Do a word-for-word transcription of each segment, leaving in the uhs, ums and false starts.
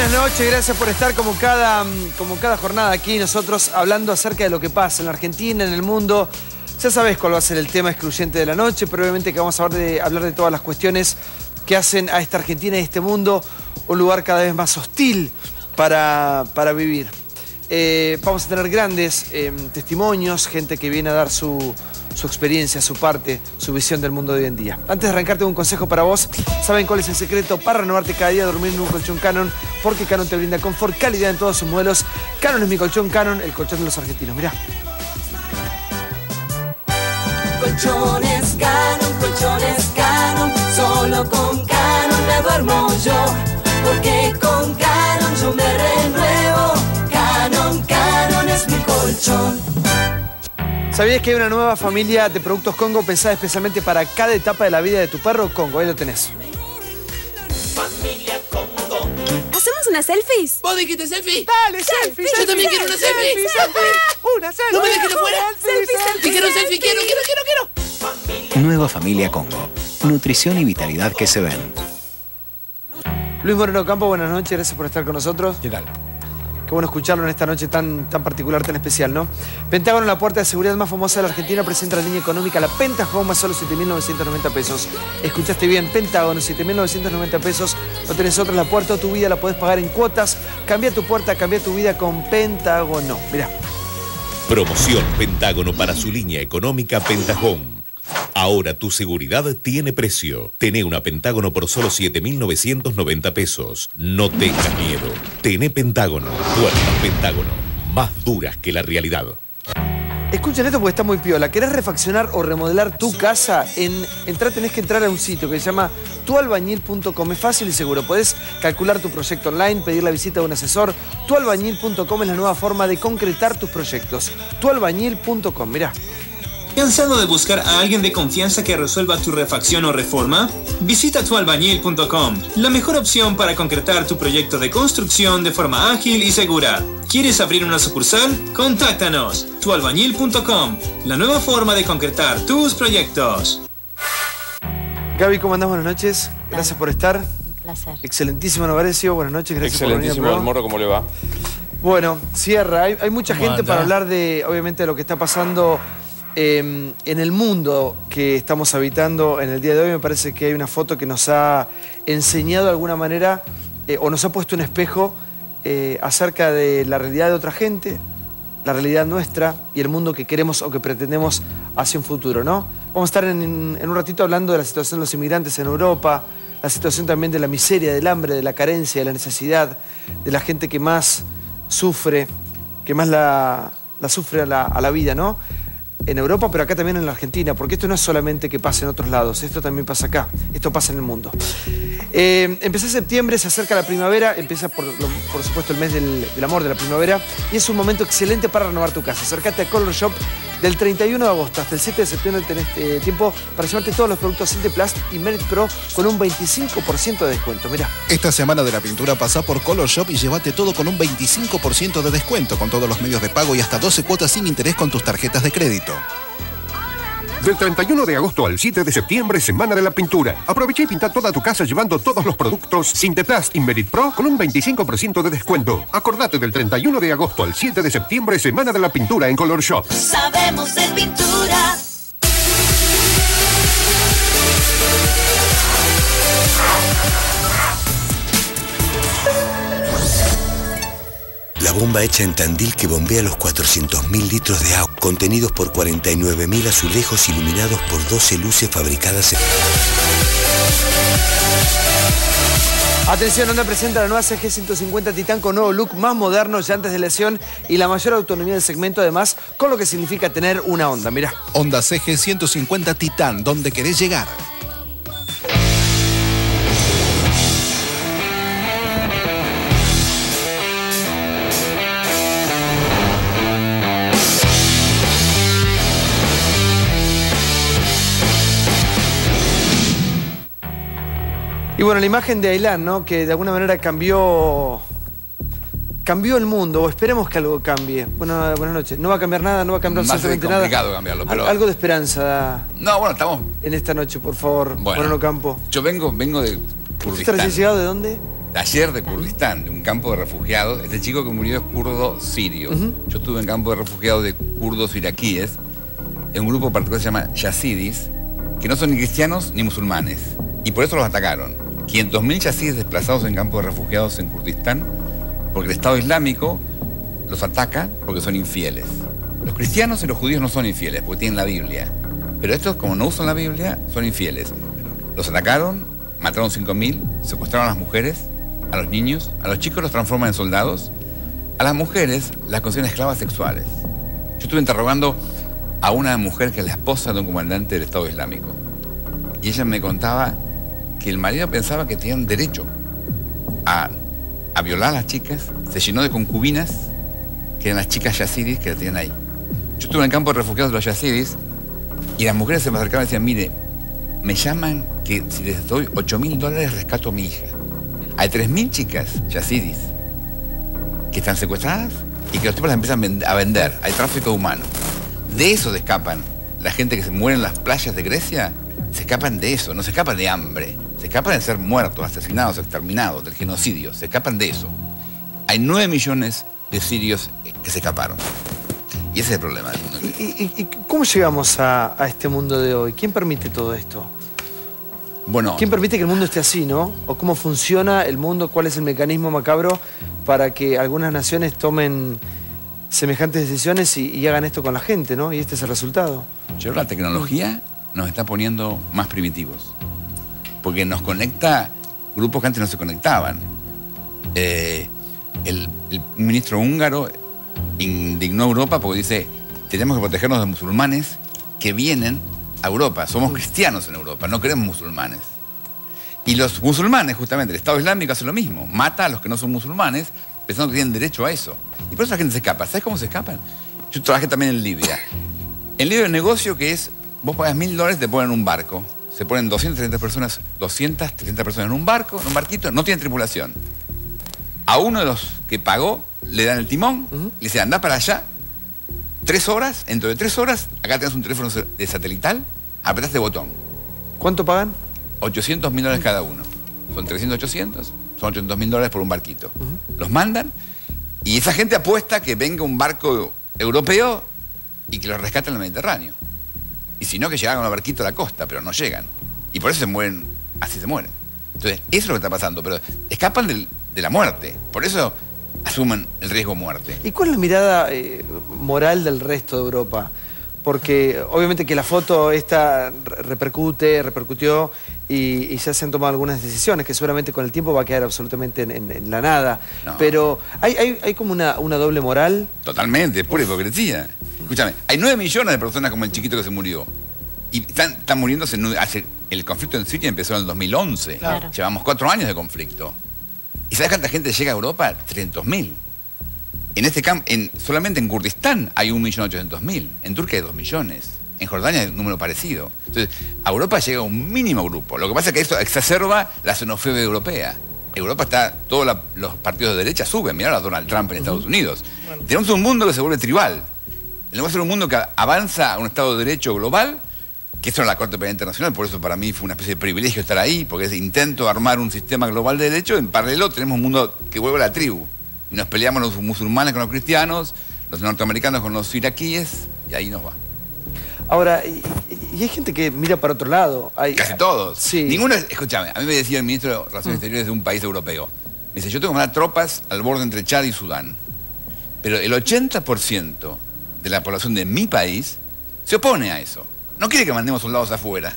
Buenas noches, gracias por estar como cada, como cada jornada aquí nosotros hablando acerca de lo que pasa en la Argentina, en el mundo. Ya sabés cuál va a ser el tema excluyente de la noche, pero obviamente que vamos a hablar de, hablar de todas las cuestiones que hacen a esta Argentina y este mundo un lugar cada vez más hostil para, para vivir. Eh, vamos a tener grandes eh, testimonios, gente que viene a dar su, su experiencia, su parte, su visión del mundo de hoy en día. Antes de arrancar, tengo un consejo para vos. ¿Saben cuál es el secreto para renovarte cada día, dormir en un colchón Canon? Porque Canon te brinda confort, calidad en todos sus modelos. Canon es mi colchón Canon, el colchón de los argentinos. Mirá. Colchones Canon, colchones Canon, solo con Canon me duermo yo, porque con Canon yo me renuevo. Canon, Canon es mi colchón. ¿Sabías que hay una nueva familia de productos Congo pensada especialmente para cada etapa de la vida de tu perro? Congo, ahí lo tenés. Familia Congo. ¿Hacemos unas selfies? ¿Vos dijiste selfie? Dale, selfie, Yo también quiero una selfie. selfie, selfie. Una selfie. No me dejes afuera. Selfie, selfie. Quiero selfie, quiero, quiero, quiero, quiero. Nueva Familia Congo. Nutrición y vitalidad que se ven. Luis Moreno Campo, buenas noches, gracias por estar con nosotros. ¿Qué tal? Qué bueno escucharlo en esta noche tan, tan particular, tan especial, ¿no? Pentágono, la puerta de seguridad más famosa de la Argentina, presenta la línea económica, la Pentahome, a solo siete mil novecientos noventa pesos. Escuchaste bien, Pentágono, siete mil novecientos noventa pesos. No tenés otra, la puerta de tu vida la podés pagar en cuotas. Cambia tu puerta, cambia tu vida con Pentágono. Mirá. Promoción Pentágono para su línea económica Pentahome. Ahora tu seguridad tiene precio. Tené una Pentágono por solo siete mil novecientos noventa pesos. No tengas miedo. Tené Pentágono. Puertas Pentágono. Más duras que la realidad. Escuchen esto porque está muy piola. ¿Querés refaccionar o remodelar tu casa? En, entrar, tenés que entrar a un sitio que se llama tu albañil punto com. Es fácil y seguro. Podés calcular tu proyecto online, pedir la visita de un asesor. tu albañil punto com es la nueva forma de concretar tus proyectos. tu albañil punto com. Mirá. ¿Cansado de buscar a alguien de confianza que resuelva tu refacción o reforma? Visita tu albañil punto com, la mejor opción para concretar tu proyecto de construcción de forma ágil y segura. ¿Quieres abrir una sucursal? Contáctanos. tu albañil punto com, la nueva forma de concretar tus proyectos. Gaby, ¿cómo andás? Buenas noches. Gracias por estar. Un placer. Excelentísimo, Novarecio. Buenas noches. Gracias por venir. Excelentísimo, el Morro, ¿cómo le va? Bueno, cierra. Hay, hay mucha gente anda? para hablar de, obviamente, de lo que está pasando eh, en el mundo que estamos habitando en el día de hoy. Me parece que hay una foto que nos ha enseñado de alguna manera eh, o nos ha puesto un espejo eh, acerca de la realidad de otra gente, la realidad nuestra y el mundo que queremos o que pretendemos hacia un futuro, ¿no? Vamos a estar en, en un ratito hablando de la situación de los inmigrantes en Europa, la situación también de la miseria, del hambre, de la carencia, de la necesidad, de la gente que más sufre, que más la, la sufre a la, a la vida, ¿no? En Europa, pero acá también en la Argentina, porque esto no es solamente que pase en otros lados, esto también pasa acá, esto pasa en el mundo. Eh, empieza septiembre, se acerca la primavera, empieza por, por supuesto el mes del, del amor, de la primavera, y es un momento excelente para renovar tu casa. Acércate a Color Shop del treinta y uno de agosto hasta el siete de septiembre, tenés eh, tiempo para llevarte todos los productos Cinteplast y Merit Pro con un veinticinco por ciento de descuento. Mirá. Esta semana de la pintura pasá por Color Shop y llévate todo con un veinticinco por ciento de descuento con todos los medios de pago y hasta doce cuotas sin interés con tus tarjetas de crédito. Del treinta y uno de agosto al siete de septiembre, Semana de la Pintura. Aprovecha y pinta toda tu casa llevando todos los productos Cinteplast y Merit Pro con un veinticinco por ciento de descuento. Acordate del treinta y uno de agosto al siete de septiembre, Semana de la Pintura en Color Shop. Sabemos de pintura. La bomba hecha en Tandil que bombea los cuatrocientos mil litros de agua, contenidos por cuarenta y nueve mil azulejos iluminados por doce luces fabricadas en... Atención, Honda presenta la nueva C G ciento cincuenta Titan con nuevo look más moderno, llantas de aleación y la mayor autonomía del segmento, además, con lo que significa tener una Honda. Mirá. Honda C G ciento cincuenta Titan, donde querés llegar. Y bueno, la imagen de Ailán, ¿no? Que de alguna manera cambió cambió el mundo, o esperemos que algo cambie. Bueno, buenas noches. No va a cambiar nada, no va a cambiar absolutamente nada. Es complicado cambiarlo, pero... Algo de esperanza. No, bueno, estamos... En esta noche, por favor. Bueno, Moreno Campo. Yo vengo, vengo de ¿Tú estás llegado de dónde? taller de Kurdistán, de un campo de refugiados. Este chico que murió es kurdo sirio. Uh-huh. Yo estuve en campo de refugiados de kurdos iraquíes, en un grupo particular que se llama yazidis, que no son ni cristianos ni musulmanes. Y por eso los atacaron. quinientos mil yazidis desplazados en campos de refugiados en Kurdistán, porque el Estado Islámico los ataca porque son infieles. Los cristianos y los judíos no son infieles, porque tienen la Biblia. Pero estos, como no usan la Biblia, son infieles. Los atacaron, mataron cinco mil, secuestraron a las mujeres, a los niños, a los chicos los transforman en soldados, a las mujeres las consideran esclavas sexuales. Yo estuve interrogando a una mujer que es la esposa de un comandante del Estado Islámico. Y ella me contaba que el marido pensaba que tenían derecho a, a violar a las chicas, se llenó de concubinas, que eran las chicas yazidis que la tenían ahí. Yo estuve en el campo de refugiados de los yazidis y las mujeres se me acercaban y decían, mire, me llaman que si les doy ocho mil dólares rescato a mi hija. Hay tres mil chicas yazidis que están secuestradas y que los tipos las empiezan a vender. Hay tráfico humano. De eso se escapan. La gente que se muere en las playas de Grecia, se escapan de eso. No se escapan de hambre. Se escapan de ser muertos, asesinados, exterminados, del genocidio. Se escapan de eso. Hay nueve millones de sirios que se escaparon. Y ese es el problema del mundo. ¿Y, y, y cómo llegamos a, a este mundo de hoy? ¿Quién permite todo esto? Bueno, ¿quién permite que el mundo esté así, no? ¿O cómo funciona el mundo? ¿Cuál es el mecanismo macabro para que algunas naciones tomen semejantes decisiones y, y hagan esto con la gente, ¿no? Y este es el resultado. Yo creo que la tecnología nos está poniendo más primitivos. Porque nos conecta grupos que antes no se conectaban. Eh, el, el ministro húngaro indignó a Europa porque dice, tenemos que protegernos de musulmanes que vienen a Europa. Somos cristianos en Europa, no queremos musulmanes. Y los musulmanes, justamente, el Estado Islámico hace lo mismo. Mata a los que no son musulmanes, pensando que tienen derecho a eso. Y por eso la gente se escapa. ¿Sabes cómo se escapan? Yo trabajé también en Libia. En Libia hay un negocio que es, vos pagas mil dólares, te ponen un barco. Se ponen doscientas treinta personas, doscientas treinta personas en un barco, en un barquito, no tienen tripulación. A uno de los que pagó, le dan el timón, uh-huh. le dicen, anda para allá, tres horas, dentro de tres horas, acá tenés un teléfono de satelital, apretás este botón. ¿Cuánto pagan? ochocientos mil dólares cada uno. Son trescientos, ochocientos, son ochocientos mil dólares por un barquito. Uh-huh. Los mandan y esa gente apuesta que venga un barco europeo y que los rescate en el Mediterráneo. Y si no, que llegan con un barquito a la costa, pero no llegan. Y por eso se mueren, así se mueren. Entonces, eso es lo que está pasando, pero escapan del, de la muerte. Por eso asumen el riesgo muerte. ¿Y cuál es la mirada eh, moral del resto de Europa? Porque obviamente que la foto esta repercute, repercutió y, y ya se han tomado algunas decisiones que seguramente con el tiempo va a quedar absolutamente en, en, en la nada. No. Pero ¿hay, hay, hay como una, una doble moral? Totalmente, es pura hipocresía. Escúchame, hay nueve millones de personas como el chiquito que se murió. Y están, están muriéndose, hace, el conflicto en Siria empezó en el dos mil once. Claro. Llevamos cuatro años de conflicto. ¿Y sabes cuánta gente llega a Europa? trescientos mil. En este campo, en, solamente en Kurdistán hay un millón ochocientos mil. En Turquía hay dos millones. En Jordania hay un número parecido. Entonces, a Europa llega un mínimo grupo. Lo que pasa es que esto exacerba la xenofobia europea. Europa está, todos la, los partidos de derecha suben. Mirá a Donald Trump en uh-huh. Estados Unidos. Bueno. Tenemos un mundo que se vuelve tribal. Tenemos un mundo que avanza a un Estado de Derecho global, que eso era la Corte Penal Internacional, por eso para mí fue una especie de privilegio estar ahí, porque es intento armar un sistema global de derecho, en paralelo tenemos un mundo que vuelve a la tribu. Y nos peleamos los musulmanes con los cristianos, los norteamericanos con los iraquíes, y ahí nos va. Ahora, y, y hay gente que mira para otro lado. Hay, Casi todos. Sí. Ninguno, escúchame, a mí me decía el ministro de Relaciones mm. Exteriores de un país europeo. Me dice, yo tengo que mandar tropas al borde entre Chad y Sudán. Pero el ochenta por ciento de la población de mi país se opone a eso. No quiere que mandemos soldados afuera.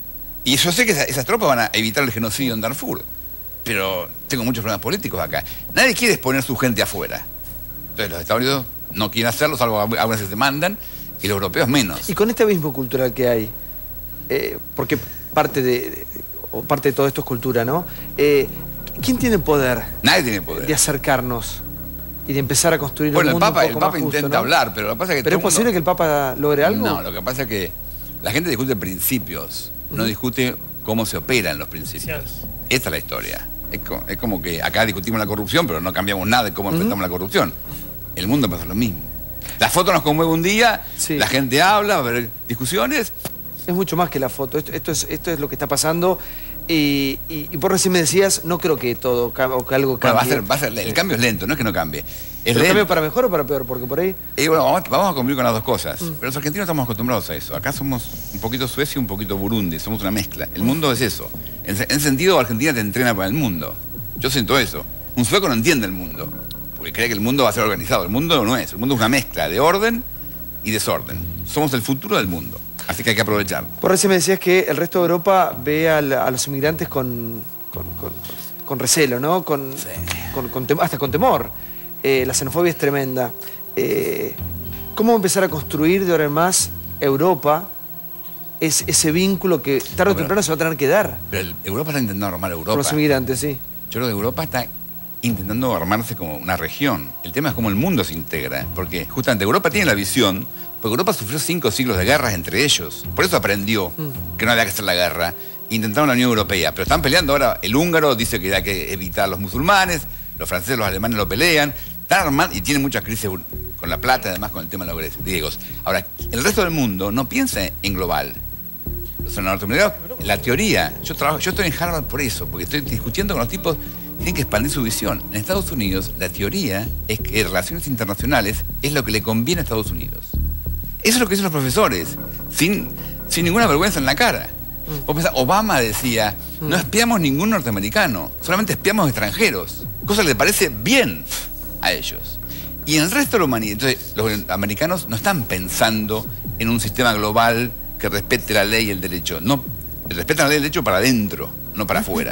Y yo sé que esa, esas tropas van a evitar el genocidio en Darfur. Pero tengo muchos problemas políticos acá. Nadie quiere exponer su gente afuera. Entonces los Estados Unidos no quieren hacerlo, salvo algunas que se mandan, y los europeos menos. Y con este abismo cultural que hay, eh, porque parte de, de, o parte de todo esto es cultura, ¿no? Eh, ¿Quién tiene poder? Nadie tiene poder. De acercarnos y de empezar a construir bueno, un mundo el Papa, un poco el Papa más justo, intenta ¿no? hablar, pero lo que pasa es que... ¿Pero es posible mundo... que el Papa logre algo? No, lo que pasa es que la gente discute principios, no uh-huh. discute cómo se operan los principios. Sí. Esta es la historia. Es como, es como que acá discutimos la corrupción, pero no cambiamos nada de cómo uh-huh. enfrentamos la corrupción. El mundo pasa lo mismo. La foto nos conmueve un día, sí. la gente habla, va a haber discusiones. Es mucho más que la foto. Esto, esto, es, esto es lo que está pasando Y, y, y por recién me decías, no creo que todo o que algo cambie. Bueno, va a ser, va a ser, el cambio es lento, no es que no cambie. Es ¿El cambio para mejor o para peor? Porque por ahí... Y bueno, vamos, vamos a cumplir con las dos cosas. Mm. Pero los argentinos estamos acostumbrados a eso. Acá somos un poquito Suecia y un poquito Burundi, somos una mezcla. El mundo es eso. En ese sentido, Argentina te entrena para el mundo. Yo siento eso. Un sueco no entiende el mundo, porque cree que el mundo va a ser organizado. El mundo no es. El mundo es una mezcla de orden y desorden. Somos el futuro del mundo. Así que hay que aprovecharlo. Por recién me decías que el resto de Europa ve a, la, a los inmigrantes con, con, con, con recelo, ¿no? Con, sí. con, con tem hasta con temor. Eh, la xenofobia es tremenda. Eh, ¿Cómo empezar a construir de ahora en más Europa es ese vínculo que tarde o temprano se va a tener que dar? Pero el, Europa está intentando armar Europa. Con los inmigrantes, sí. Yo creo que Europa está intentando armarse como una región. El tema es cómo el mundo se integra. Porque justamente Europa tiene la visión, porque Europa sufrió cinco siglos de guerras entre ellos. Por eso aprendió mm. que no había que hacer la guerra. Intentaron la Unión Europea. Pero están peleando ahora. El húngaro dice que hay que evitar a los musulmanes. Los franceses, los alemanes lo pelean. Están armados y tienen muchas crisis con la plata, además con el tema de los griegos. Ahora, el resto del mundo no piensa en global. Los norteamericanos, la teoría, yo trabajo, yo estoy en Harvard por eso, porque estoy discutiendo con los tipos, tienen que expandir su visión. En Estados Unidos, la teoría es que relaciones internacionales es lo que le conviene a Estados Unidos. Eso es lo que dicen los profesores, sin, sin ninguna vergüenza en la cara. Vos pensás, Obama decía, no espiamos ningún norteamericano, solamente espiamos extranjeros, cosa que le parece bien a ellos. Y en el resto de la humanidad, entonces los americanos no están pensando en un sistema global que respete la ley y el derecho. No, respetan la ley y el derecho para adentro, no para afuera.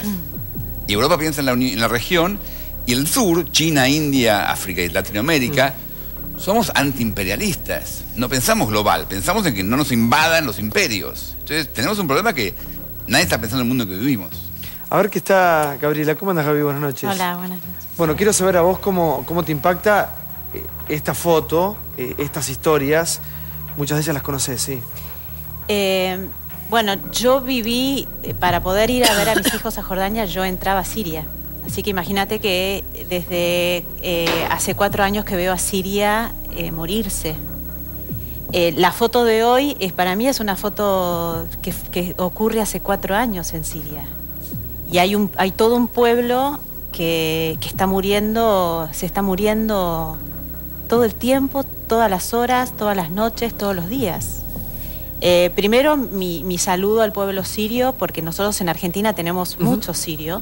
Y Europa piensa en la, en la región, y el sur, China, India, África y Latinoamérica, somos antiimperialistas. No pensamos global, pensamos en que no nos invadan los imperios. Entonces tenemos un problema que nadie está pensando en el mundo en que vivimos. A ver qué está, Gabriela. ¿Cómo andas, Gaby? Buenas noches. Hola, buenas noches. Bueno, quiero saber a vos cómo, cómo te impacta eh, esta foto, eh, estas historias. Muchas de ellas las conocés, sí. Eh, bueno, yo viví, eh, para poder ir a ver a mis hijos a Jordania, yo entraba a Siria. Así que imagínate que desde eh, hace cuatro años que veo a Siria eh, morirse. Eh, la foto de hoy, es, para mí, es una foto que, que ocurre hace cuatro años en Siria. Y hay, un, hay todo un pueblo que, que está muriendo, se está muriendo todo el tiempo, todas las horas, todas las noches, todos los días. Eh, primero, mi, mi saludo al pueblo sirio, porque nosotros en Argentina tenemos uh-huh. mucho sirio,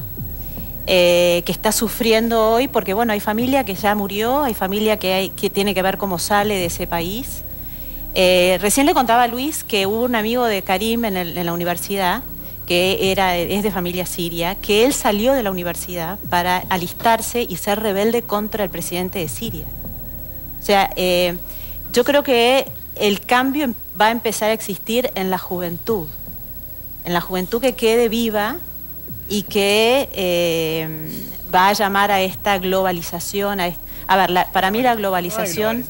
eh, que está sufriendo hoy, porque bueno, hay familia que ya murió, hay familia que, hay, que tiene que ver cómo sale de ese país. Eh, recién le contaba a Luis que hubo un amigo de Karim en, el, en la universidad, que era, es de familia siria, que él salió de la universidad para alistarse y ser rebelde contra el presidente de Siria. O sea, eh, yo creo que el cambio va a empezar a existir en la juventud, en la juventud que quede viva y que eh, va a llamar a esta globalización. A, est a ver, la, para mí la globalización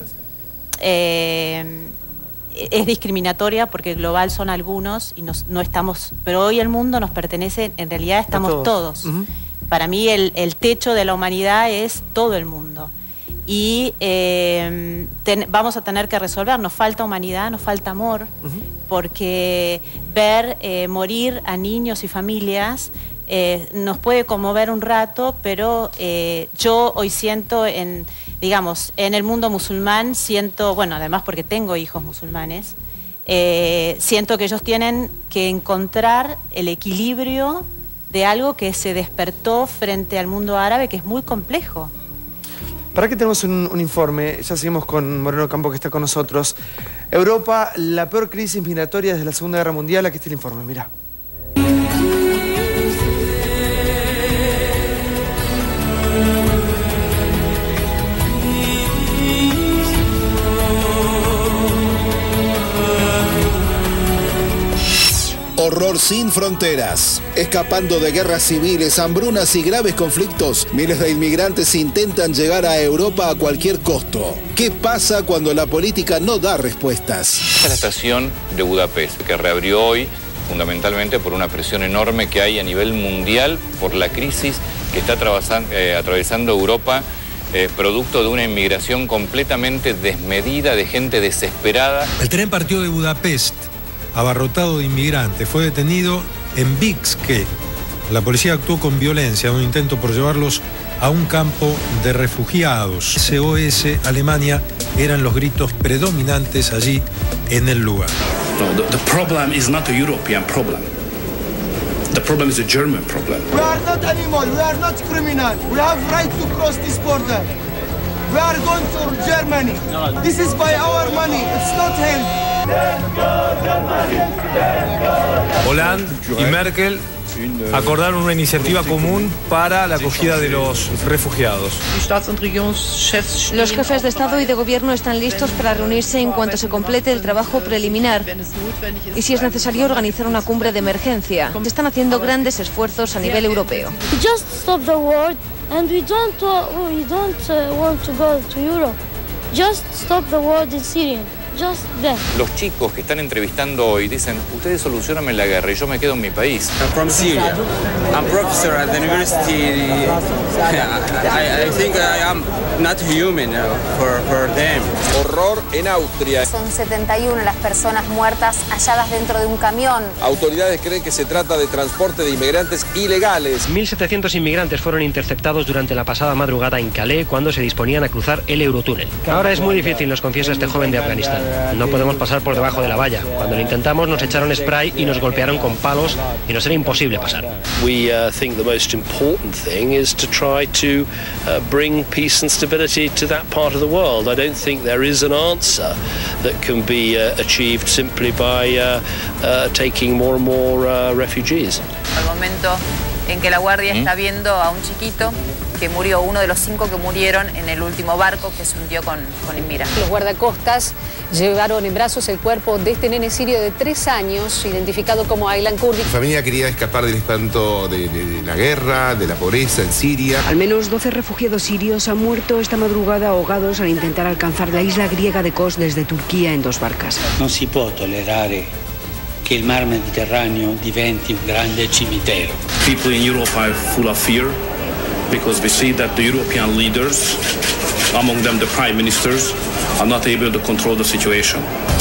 eh, es discriminatoria porque global son algunos y nos, no estamos, pero hoy el mundo nos pertenece, en realidad estamos todos. todos. Uh-huh. Para mí el, el techo de la humanidad es todo el mundo. Y eh, ten, vamos a tener que resolver, nos falta humanidad, nos falta amor, uh-huh. porque ver eh, morir a niños y familias eh, nos puede conmover un rato, pero eh, yo hoy siento en, digamos, en el mundo musulmán, siento, bueno, además porque tengo hijos musulmanes, eh, siento que ellos tienen que encontrar el equilibrio de algo que se despertó frente al mundo árabe, que es muy complejo. Para que tenemos un, un informe, ya seguimos con Moreno Campo que está con nosotros. Europa, la peor crisis migratoria desde la Segunda Guerra Mundial. Aquí está el informe, mirá. Horror sin fronteras. Escapando de guerras civiles, hambrunas y graves conflictos, miles de inmigrantes intentan llegar a Europa a cualquier costo. ¿Qué pasa cuando la política no da respuestas? Esta es la estación de Budapest, que reabrió hoy fundamentalmente por una presión enorme que hay a nivel mundial por la crisis que está atravesando, eh, atravesando Europa, eh, producto de una inmigración completamente desmedida, de gente desesperada. El tren partió de Budapest, abarrotado de inmigrantes. Fue detenido en Bixke, La policía actuó con violencia en un intento por llevarlos a un campo de refugiados. S O S Alemania eran los gritos predominantes allí en el lugar. No, the, the problem is not a European problem. The problem is a German problem. We are not animal, we are not criminal. We have right to cross this border. We are going to Germany. This is by our money, it's not him. Hollande y Merkel acordaron una iniciativa común para la acogida de los refugiados. Los jefes de Estado y de Gobierno están listos para reunirse en cuanto se complete el trabajo preliminar y, si es necesario, organizar una cumbre de emergencia. Se están haciendo grandes esfuerzos a nivel europeo. Just stop the war and we don't uh, we don't uh, want to go to Europe. Just stop the war in Syria. Just that. Los chicos que están entrevistando hoy dicen, ustedes solucionenme la guerra y yo me quedo en mi país. I'm from Syria. I'm professor at the university. I, I think I am not human for, for them. Horror en Austria. Son setenta y una las personas muertas halladas dentro de un camión. Autoridades creen que se trata de transporte de inmigrantes ilegales. mil setecientos inmigrantes fueron interceptados durante la pasada madrugada en Calais cuando se disponían a cruzar el Eurotúnel. Ahora es muy difícil, nos confiesa este joven de Afganistán. No podemos pasar por debajo de la valla. Cuando lo intentamos nos echaron spray y nos golpearon con palos y nos era imposible pasar. We uh, think the most important thing is to try to uh, bring peace and stability to that part of the world. I don't think there is an answer that can be uh, achieved simply by uh, uh, taking more and more uh, refugees. El momento en que la Guardia ¿Mm? está viendo a un chiquito que murió, uno de los cinco que murieron en el último barco que se hundió con, con inmigrantes. Los guardacostas llevaron en brazos el cuerpo de este nene sirio de tres años, identificado como Aylan Kurdi. Mi familia quería escapar del espanto de, de, de la guerra, de la pobreza en Siria. Al menos doce refugiados sirios han muerto esta madrugada ahogados al intentar alcanzar la isla griega de Kos desde Turquía en dos barcas. Non si può tollerare che il mar Mediterraneo diventi un grande cimitero. People in Europe are full of fear because we see that the European leaders, among them the prime ministers, are not able to control the situation.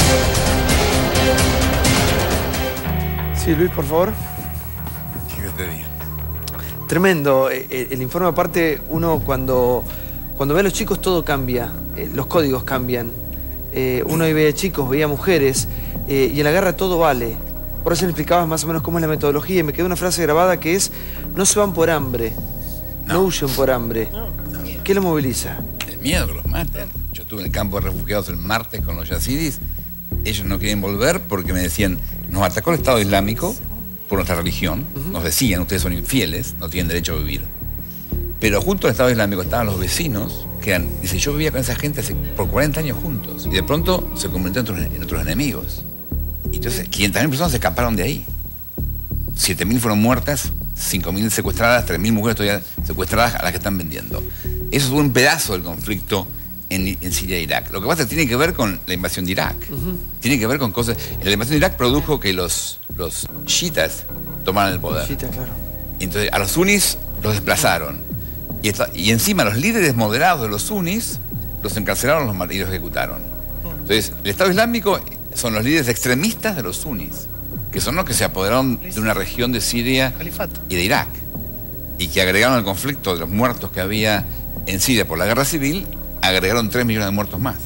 Sí, Luis, por favor. ¿Qué te digo? Tremendo. El, el informe aparte, uno cuando, cuando ve a los chicos todo cambia, eh, los códigos cambian. Eh, uno ahí veía chicos, veía mujeres, eh, y en la guerra todo vale. Por eso me explicabas más o menos cómo es la metodología y me quedó una frase grabada que es: no se van por hambre, no, no huyen por hambre. No, no. ¿Qué los moviliza? El miedo que los maten. Yo estuve en el campo de refugiados el martes con los yazidis. Ellos no querían volver porque me decían, nos atacó el Estado Islámico por nuestra religión. Uh-huh. Nos decían, ustedes son infieles, no tienen derecho a vivir. Pero junto al Estado Islámico estaban los vecinos, que eran, dice, yo vivía con esa gente hace, por cuarenta años juntos. Y de pronto se convirtió en otros, en otros enemigos. Y entonces, quinientas mil personas se escaparon de ahí. siete mil fueron muertas, cinco mil secuestradas, tres mil mujeres todavía secuestradas a las que están vendiendo. Eso es un pedazo del conflicto en, en Siria e Irak. Lo que pasa es que tiene que ver con la invasión de Irak. Uh-huh. Tiene que ver con cosas... La invasión de Irak produjo que los, los chiitas tomaran el poder. Chiitas, claro. Entonces, a los sunnis los desplazaron. Y, esta, y encima los líderes moderados de los sunnis los encarcelaron los, y los ejecutaron. Entonces, el Estado Islámico son los líderes extremistas de los sunnis, que son los que se apoderaron de una región de Siria y de Irak, y que agregaron al conflicto de los muertos que había en Siria por la guerra civil, agregaron tres millones de muertos más.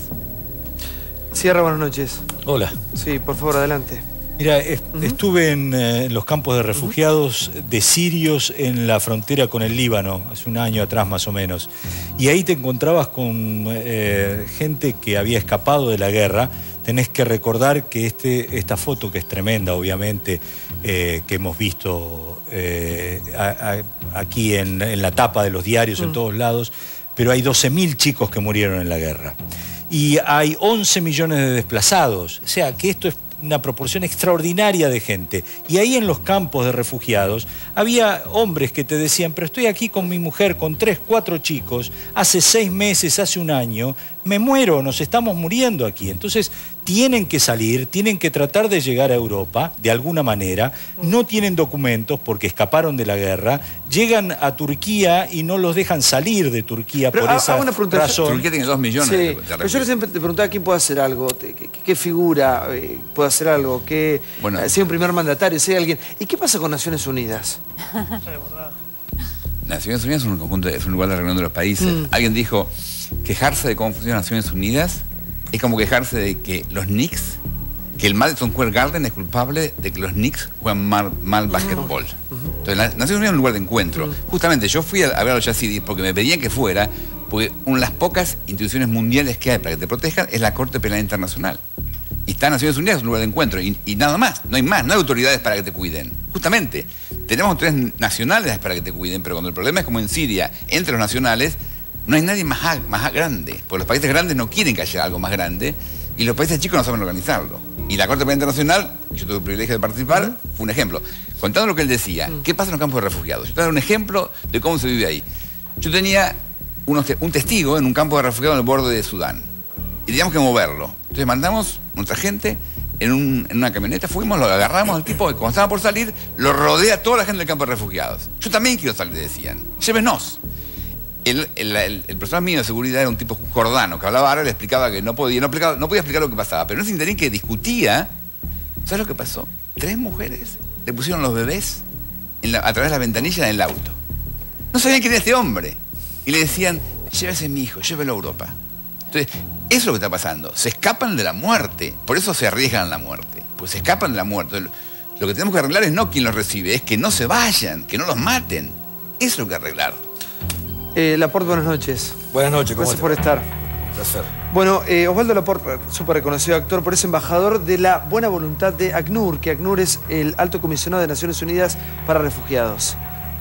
Sierra, buenas noches. Hola. Sí, por favor, adelante. Mira, est uh-huh. estuve en, eh, en los campos de refugiados uh-huh. de sirios en la frontera con el Líbano, hace un año atrás más o menos. Y ahí te encontrabas con eh, gente que había escapado de la guerra. Tenés que recordar que este, esta foto, que es tremenda, obviamente, eh, que hemos visto eh, a, a, aquí en, en la tapa de los diarios, uh-huh. en todos lados, pero hay doce mil chicos que murieron en la guerra. Y hay once millones de desplazados. O sea, que esto es una proporción extraordinaria de gente. Y ahí en los campos de refugiados había hombres que te decían, pero estoy aquí con mi mujer, con tres, cuatro chicos, hace seis meses, hace un año, me muero, nos estamos muriendo aquí. Entonces tienen que salir, tienen que tratar de llegar a Europa de alguna manera, no tienen documentos porque escaparon de la guerra, llegan a Turquía y no los dejan salir de Turquía pero por ha, esa una pregunta. razón. Turquía tiene dos millones. Sí, de, de pero yo siempre te preguntaba quién puede hacer algo, qué, qué, qué figura eh, puede hacer algo, qué, bueno, eh, si hay un primer mandatario, si hay alguien. ¿Y qué pasa con Naciones Unidas? Naciones Unidas es un conjunto, es un lugar de reunión de los países. Mm. Alguien dijo, quejarse de cómo funcionan Naciones Unidas es como quejarse de que los Knicks, que el Madison Square Garden es culpable de que los Knicks juegan mal, mal básquetbol. Uh-huh. Entonces, la Naciones Unidas es un lugar de encuentro. Uh-huh. Justamente yo fui a, a ver a los Yazidis porque me pedían que fuera, porque una de las pocas instituciones mundiales que hay para que te protejan es la Corte Penal Internacional. Y está Naciones Unidas, es un lugar de encuentro, y, y nada más, no hay más, no hay autoridades para que te cuiden. Justamente, tenemos autoridades nacionales para que te cuiden, pero cuando el problema es como en Siria, entre los nacionales, no hay nadie más, más grande, porque los países grandes no quieren que haya algo más grande, y los países chicos no saben organizarlo. Y la Corte Penal Internacional, yo tuve el privilegio de participar, uh-huh. fue un ejemplo. Contando lo que él decía, uh-huh. ¿qué pasa en los campos de refugiados? Yo te voy a dar un ejemplo de cómo se vive ahí. Yo tenía unos, un testigo en un campo de refugiados en el borde de Sudán, y teníamos que moverlo. Entonces mandamos nuestra gente en, un, en una camioneta, fuimos, lo agarramos al tipo, y cuando estaba por salir, lo rodea toda la gente del campo de refugiados. Yo también quiero salir, decían. Llévenos. El, el, el, el personal mío de seguridad era un tipo jordano que hablaba árabe, le explicaba que no podía, no, explicaba, no podía explicar lo que pasaba, pero en ese interín que discutía, ¿sabes lo que pasó? Tres mujeres le pusieron los bebés en la, a través de la ventanilla del auto. No sabían quién era este hombre. Y le decían, llévese a mi hijo, llévelo a Europa. Entonces, eso es lo que está pasando. Se escapan de la muerte, por eso se arriesgan a la muerte, porque se escapan de la muerte. Lo que tenemos que arreglar es no quien los recibe, es que no se vayan, que no los maten. Eso es lo que arreglar. Eh, Laporte, buenas noches. Buenas noches, ¿cómo Gracias por estar. Un placer. Bueno, eh, Osvaldo Laporte, súper reconocido actor, por ese embajador de la buena voluntad de ACNUR, que ACNUR es el Alto Comisionado de Naciones Unidas para Refugiados.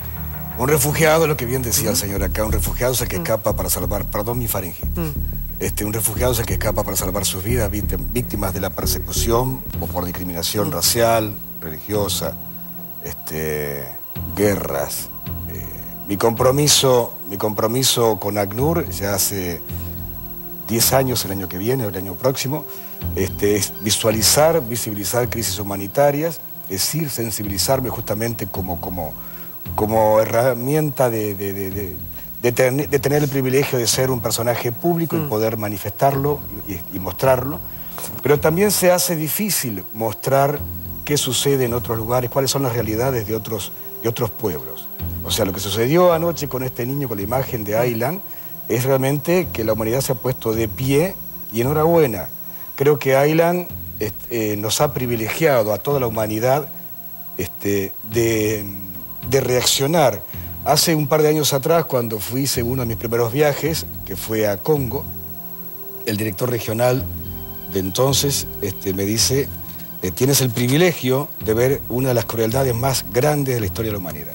Un refugiado, es lo que bien decía uh-huh. el señor acá, un refugiado es el que uh-huh. escapa para salvar, perdón mi faringe, uh-huh. este, un refugiado es el que escapa para salvar sus vidas, víctimas de la persecución o por discriminación uh-huh. racial, religiosa, este, guerras. Mi compromiso, mi compromiso con ACNUR ya hace diez años, el año que viene, el año próximo, este, es visualizar, visibilizar crisis humanitarias, es decir, sensibilizarme justamente como, como, como herramienta de, de, de, de, de, ten, de tener el privilegio de ser un personaje público mm. y poder manifestarlo y, y mostrarlo. Pero también se hace difícil mostrar qué sucede en otros lugares, cuáles son las realidades de otros, de otros pueblos. O sea, lo que sucedió anoche con este niño, con la imagen de Aylan, es realmente que la humanidad se ha puesto de pie y enhorabuena. Creo que Aylan este, eh, nos ha privilegiado a toda la humanidad este, de, de reaccionar. Hace un par de años atrás, cuando fui, hice uno de mis primeros viajes, que fue a Congo, el director regional de entonces este, me dice, eh, tienes el privilegio de ver una de las crueldades más grandes de la historia de la humanidad.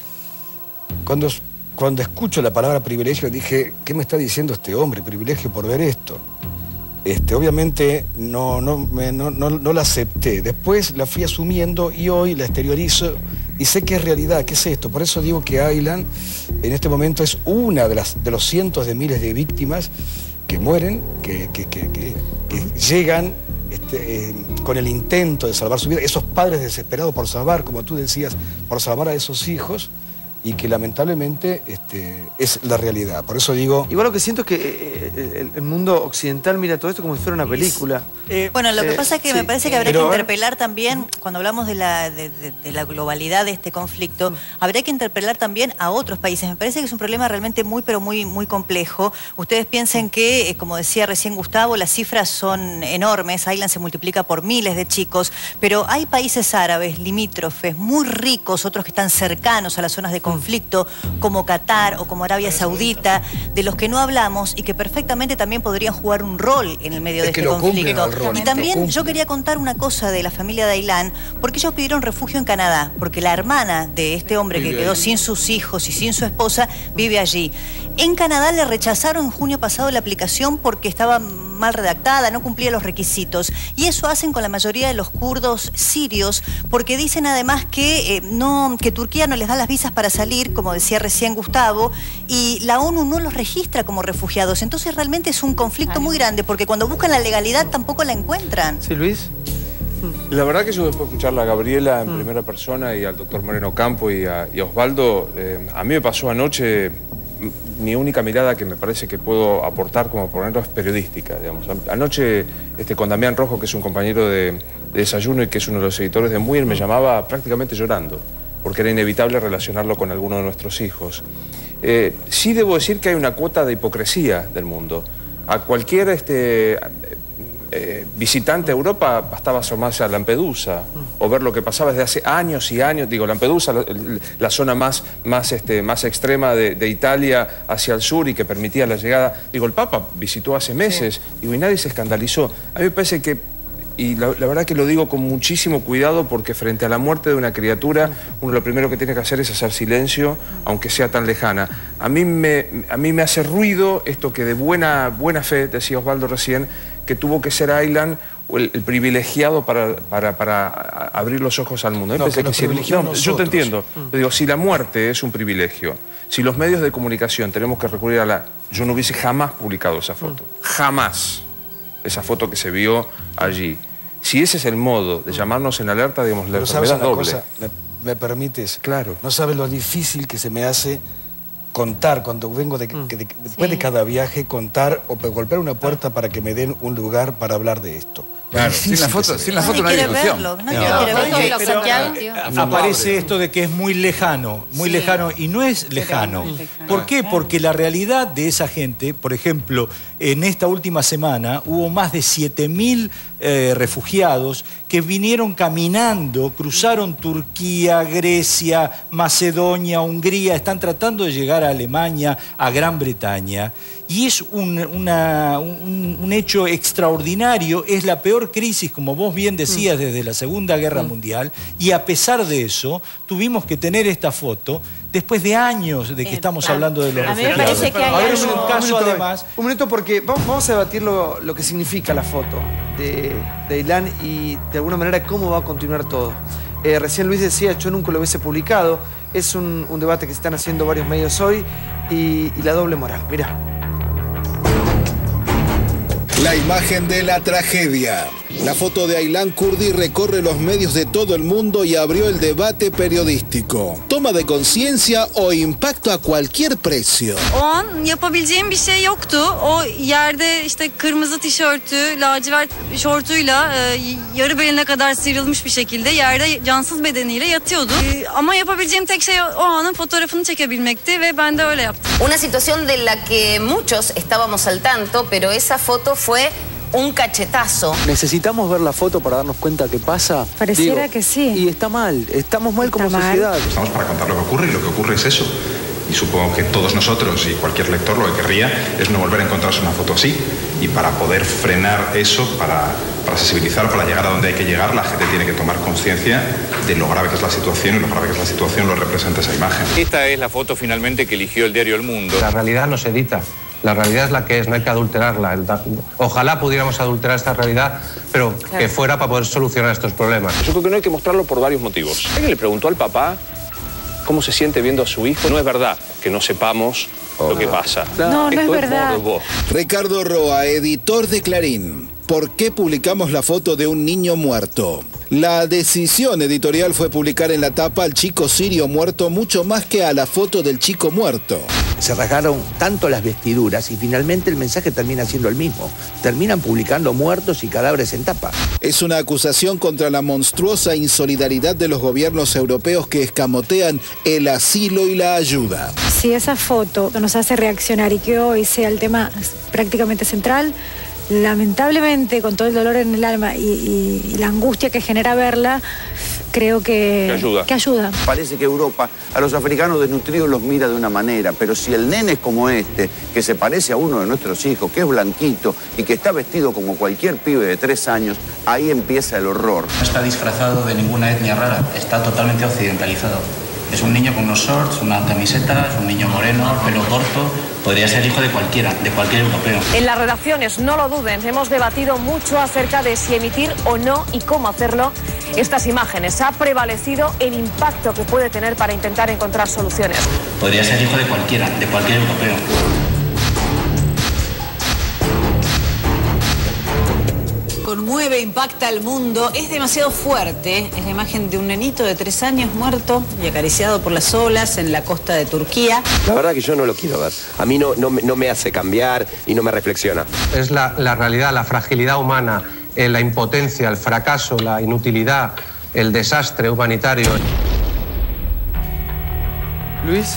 Cuando, cuando escucho la palabra privilegio dije, ¿qué me está diciendo este hombre? Privilegio por ver esto. Este, obviamente no, no, me, no, no, no la acepté. Después la fui asumiendo y hoy la exteriorizo y sé que es realidad, que es esto. Por eso digo que Aylan en este momento es una de, las, de los cientos de miles de víctimas que mueren, que, que, que, que, que llegan este, eh, con el intento de salvar su vida. Esos padres desesperados por salvar, como tú decías, por salvar a esos hijos. Y que lamentablemente este, es la realidad. Por eso digo... Igual lo que siento es que eh, el mundo occidental mira todo esto como si fuera una película. Eh, bueno, lo que eh, pasa es que sí, me parece que habría pero, que interpelar también, cuando hablamos de la, de, de, de la globalidad de este conflicto, habría que interpelar también a otros países. Me parece que es un problema realmente muy, pero muy, muy complejo. Ustedes piensen que, eh, como decía recién Gustavo, las cifras son enormes. Aylan se multiplica por miles de chicos, pero hay países árabes limítrofes, muy ricos, otros que están cercanos a las zonas de conflicto, como Qatar o como Arabia Saudita, de los que no hablamos y que perfectamente también podrían jugar un rol en el medio de este conflicto. Y también yo quería contar una cosa de la familia de Aylan, porque ellos pidieron refugio en Canadá, porque la hermana de este hombre que quedó sin sus hijos y sin su esposa vive allí. En Canadá le rechazaron en junio pasado la aplicación porque estaba mal redactada, no cumplía los requisitos. Y eso hacen con la mayoría de los kurdos sirios, porque dicen además que, eh, no, que Turquía no les da las visas para salir, como decía recién Gustavo, y la ONU no los registra como refugiados. Entonces realmente es un conflicto muy grande, porque cuando buscan la legalidad tampoco la encuentran. Sí, Luis. La verdad que yo después de escucharla a Gabriela en mm. primera persona y al doctor Moreno Campo y a, y a Osvaldo, eh, a mí me pasó anoche, mi única mirada que me parece que puedo aportar como ponerlo es periodística, digamos. Anoche este, con Damián Rojo, que es un compañero de, de Desayuno y que es uno de los editores de Muir, me llamaba prácticamente llorando, porque era inevitable relacionarlo con alguno de nuestros hijos. Eh, sí debo decir que hay una cuota de hipocresía del mundo. A cualquier este, eh, visitante a Europa bastaba asomarse a Lampedusa o ver lo que pasaba desde hace años y años. Digo, Lampedusa, la, la zona más, más, este, más extrema de, de Italia hacia el sur y que permitía la llegada. Digo, el Papa visitó hace meses, sí. Digo, y nadie se escandalizó. A mí me parece que, y la, la verdad que lo digo con muchísimo cuidado, porque frente a la muerte de una criatura, uno lo primero que tiene que hacer es hacer silencio, aunque sea tan lejana. A mí me, a mí me hace ruido esto que de buena, buena fe, decía Osvaldo recién, que tuvo que ser Aylan el, el privilegiado para, para, para abrir los ojos al mundo. No, que que si, no, yo te entiendo. Mm. Digo, si la muerte es un privilegio, si los medios de comunicación tenemos que recurrir a la... Yo no hubiese jamás publicado esa foto. Mm. Jamás. Esa foto que se vio allí. Si ese es el modo de llamarnos en alerta, digamos, la enfermedad doble. Cosa, ¿me, me permites? Claro. No sabes lo difícil que se me hace contar cuando vengo de, de, de, después sí. de cada viaje, contar o golpear una puerta para que me den un lugar para hablar de esto. Claro, sin la foto, sin la foto no hay discusión. No, no, aparece esto de que es muy lejano, muy sí. lejano, y no es lejano. Muy lejano. ¿Por qué? Porque la realidad de esa gente, por ejemplo, en esta última semana hubo más de siete mil eh, refugiados que vinieron caminando, cruzaron Turquía, Grecia, Macedonia, Hungría, están tratando de llegar a Alemania, a Gran Bretaña. Y es un, una, un, un hecho extraordinario, es la peor crisis, como vos bien decías, mm. desde la Segunda Guerra mm. Mundial, y a pesar de eso, tuvimos que tener esta foto después de años de que estamos ah, hablando de los a refugiados. A mí me parece que hay Ahora algo... un caso un minuto, además... Un minuto porque vamos, vamos a debatir lo, lo que significa la foto de, de Aylan y de alguna manera cómo va a continuar todo. Eh, recién Luis decía, yo nunca lo hubiese publicado, es un, un debate que se están haciendo varios medios hoy y, y la doble moral, mirá. La imagen de la tragedia. La foto de Aylan Kurdi recorre los medios de todo el mundo y abrió el debate periodístico. Toma de conciencia o impacto a cualquier precio. O an yapabileceğim bir şey yoktu. O yerde işte kırmızı tişörtü, lacivert şortuyla e, yarı beline kadar sıyrılmış bir şekilde yerde cansız bedeniyle yatıyordu. E, ama yapabileceğim tek şey o anın fotoğrafını çekebilmekti ve ben de öyle yaptım. Una situación de la que muchos estábamos al tanto, pero esa foto fue un cachetazo. ¿Necesitamos ver la foto para darnos cuenta qué pasa? Pareciera Digo, que sí. Y está mal, estamos mal está como mal. sociedad. Estamos para contar lo que ocurre y lo que ocurre es eso. Y supongo que todos nosotros y cualquier lector lo que querría es no volver a encontrarse una foto así. Y para poder frenar eso, para, para sensibilizar, para llegar a donde hay que llegar, la gente tiene que tomar conciencia de lo grave que es la situación y lo grave que es la situación lo representa esa imagen. Esta es la foto finalmente que eligió el diario El Mundo. La realidad no se edita. La realidad es la que es, no hay que adulterarla. Ojalá pudiéramos adulterar esta realidad, pero claro. que fuera para poder solucionar estos problemas. Yo creo que no hay que mostrarlo por varios motivos. Alguien le preguntó al papá cómo se siente viendo a su hijo. No es verdad que no sepamos oh, lo que pasa. No, no Esto es verdad. Es Ricardo Roa, editor de Clarín. ¿Por qué publicamos la foto de un niño muerto? La decisión editorial fue publicar en la tapa al chico sirio muerto mucho más que a la foto del chico muerto. Se rasgaron tanto las vestiduras y finalmente el mensaje termina siendo el mismo. Terminan publicando muertos y cadáveres en tapa. Es una acusación contra la monstruosa insolidaridad de los gobiernos europeos que escamotean el asilo y la ayuda. Si esa foto nos hace reaccionar y que hoy sea el tema prácticamente central, lamentablemente, con todo el dolor en el alma y, y, y la angustia que genera verla, creo que, que, ayuda. que ayuda. Parece que Europa a los africanos desnutridos los mira de una manera, pero si el nene es como este, que se parece a uno de nuestros hijos, que es blanquito y que está vestido como cualquier pibe de tres años, ahí empieza el horror. No está disfrazado de ninguna etnia rara, está totalmente occidentalizado. Es un niño con unos shorts, una camiseta, es un niño moreno, pelo corto. Podría ser hijo de cualquiera, de cualquier europeo. En las redacciones, no lo duden, hemos debatido mucho acerca de si emitir o no y cómo hacerlo estas imágenes. Ha prevalecido el impacto que puede tener para intentar encontrar soluciones. Podría ser hijo de cualquiera, de cualquier europeo. Conmueve, impacta al mundo, es demasiado fuerte. Es la imagen de un nenito de tres años muerto y acariciado por las olas en la costa de Turquía. La verdad que yo no lo quiero ver. A mí no, no, no me hace cambiar y no me reflexiona. Es la, la realidad, la fragilidad humana, eh, la impotencia, el fracaso, la inutilidad, el desastre humanitario. Luis.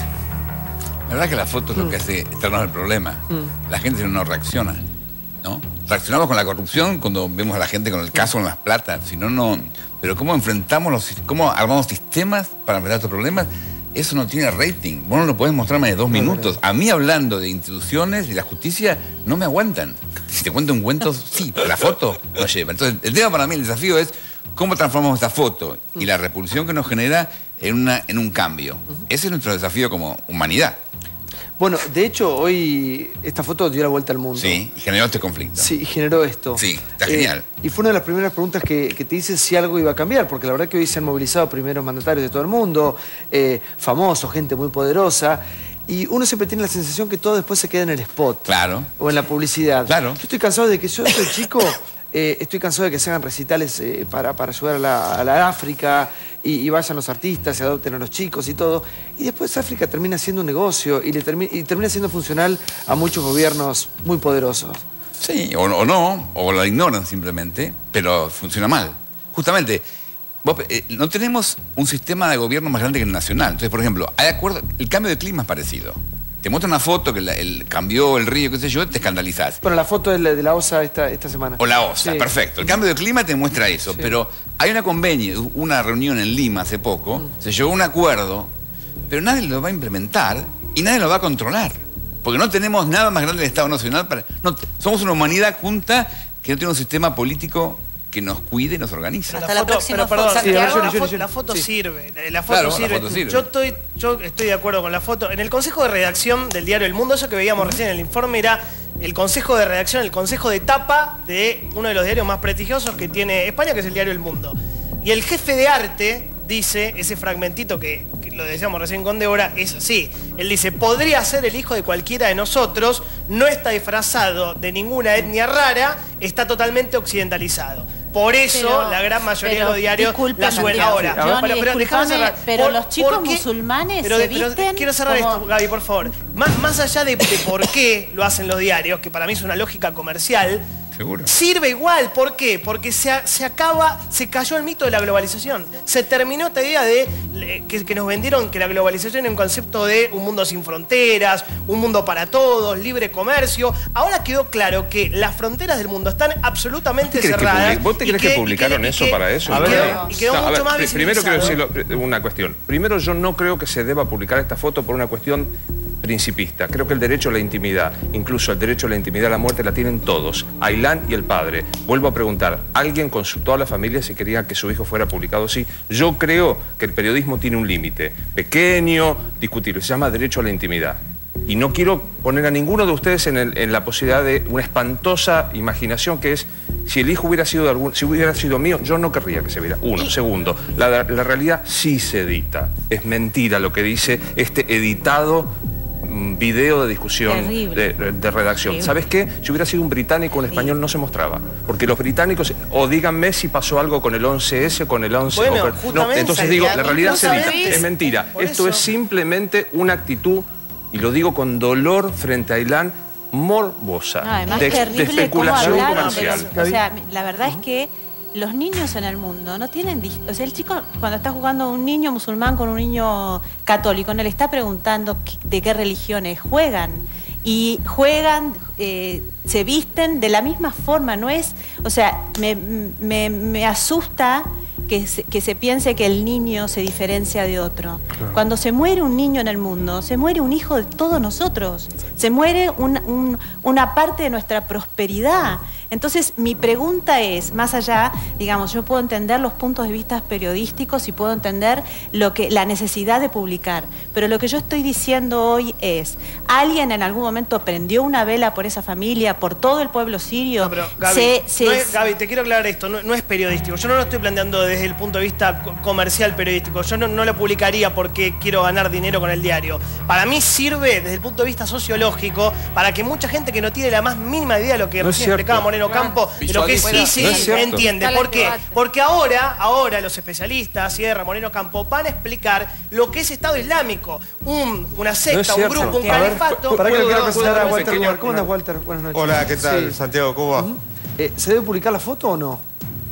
La verdad que la foto es lo que hace estarnos el problema. La gente no reacciona, ¿no? Reaccionamos con la corrupción cuando vemos a la gente con el caso, con las platas. Si no, no. Pero cómo enfrentamos los, cómo armamos sistemas para enfrentar estos problemas, eso no tiene rating. Vos no lo podés mostrar más de dos minutos. A mí hablando de instituciones y la justicia no me aguantan. Si te cuento un cuento, sí, pero la foto no lleva. Entonces, el tema para mí, el desafío es cómo transformamos esta foto y la repulsión que nos genera en, una, en un cambio. Ese es nuestro desafío como humanidad. Bueno, de hecho, hoy esta foto dio la vuelta al mundo. Sí, y generó este conflicto. Sí, y generó esto. Sí, está genial. Eh, y fue una de las primeras preguntas que, que te hice si algo iba a cambiar, porque la verdad que hoy se han movilizado primeros mandatarios de todo el mundo, eh, famosos, gente muy poderosa, y uno siempre tiene la sensación que todo después se queda en el spot. Claro. O en la publicidad. Claro. Yo estoy cansado de que yo soy chico, eh, estoy cansado de que se hagan recitales eh, para, para ayudar a la, a la África, y, y vayan los artistas, se adopten a los chicos y todo. Y después África termina siendo un negocio y, le termi y termina siendo funcional a muchos gobiernos muy poderosos. Sí, o, o no, o la ignoran simplemente, pero funciona mal. Justamente, vos, eh, no tenemos un sistema de gobierno más grande que el nacional. Entonces, por ejemplo, hay acuerdo, el cambio de clima es parecido. Te muestra una foto que la, el, cambió el río, qué sé yo, te escandalizás. Bueno, la foto es la de la OSA esta, esta semana. O la OSA, sí. Perfecto. El cambio de clima te muestra eso, sí. Pero hay una convenio, una reunión en Lima hace poco, mm. se llegó a un acuerdo, pero nadie lo va a implementar y nadie lo va a controlar. Porque no tenemos nada más grande del Estado Nacional para... No, somos una humanidad junta que no tiene un sistema político que nos cuide y nos organiza. Hasta la próxima pero, perdón, foto. sí, la, Santiago. la foto, la foto sí. sirve. La foto, claro, sirve. la foto sirve. Yo estoy, yo estoy de acuerdo con la foto. En el Consejo de Redacción del diario El Mundo, eso que veíamos recién en el informe era el Consejo de Redacción, el Consejo de Tapa de uno de los diarios más prestigiosos que tiene España, que es el diario El Mundo. Y el jefe de arte dice, ese fragmentito que, que lo decíamos recién con Débora, es así. Él dice, podría ser el hijo de cualquiera de nosotros, no está disfrazado de ninguna etnia rara, está totalmente occidentalizado. Por eso pero, la gran mayoría de los diarios la suben ahora. Johnny, pero, pero déjame cerrar. Pero por, los chicos ¿por musulmanes pero, se pero, visten quiero cerrar como... esto, Gaby, por favor. Más, más allá de, de por qué lo hacen los diarios, que para mí es una lógica comercial, seguro. Sirve igual. ¿Por qué? Porque se, se acaba, se cayó el mito de la globalización. Se terminó esta idea de que, que nos vendieron que la globalización era un concepto de un mundo sin fronteras, un mundo para todos, libre comercio. Ahora quedó claro que las fronteras del mundo están absolutamente cerradas. ¿Vos te crees que, que publicaron que, eso que, para eso? Y ¿no? quedó, y quedó no, mucho ver, más primero quiero visibilizado. decir una cuestión. Primero, yo no creo que se deba publicar esta foto por una cuestión principista. Creo que el derecho a la intimidad, incluso el derecho a la intimidad a la muerte, la tienen todos, Aylán y el padre. Vuelvo a preguntar, ¿alguien consultó a la familia si quería que su hijo fuera publicado? Sí. Yo creo que el periodismo tiene un límite pequeño, discutible, se llama derecho a la intimidad. Y no quiero poner a ninguno de ustedes en, el, en la posibilidad de una espantosa imaginación que es, si el hijo hubiera sido de algún, si hubiera sido mío, yo no querría que se viera. Uno. Segundo, la, la realidad sí se edita. Es mentira lo que dice este editado video de discusión de, de redacción. Sí. ¿Sabes qué? Si hubiera sido un británico, un español no se mostraba. Porque los británicos, o díganme si pasó algo con el once ese, con el once... Bueno, o, no, entonces digo, la realidad se edita. Es mentira. Por Esto eso. es simplemente una actitud, y lo digo con dolor frente a Aylán, morbosa. No, además de, terrible de especulación cómo hablaron, comercial. Pero, o sea, la verdad es que los niños en el mundo no tienen... O sea, el chico cuando está jugando un niño musulmán con un niño católico, no le está preguntando de qué religiones juegan. Y juegan, eh, se visten de la misma forma, no es... O sea, me, me, me asusta que se, que se piense que el niño se diferencia de otro. Claro. Cuando se muere un niño en el mundo, se muere un hijo de todos nosotros. Se muere un, un, una parte de nuestra prosperidad. Entonces, mi pregunta es, más allá, digamos, yo puedo entender los puntos de vista periodísticos y puedo entender lo que, la necesidad de publicar, pero lo que yo estoy diciendo hoy es, ¿alguien en algún momento prendió una vela por esa familia, por todo el pueblo sirio? No, pero, Gaby, se, se, no es, Gaby, te quiero aclarar esto, no, no es periodístico. Yo no lo estoy planteando desde el punto de vista comercial periodístico. Yo no, no lo publicaría porque quiero ganar dinero con el diario. Para mí sirve desde el punto de vista sociológico para que mucha gente que no tiene la más mínima idea de lo que no recién explicaba Moreno Campo, de lo que es ISIS, no es entiende. ¿Por qué? Porque ahora, ahora los especialistas, Sierra, Moreno Campo, van a explicar lo que es Estado Islámico. Un, una secta, no un grupo, un califato. Para que lo quiero presentar a Walter. pequeño... ¿Cómo andas, Walter? Buenas noches. Hola, ¿qué tal, Sí. Santiago? ¿Cómo va? Uh-huh. eh, ¿Se debe publicar la foto o no?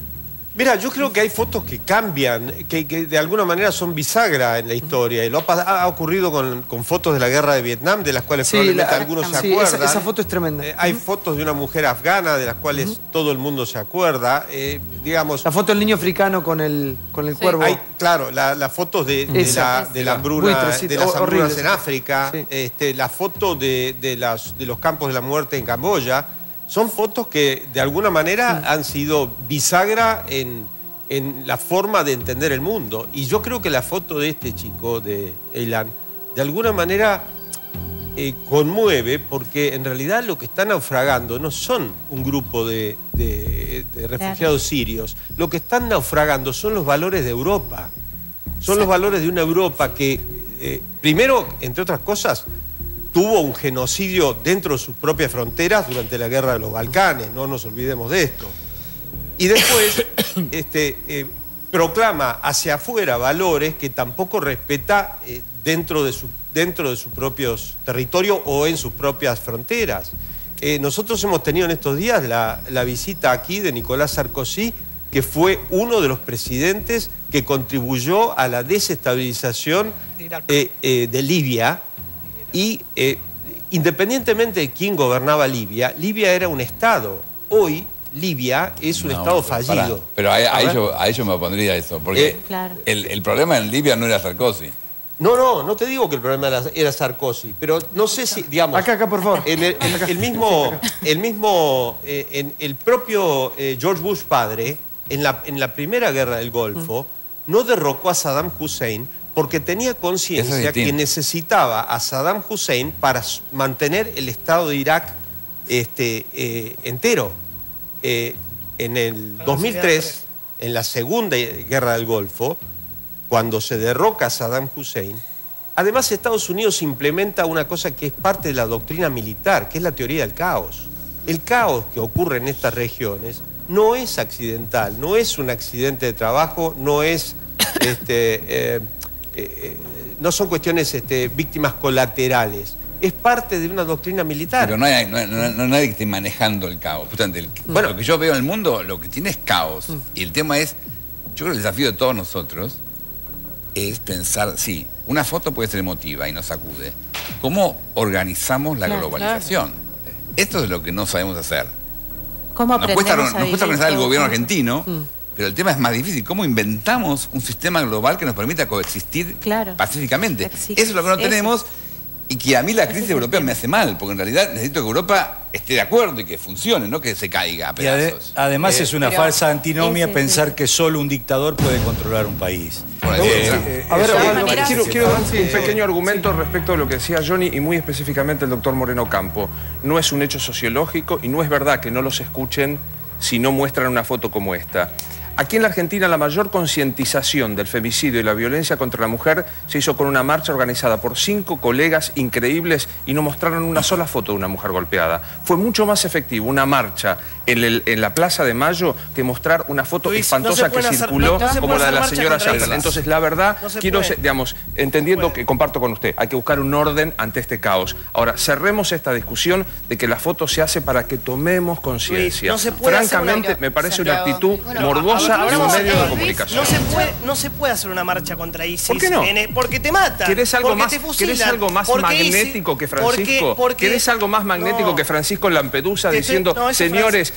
Mira, yo creo que hay fotos que cambian, que, que de alguna manera son bisagra en la historia. Y lo ha, ha ocurrido con, con fotos de la guerra de Vietnam, de las cuales Sí, probablemente la- algunos se sí, acuerdan. esa, esa foto es tremenda. Eh, hay fotos de una mujer afgana, de las cuales todo el mundo se acuerda. Eh, digamos, La foto del niño africano con el, con el cuervo. hay, claro, la- las fotos de, de Esa. la, de la hambruna, Buitres, sí, de las horribles. hambrunas en África, este, la foto de, de, las, de los campos de la muerte en Camboya. Son fotos que de alguna manera han sido bisagra en, en la forma de entender el mundo. Y yo creo que la foto de este chico, de Eilan, de alguna manera eh, conmueve, porque en realidad lo que está naufragando no son un grupo de, de- de refugiados sirios. Lo que están naufragando son los valores de Europa. Son los valores de una Europa que, eh, primero, entre otras cosas, tuvo un genocidio dentro de sus propias fronteras durante la guerra de los Balcanes, no nos olvidemos de esto. Y después este, eh, proclama hacia afuera valores que tampoco respeta eh, dentro, de su, dentro de sus propios territorios o en sus propias fronteras. Eh, nosotros hemos tenido en estos días la, la visita aquí de Nicolás Sarkozy, que fue uno de los presidentes que contribuyó a la desestabilización eh, eh, de Libia. Y eh, independientemente de quién gobernaba Libia, Libia era un Estado. Hoy Libia es un No, Estado pero fallido. pará, Pero ahí, A ahí ver. yo, ahí yo me opondría eso, porque Eh, Claro. el, el problema en Libia no era Sarkozy. No, no, no te digo que el problema era, era Sarkozy, pero no sé si, digamos... Acá, acá, por favor. En el, el- el mismo, el mismo, eh, en el propio eh, George Bush padre, en la, en la primera guerra del Golfo, no derrocó a Saddam Hussein porque tenía Eso es conciencia distinto. que necesitaba a Saddam Hussein para s- mantener el Estado de Irak este, eh, entero. Eh, en el dos mil tres, en la segunda guerra del Golfo, cuando se derroca a Saddam Hussein, además Estados Unidos implementa una cosa que es parte de la doctrina militar, que es la teoría del caos. El caos que ocurre en estas regiones no es accidental, no es un accidente de trabajo, no es, este, eh, eh, no son cuestiones este, víctimas colaterales. Es parte de una doctrina militar. Pero no hay, no hay- no hay- no hay nadie que esté manejando el caos. Justamente, el- Bueno. lo que yo veo en el mundo, lo que tiene es caos. Y el tema es, yo creo que el desafío de todos nosotros es pensar, sí, una foto puede ser emotiva y nos sacude. ¿Cómo organizamos la Claro, globalización? Esto es lo que no sabemos hacer. ¿Cómo Nos cuesta, aprendemos a nos cuesta vivir organizar el todo gobierno juntos? argentino, Mm. pero el tema es más difícil. ¿Cómo inventamos un sistema global que nos permita coexistir Claro. pacíficamente? Exi- Eso es lo que no ese- tenemos y que a mí la ese crisis es el europea tema. me hace mal, porque en realidad necesito que Europa esté de acuerdo y que funcione, no que se caiga a Y ade- pedazos. además Eh, es una pero- falsa antinomia ese- pensar que solo un dictador puede controlar un país. Por Eh, eso, eh, A ver, eso- Osvaldo, quiero, quiero, quiero dar sí, un sí. pequeño argumento respecto a lo que decía Johnny y muy específicamente el doctor Moreno Campo. No es un hecho sociológico y no es verdad que no los escuchen si no muestran una foto como esta. Aquí en la Argentina la mayor concientización del femicidio y la violencia contra la mujer se hizo con una marcha organizada por cinco colegas increíbles y no mostraron una sola foto de una mujer golpeada. Fue mucho más efectivo una marcha en, el- en la Plaza de Mayo que mostrar una foto Luis, espantosa no se que pueden hacer- circuló no- no se como puede la de la hacer señora marcha contra Sandra. ellas. Entonces, la verdad, No se quiero, puede. se- digamos, entendiendo que comparto con usted, hay que buscar un orden ante este caos. Ahora, cerremos esta discusión de que la foto se hace para que tomemos conciencia. no se puede hacer Francamente, una- me parece Santiago, una actitud bueno, morbosa ahora de un vamos a- medio de Luis, comunicación. No se puede, no se puede hacer una marcha contra ISIS. ¿Por qué no? en- porque te matan. ¿Querés algo porque más, te fusilan, ¿querés algo más porque magnético ISIS que Francisco? porque- porque- ¿Querés algo más magnético no. que Francisco en Lampedusa Te- te- diciendo, no, eso señores,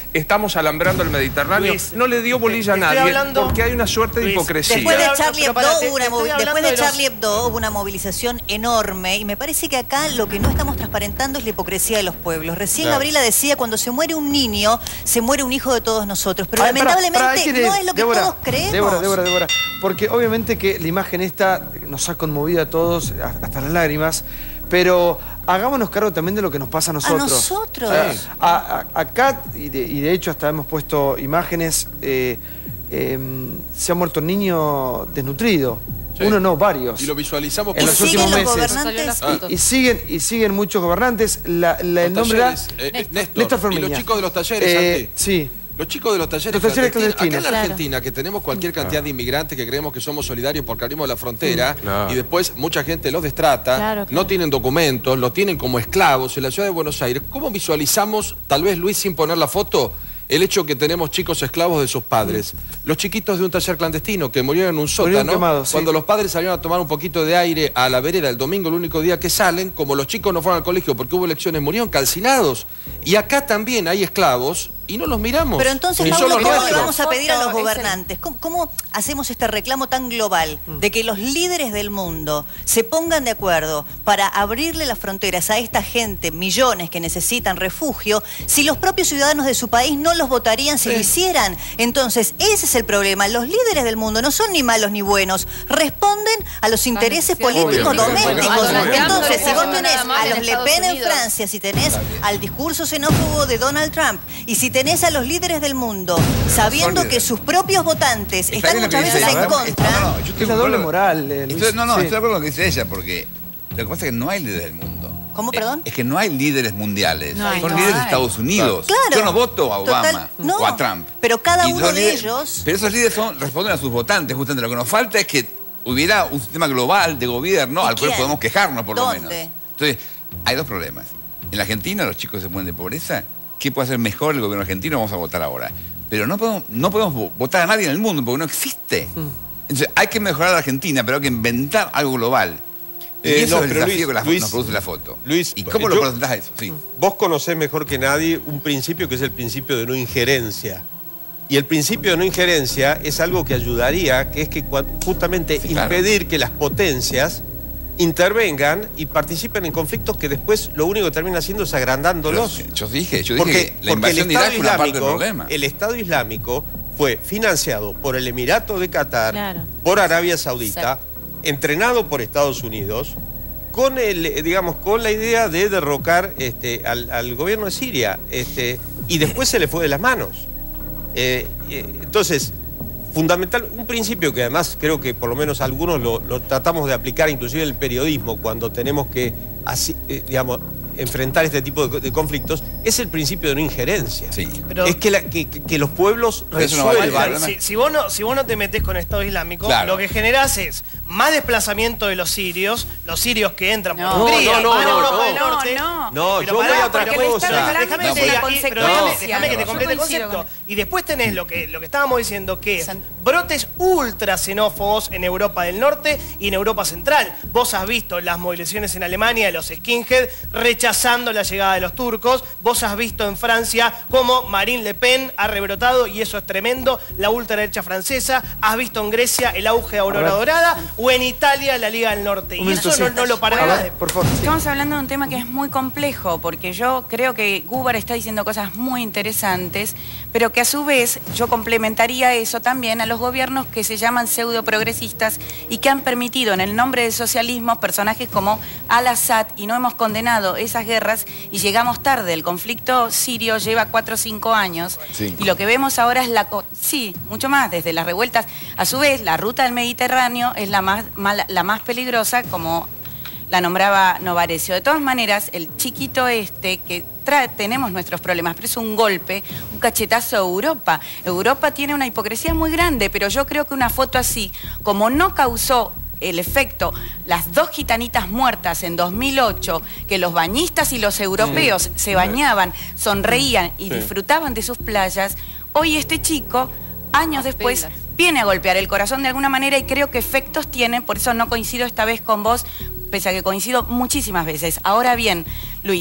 estamos alambrando el Mediterráneo. Luis, no le dio bolilla a estoy nadie hablando- porque hay una suerte de Luis, hipocresía. Después de Charlie Pero Hebdo, para, te- hubo una, te estoy movi- después hablando de de los- Charlie Hebdo hubo una movilización enorme y me parece que acá lo que no estamos transparentando es la hipocresía de los pueblos. Recién Claro. Gabriela decía, cuando se muere un niño, se muere un hijo de todos nosotros. Pero Ay, pará, lamentablemente pará, hay que leer. no es lo que Débora, todos creemos. Débora, Débora, Débora. Porque obviamente que la imagen esta nos ha conmovido a todos, hasta las lágrimas, pero hagámonos cargo también de lo que nos pasa a nosotros. A nosotros. O sea, a- a- acá, y de, y de hecho hasta hemos puesto imágenes, eh, eh, se ha muerto un niño desnutrido. Sí. Uno no, varios. Y lo visualizamos en por los eso. últimos ¿Siguen los meses. gobernantes? Ah. Y, y siguen, y siguen muchos gobernantes. La, la- el Los nombre era talleres, eh, Néstor. Néstor Y Fermiña. los chicos de los talleres, Eh, Santi. sí. Los chicos de los talleres, Los talleres clandestinos. Acá en la clandestinos. Claro. Argentina, que tenemos cualquier cantidad de inmigrantes que creemos que somos solidarios porque abrimos la frontera, Claro. y después mucha gente los destrata, Claro, claro. no tienen documentos, los tienen como esclavos en la ciudad de Buenos Aires. ¿Cómo visualizamos, tal vez Luis sin poner la foto, el hecho que tenemos chicos esclavos de sus padres? Los chiquitos de un taller clandestino que murieron en un Murieron sótano, quemados, sí. cuando los padres salieron a tomar un poquito de aire a la vereda el domingo, el único día que salen, como los chicos no fueron al colegio porque hubo elecciones, murieron calcinados. Y acá también hay esclavos y no los miramos. Pero entonces, Y son Paulo, los ¿cómo le nuestros. vamos a pedir a los Foto es el- gobernantes? ¿Cómo, cómo hacemos este reclamo tan global de que los líderes del mundo se pongan de acuerdo para abrirle las fronteras a esta gente, millones que necesitan refugio, si los propios ciudadanos de su país no los votarían si lo hicieran? Entonces, ese es el problema. Los líderes del mundo no son ni malos ni buenos, responden a los intereses políticos Obvio. domésticos. Obvio. Entonces, si vos Obvio. tenés Nada mal a en los Le Estados Pen en Unidos. Francia, si tenés al discurso xenófobo de Donald Trump y si tenés a los líderes del mundo sabiendo Son que sus propios votantes Está están bien lo que muchas dice veces ella, en ¿no? contra. No, no, yo estoy Es de la doble acuerdo. moral, eh, Luis. Estoy- no, no, Sí. estoy de acuerdo con lo que dice ella, porque lo que pasa es que no hay líderes del mundo. ¿Cómo, Eh, perdón? Es que no hay líderes mundiales. No hay. Son No líderes de hay. Estados Unidos. Claro. Yo no voto a Obama Total, no. o a Trump. Pero cada Y uno son de líderes- ellos... Pero esos líderes son, responden a sus votantes, justamente. Lo que nos falta es que hubiera un sistema global de gobierno ¿Y al cual quién? podemos quejarnos, por lo ¿Dónde? menos. Entonces, hay dos problemas. En la Argentina los chicos se mueren de pobreza. ¿Qué puede hacer mejor el gobierno argentino? Vamos a votar ahora. Pero no podemos, no podemos vo- votar a nadie en el mundo porque no existe. Entonces, hay que mejorar la Argentina, pero hay que inventar algo global. Y Eh, eso no, es el pero desafío Luis, que la- Luis, nos produce la foto. Luis, ¿Y cómo yo- lo presentás eso? Sí. Vos conocés mejor que nadie un principio que es el principio de no injerencia. Y el principio de no injerencia es algo que ayudaría, que es que cua- justamente Sí, claro. impedir que las potencias intervengan y participen en conflictos que después lo único que termina haciendo es agrandándolos. Pero yo dije, yo dije Porque, que la porque el invasión de Estado Irak fue una parte del Islámico, problema. el Estado Islámico fue financiado por el Emirato de Qatar, Claro. por Arabia Saudita, entrenado por Estados Unidos, con el, eh, digamos, con la idea de derrocar este, al, al gobierno de Siria, este, y después se le fue de las manos. Eh, eh, entonces, fundamental, un principio que además creo que por lo menos algunos lo, lo tratamos de aplicar inclusive en el periodismo cuando tenemos que, así, eh, digamos, enfrentar este tipo de, de conflictos, es el principio de no injerencia. Pero- es que, la- que- que- que los pueblos Pero eso no va a resuelvan. llevar, Si, si vos no, si vos no te metés con Estado Islámico, Claro. lo que generás es más desplazamiento de los sirios, los sirios que entran por No, Hungría, no, no, van a no, Europa no. del Norte. No, No, Pero yo voy pará, a otra porque el cosa. Estado Islámico Déjame es que una diga- consecuencia. pero Déjame, no. déjame que te Yo complete el coincido concepto. con Y después tenés lo que, lo que estábamos diciendo, que es brotes ultra xenófobos en Europa del Norte y en Europa Central. Vos has visto las movilizaciones en Alemania de los skinhead rechazando la llegada de los turcos. Vos has visto en Francia cómo Marine Le Pen ha rebrotado, y eso es tremendo, la ultraderecha francesa. Has visto en Grecia el auge de Aurora A ver. Dorada, o en Italia la Liga del Norte. Un Y eso minuto, no, sí. no lo para A ver, nadie. por favor. Estamos hablando de un tema que es muy complejo, porque yo creo que Gubar está diciendo cosas muy interesantes, pero que a su vez yo complementaría eso también a los gobiernos que se llaman pseudo progresistas y que han permitido en el nombre del socialismo personajes como Al-Assad, y no hemos condenado esas guerras y llegamos tarde. El conflicto sirio lleva cuatro o cinco años Sí. y lo que vemos ahora es la... co- Sí, mucho más, desde las revueltas. A su vez, la ruta del Mediterráneo es la más, mala- la más peligrosa, como la nombraba Novarecio. De todas maneras, el chiquito este, que trae, tenemos nuestros problemas, pero es un golpe, un cachetazo a Europa. Europa tiene una hipocresía muy grande, pero yo creo que una foto así, como no causó el efecto, las dos gitanitas muertas en dos mil ocho, que los bañistas y los europeos Sí. se bañaban, sonreían y Sí. disfrutaban de sus playas, hoy este chico, años después, viene a golpear el corazón de alguna manera, y creo que efectos tiene. Por eso no coincido esta vez con vos, pese a que coincido muchísimas veces. Ahora bien, Luis,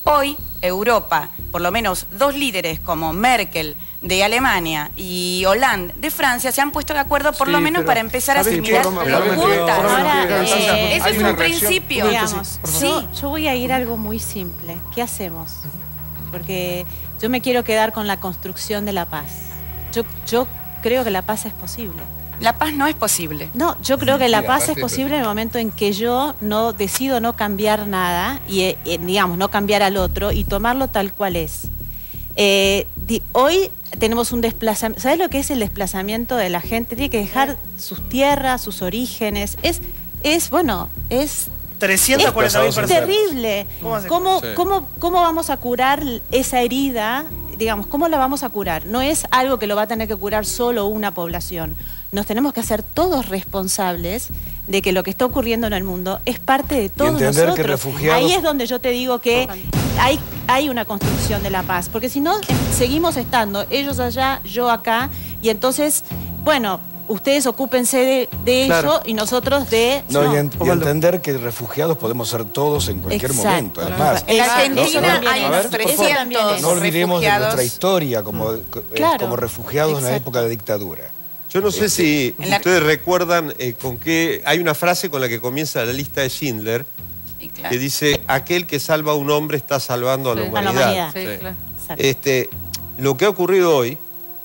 Hoy, Europa, por lo menos dos líderes como Merkel de Alemania y Hollande de Francia se han puesto de acuerdo por Sí, lo menos pero para empezar a asimilar juntas. Ahora, eh, Ese es un principio. Digamos, Sí. yo, yo voy a ir a algo muy simple. ¿Qué hacemos? Porque yo me quiero quedar con la construcción de la paz. Yo, yo creo que la paz es posible. La paz no es posible. No, yo creo que la Sí, paz aparte, es posible en el momento en que yo no decido no cambiar nada y, eh, eh, digamos, no cambiar al otro y tomarlo tal cual es. Eh, di- hoy tenemos un desplazamiento. ¿Sabes lo que es el desplazamiento de la gente? Tiene que dejar sus tierras, sus orígenes. Es, es bueno, es... trescientas cuarenta mil Es personas. terrible. ¿Cómo hace? ¿Cómo, Sí. cómo, ¿Cómo vamos a curar esa herida? Digamos, ¿cómo la vamos a curar? No es algo que lo va a tener que curar solo una población. Nos tenemos que hacer todos responsables de que lo que está ocurriendo en el mundo es parte de todos entender nosotros. que refugiados- Ahí es donde yo te digo que hay, hay una construcción de la paz, porque si no, eh, seguimos estando ellos allá, yo acá, y entonces, bueno, ustedes ocúpense de, de Claro. eso y nosotros de... No, no. y, en- y entender que refugiados podemos ser todos en cualquier Exacto. momento. Además, En ¿no? Argentina ¿no? hay A unos ver, por favor, trescientos no olvidemos de refugiados. nuestra historia como, eh, Claro. como refugiados en la Exacto. época de dictadura. Yo no sé si En la- ustedes recuerdan eh, con qué... Hay una frase con la que comienza la lista de Schindler que dice, aquel que salva a un hombre está salvando a la Sí. humanidad. A la humanidad. Sí, claro. Exacto. Este, lo que ha ocurrido hoy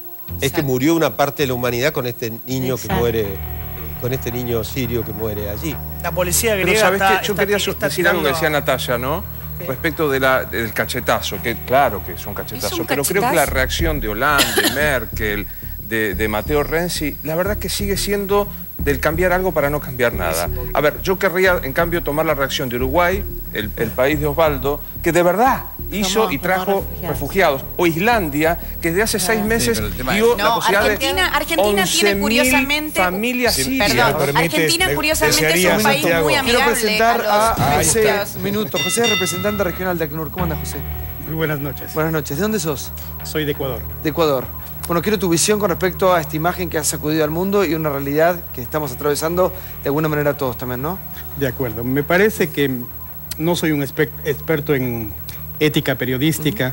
es que murió una parte de la humanidad con este niño que Exacto. muere, eh, con este niño sirio que muere allí. La policía Pero griega sabes está, que yo está- quería está decir algo que tirando- decía Natalia, ¿no? Respecto de la- del cachetazo, que claro que es un cachetazo, Es un pero creo que la cachetazo. reacción de Hollande, de Merkel, de, de Matteo Renzi, la verdad que sigue siendo del cambiar algo para no cambiar nada. A ver, yo querría en cambio tomar la reacción de Uruguay, el, el país de Osvaldo, que de verdad hizo Tomó- y tomó trajo refugiados. refugiados, o Islandia, que desde hace seis meses pero el tema dio es- la No, posibilidad Argentina- de Argentina tiene once mil curiosamente- familias Sí, sirias. perdón, Si me permite, Argentina, curiosamente, es un país muy amigable Quiero presentar a a, los José, refugiados. un minuto. José es representante regional de ACNUR. ¿Cómo andas, José? Muy buenas noches. Buenas noches. ¿De dónde sos? Soy de Ecuador. De Ecuador. Bueno, quiero tu visión con respecto a esta imagen que ha sacudido al mundo y una realidad que estamos atravesando de alguna manera todos también, ¿no? De acuerdo. Me parece que no soy un espe- experto en ética periodística,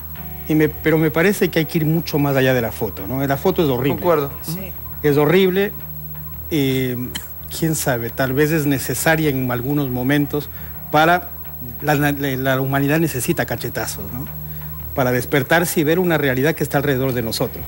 y me- pero me parece que hay que ir mucho más allá de la foto, ¿no? La foto es horrible. Concuerdo. Es horrible. eh, quién sabe, tal vez es necesaria en algunos momentos para... La, la- la humanidad necesita cachetazos, ¿no? Para despertarse y ver una realidad que está alrededor de nosotros.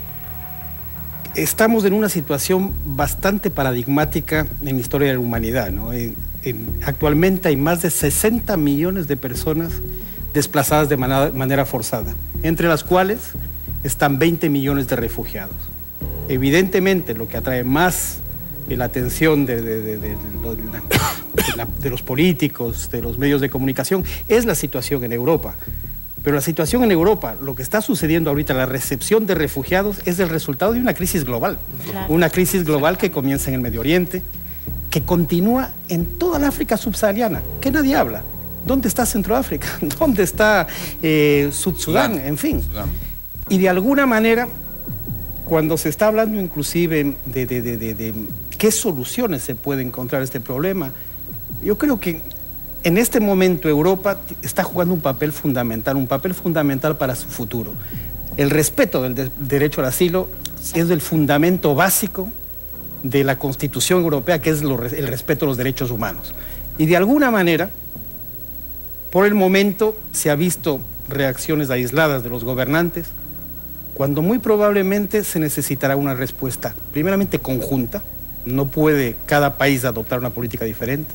Estamos en una situación bastante paradigmática en la historia de la humanidad, ¿no? En- en- actualmente hay más de sesenta millones de personas desplazadas de manera, manera forzada, entre las cuales están veinte millones de refugiados. Evidentemente, lo que atrae más eh, la atención de, de- de- de- de lo- de la- de la- de los políticos, de los medios de comunicación, es la situación en Europa. Pero la situación en Europa, lo que está sucediendo ahorita, la recepción de refugiados, es el resultado de una crisis global. Claro. Una crisis global que comienza en el Medio Oriente, que continúa en toda la África subsahariana, que nadie habla. ¿Dónde está Centroáfrica? ¿Dónde está eh, Sud Sudán? En fin. Y de alguna manera, cuando se está hablando inclusive de, de- de- de- de qué soluciones se puede encontrar a este problema, yo creo que en este momento Europa t- está jugando un papel fundamental, un papel fundamental para su futuro. El respeto del de- derecho al asilo es el fundamento básico de la Constitución Europea, que es lo re- el respeto a los derechos humanos. Y de alguna manera, por el momento se ha visto reacciones aisladas de los gobernantes, cuando muy probablemente se necesitará una respuesta, primeramente conjunta, no puede cada país adoptar una política diferente,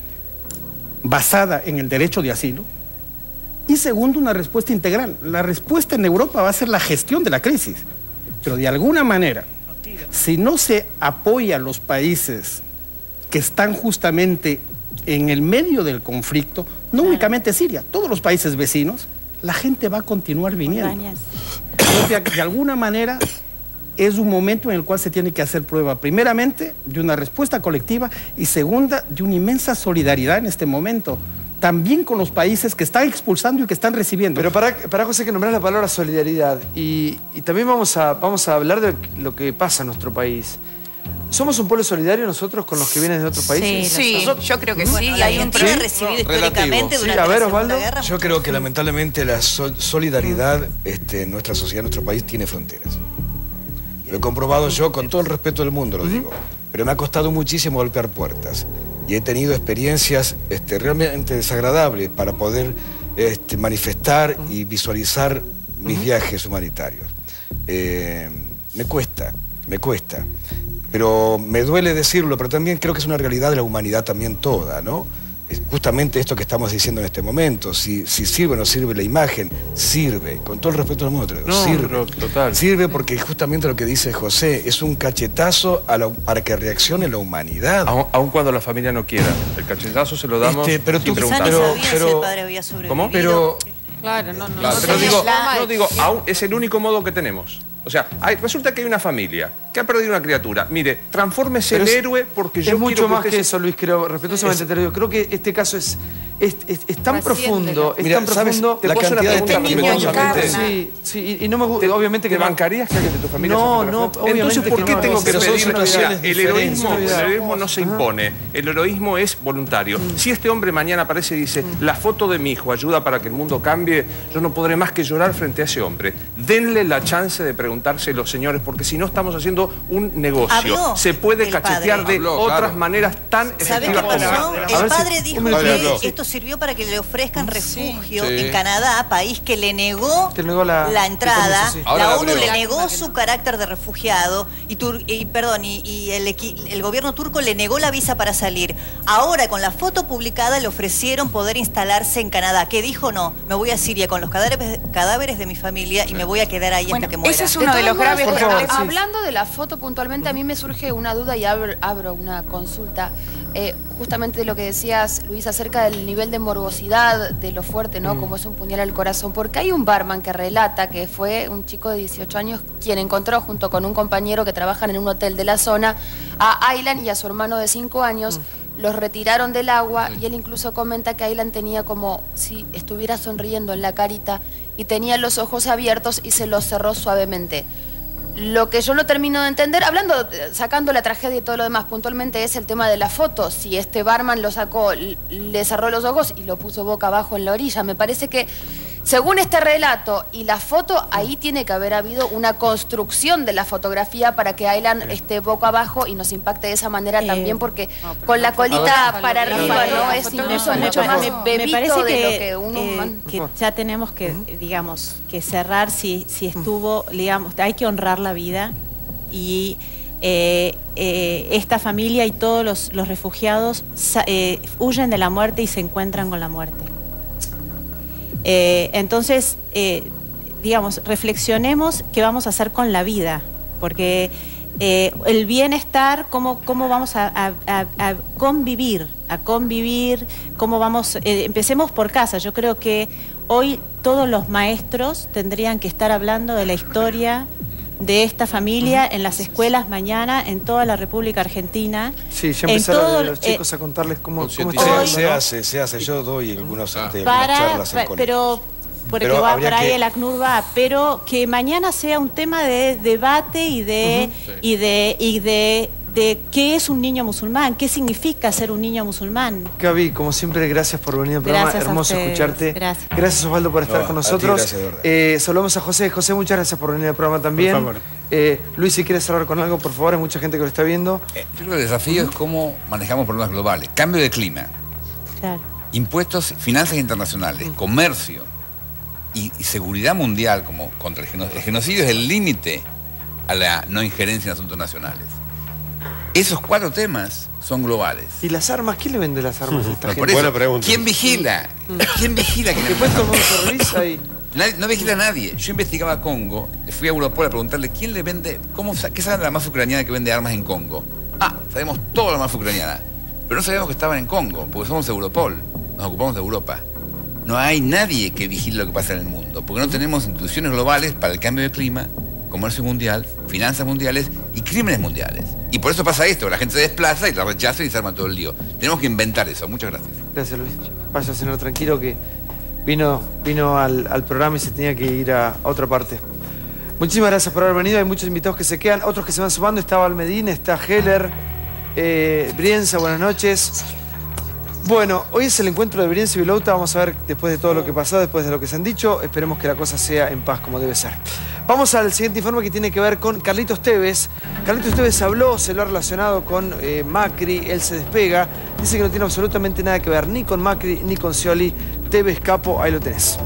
basada en el derecho de asilo, y segundo, una respuesta integral. La respuesta en Europa va a ser la gestión de la crisis, pero de alguna manera, si no se apoya a los países que están justamente en el medio del conflicto, no únicamente Siria, todos los países vecinos, la gente va a continuar viniendo. Entonces, de, de alguna manera, es un momento en el cual se tiene que hacer prueba, primeramente, de una respuesta colectiva y segunda, de una inmensa solidaridad en este momento, también con los países que están expulsando y que están recibiendo. Pero para, para José, que nombrar la palabra solidaridad y, y también vamos a, vamos a hablar de lo que pasa en nuestro país. ¿Somos un pueblo solidario nosotros con los que vienen de otros países? Sí, Nosotros- yo creo que Bueno, sí. la Hay un Argentina ha pro- recibido relativo. históricamente Sí, durante a ver, la Segunda Osvaldo. Guerra. Yo creo que lamentablemente la sol- solidaridad este, en nuestra sociedad, en nuestro país, tiene fronteras. Lo he comprobado yo con todo el respeto del mundo, lo digo. Pero me ha costado muchísimo golpear puertas. Y he tenido experiencias este, realmente desagradables para poder este, manifestar y visualizar mis viajes humanitarios. Eh, me cuesta, me cuesta. Pero me duele decirlo, pero también creo que es una realidad de la humanidad también toda, ¿no? Es justamente esto que estamos diciendo en este momento. Si, si sirve o no sirve la imagen, sirve. Con todo el respeto del mundo, te lo digo, No, sirve. pero total. Sirve porque justamente lo que dice José es un cachetazo a la- para que reaccione la humanidad. Aun, aun cuando la familia no quiera. El cachetazo se lo damos Este, pero sin tú- Quizá preguntar. ni pero- sabían si pero- el padre había sobrevivido. ¿Cómo? Pero Claro, no, no. Claro, no pero tenía digo, forma de- no digo, aún es el único modo que tenemos. O sea, hay- resulta que hay una familia que ha perdido una criatura. Mire, transfórmese Pero en es- héroe porque Es yo mucho quiero más usted que se- eso, Luis, creo, respetuosamente te lo digo. Creo que este caso es, es, es- es tan Trasciende, profundo, ¿no? es Mira, tan ¿sabes profundo. la Te puedo hacer una cantidad de pregunta Este niño respetuosamente. encarna. Sí, sí, y, y no me gusta, ¿Te- obviamente que ¿Te no. bancarías que alguien de tu familia No, se no, fotografie? obviamente Entonces, ¿por que qué no. tengo que Pero son pedir? Mira, situaciones el heroísmo, diferentes. el heroísmo no se Ajá. impone. El heroísmo es voluntario. Si este hombre mañana aparece y dice, la foto de mi hijo ayuda para que el mundo cambie, yo no podré más que llorar frente a ese hombre. Denle la chance de preguntárselo, señores, porque si no estamos haciendo un negocio. Habló Se puede el cachetear padre. de Habló, otras claro. maneras tan ¿Sabes efectivas qué como pasó? esta. A El ver si- padre dijo un minuto, que habló. esto sirvió para que le ofrezcan refugio Sí. en Canadá, país que le negó, Que le negó la- la entrada. el permiso, sí. Ahora La la ONU abrió. le negó su carácter de refugiado y, Tur- y, perdón, y, y el, equi- el gobierno turco le negó la visa para salir. Ahora, con la foto publicada, le ofrecieron poder instalarse en Canadá. ¿Qué dijo? No, me voy a Siria con los cadáveres, cadáveres de mi familia y me voy a quedar ahí Bueno, hasta que muera. ese es uno de los todos graves modos, Por favor, problemas. sí. Hablando de la foto puntualmente, a mí me surge una duda y abro, abro una consulta. Eh, justamente de lo que decías, Luis, acerca del nivel de morbosidad, de lo fuerte, ¿no? Como es un puñal al corazón. Porque hay un barman que relata que fue un chico de dieciocho años quien encontró junto con un compañero que trabajan en un hotel de la zona a Aylan y a su hermano de cinco años. Los retiraron del agua y él incluso comenta que Aylan tenía como si estuviera sonriendo en la carita y tenía los ojos abiertos y se los cerró suavemente. Lo que yo no termino de entender, hablando, eh, sacando la tragedia y todo lo demás, puntualmente es el tema de la foto. Si este barman lo sacó, l- le cerró los ojos y lo puso boca abajo en la orilla. Me parece que, según este relato y la foto, ahí tiene que haber habido una construcción de la fotografía para que Aylan esté boca abajo y nos impacte de esa manera Eh, también, porque con la colita para arriba, ¿no? Es incluso Me- mucho me- más me- me bebito parece de que, lo que uno... eh, man- que ya tenemos que, digamos, que cerrar si, si estuvo, digamos, hay que honrar la vida y eh, eh, esta familia y todos los, los refugiados sa- eh, huyen de la muerte y se encuentran con la muerte. Eh, entonces, eh, digamos, reflexionemos qué vamos a hacer con la vida, porque eh, el bienestar, cómo, cómo vamos a, a- a- a convivir, a convivir, cómo vamos, eh, empecemos por casa. Yo creo que hoy todos los maestros tendrían que estar hablando de la historia de esta familia en las escuelas mañana, en toda la República Argentina. Sí, ya en empezaron todo- los eh, chicos a contarles cómo, cómo Se, está se ¿no? hace, se hace. Yo doy algunos, este, algunas para, charlas en pa- colegios. pero porque Pero va habría por ahí que- el ACNUR va, pero que mañana sea un tema de debate y de Ujú. y de y de, de qué es un niño musulmán, qué significa ser un niño musulmán. Gaby, como siempre, gracias por venir al programa. Gracias a Hermoso ustedes. escucharte. Gracias. Osvaldo, por estar No, con a ti, nosotros. gracias, de verdad. Eh, saludamos a José. José, muchas gracias por venir al programa también. Por favor. Eh, Luis, si quieres cerrar con algo, por favor, hay mucha gente que lo está viendo. Yo creo que el desafío es cómo manejamos problemas globales. Cambio de clima, Claro. impuestos, finanzas internacionales, comercio y, y seguridad mundial como contra el genocidio. El genocidio es el límite a la no injerencia en asuntos nacionales. Esos cuatro temas son globales. ¿Y las armas? ¿Quién le vende las armas a esta No, gente? por eso, ¿quién vigila? ¿Quién vigila que Después todo el mundo se revisa y... Nadie- no vigila a nadie. Yo investigaba Congo, le fui a Europol a preguntarle quién le vende, cómo, sa- qué saben de la mafia ucraniana que vende armas en Congo. Ah, sabemos toda la mafia ucraniana, pero no sabíamos que estaban en Congo, porque somos Europol, nos ocupamos de Europa. No hay nadie que vigile lo que pasa en el mundo, porque no tenemos instituciones globales para el cambio de clima, comercio mundial, finanzas mundiales y crímenes mundiales. Y por eso pasa esto, la gente se desplaza y la rechaza y se arma todo el lío. Tenemos que inventar eso. Muchas gracias. Gracias, Luis. Vaya a cenar tranquilo que vino, vino al, al programa y se tenía que ir a, a otra parte. Muchísimas gracias por haber venido. Hay muchos invitados que se quedan, otros que se van sumando. Está Valmedín, está Heller, eh, Brienza, buenas noches. Bueno, hoy es el encuentro de Brienza y Vilouta. Vamos a ver después de todo lo que pasó, después de lo que se han dicho. Esperemos que la cosa sea en paz como debe ser. Vamos al siguiente informe que tiene que ver con Carlitos Tevez. Carlitos Tevez habló, se lo ha relacionado con eh, Macri, él se despega. Dice que no tiene absolutamente nada que ver ni con Macri ni con Scioli. Tevez, capo, ahí lo tenés.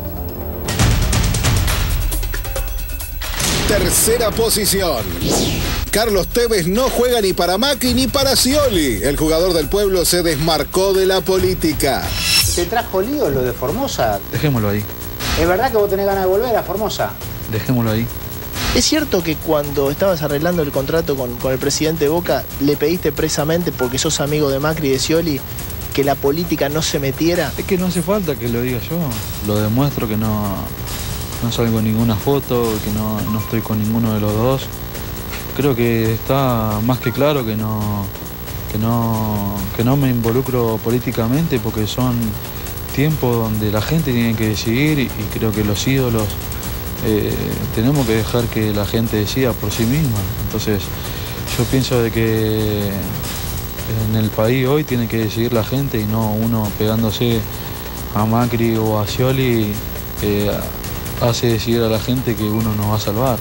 Tercera posición. Carlos Tevez no juega ni para Macri ni para Scioli. El jugador del pueblo se desmarcó de la política. ¿Te trajo lío lo de Formosa? Dejémoslo ahí. ¿Es verdad que vos tenés ganas de volver a Formosa? Dejémoslo ahí. ¿Es cierto que cuando estabas arreglando el contrato con, con el presidente de Boca, le pediste expresamente, porque sos amigo de Macri y de Scioli, que la política no se metiera? Es que no hace falta que lo diga yo. Lo demuestro que no, no salgo en ninguna foto, que no, no estoy con ninguno de los dos. Creo que está más que claro que no, que no, que no me involucro políticamente, porque son tiempos donde la gente tiene que decidir y, y creo que los ídolos eh, tenemos que dejar que la gente decida por sí misma. Entonces yo pienso de que en el país hoy tiene que decidir la gente y no uno pegándose a Macri o a Scioli que hace decidir a la gente que uno nos va a salvar.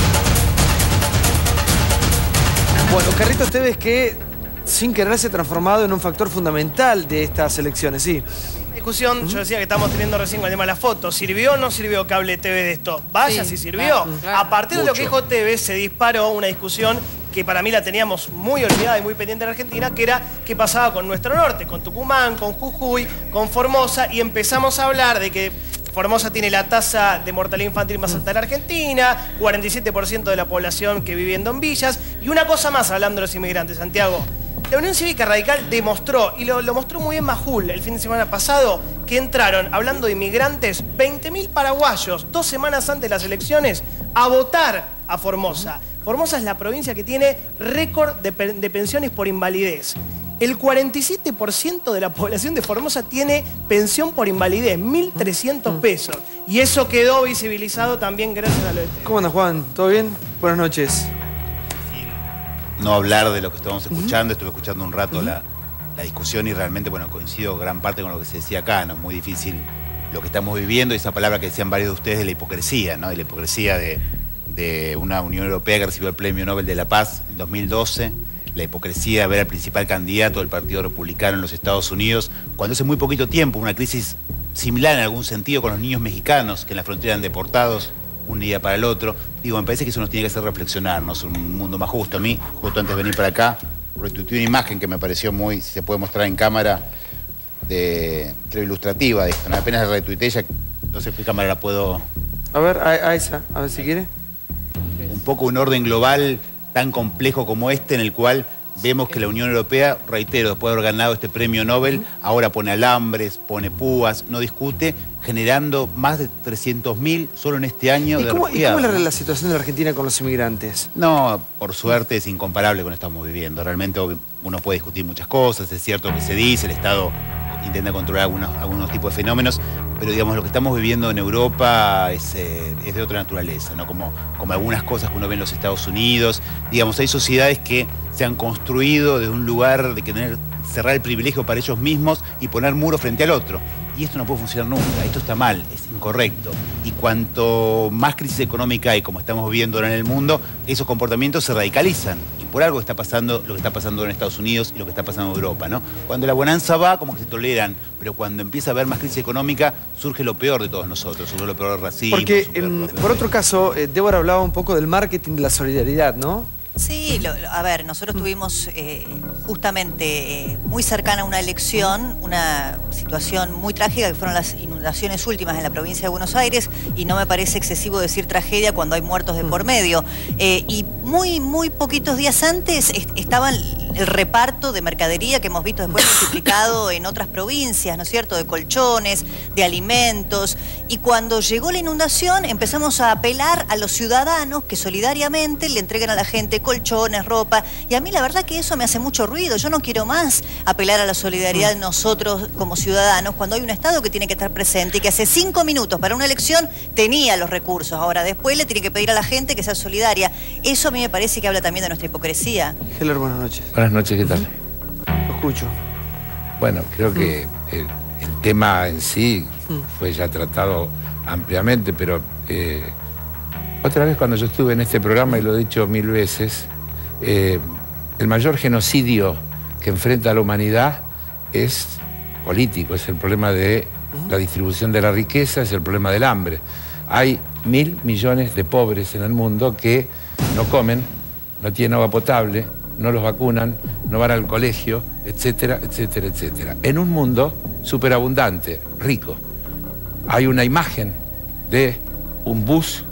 Bueno, Carlitos Tevez que sin querer se ha transformado en un factor fundamental de estas elecciones, sí. Discusión, uh-huh. Yo decía que estamos teniendo recién con el tema de la foto. ¿Sirvió o no sirvió cable T V de esto? Vaya Sí, si sirvió. claro, claro. A partir Mucho. de lo que dijo Tevez se disparó una discusión que para mí la teníamos muy olvidada y muy pendiente en Argentina, que era qué pasaba con nuestro norte, con Tucumán, con Jujuy, con Formosa, y empezamos a hablar de que Formosa tiene la tasa de mortalidad infantil más alta de la Argentina, cuarenta y siete por ciento de la población que vive en Don Villas, y una cosa más hablando de los inmigrantes, Santiago. La Unión Cívica Radical demostró, y lo, lo mostró muy bien Majul el fin de semana pasado, que entraron, hablando de inmigrantes, veinte mil paraguayos, dos semanas antes de las elecciones, a votar a Formosa. Formosa es la provincia que tiene récord de, pe de pensiones por invalidez. El cuarenta y siete por ciento de la población de Formosa tiene pensión por invalidez, mil trescientos pesos. Y eso quedó visibilizado también gracias a lo de Tevez. ¿Cómo andas, Juan? ¿Todo bien? Buenas noches. No hablar de lo que estábamos escuchando, estuve escuchando un rato la, la discusión y realmente, bueno, coincido gran parte con lo que se decía acá, ¿no? Es muy difícil lo que estamos viviendo y esa palabra que decían varios de ustedes de la hipocresía, ¿no? De la hipocresía de, de una Unión Europea que recibió el Premio Nobel de la Paz en dos mil doce, la hipocresía de ver al principal candidato del Partido Republicano en los Estados Unidos, cuando hace muy poquito tiempo, una crisis similar en algún sentido con los niños mexicanos que en la frontera eran deportados un día para el otro. Digo, me parece que eso nos tiene que hacer reflexionar, ¿no? Es un mundo más justo. A mí, justo antes de venir para acá, retuiteé una imagen que me pareció muy, si se puede mostrar en cámara, de, creo, ilustrativa de esto, ¿no? Apenas la retuiteé, ya no sé qué cámara la puedo... A ver, a, a esa, a ver si quiere. Un poco un orden global tan complejo como este, en el cual vemos que la Unión Europea, reitero, después de haber ganado este premio Nobel, ahora pone alambres, pone púas, no discute, generando más de trescientos mil solo en este año ¿Y de cómo, ¿Y cómo refugiados, es la, ¿no? la situación de la Argentina con los inmigrantes? No, por suerte es incomparable con lo que estamos viviendo. Realmente uno puede discutir muchas cosas, es cierto que se dice, el Estado intenta controlar algunos, algunos tipos de fenómenos, pero digamos lo que estamos viviendo en Europa es, eh, es de otra naturaleza, ¿no? Como, como algunas cosas que uno ve en los Estados Unidos. Digamos, hay sociedades que se han construido desde un lugar de tener, cerrar el privilegio para ellos mismos y poner muros frente al otro. Y esto no puede funcionar nunca, esto está mal, es incorrecto. Y cuanto más crisis económica hay, como estamos viviendo ahora en el mundo, esos comportamientos se radicalizan. Y por algo está pasando lo que está pasando en Estados Unidos y lo que está pasando en Europa, ¿no? Cuando la bonanza va, como que se toleran, pero cuando empieza a haber más crisis económica, surge lo peor de todos nosotros, surge lo peor del racismo. Porque, surge lo em, peor por otro caso, eh, Débora hablaba un poco del marketing de la solidaridad, ¿no? Sí, lo, lo- a ver, nosotros tuvimos eh, justamente eh, muy cercana a una elección, una situación muy trágica que fueron las inundaciones últimas en la provincia de Buenos Aires, y no me parece excesivo decir tragedia cuando hay muertos de por medio. Eh, y muy, muy poquitos días antes est- estaban el reparto de mercadería que hemos visto después multiplicado en otras provincias, ¿no es cierto?, de colchones, de alimentos. Y cuando llegó la inundación empezamos a apelar a los ciudadanos que solidariamente le entreguen a la gente colchones, ropa. Y a mí la verdad que eso me hace mucho ruido. Yo no quiero más apelar a la solidaridad de nosotros como ciudadanos cuando hay un Estado que tiene que estar presente y que hace cinco minutos para una elección tenía los recursos. Ahora después le tiene que pedir a la gente que sea solidaria. Eso a mí me parece que habla también de nuestra hipocresía. Heller, buenas noches. Buenas noches, ¿qué tal? Lo escucho. Bueno, creo que el, el tema en sí fue ya tratado ampliamente, pero eh, otra vez cuando yo estuve en este programa, y lo he dicho mil veces, eh, el mayor genocidio que enfrenta a la humanidad es político, es el problema de la distribución de la riqueza, es el problema del hambre. Hay mil millones de pobres en el mundo que no comen, no tienen agua potable, no los vacunan, no van al colegio, etcétera, etcétera, etcétera. En un mundo superabundante, rico. Hay una imagen de un bus,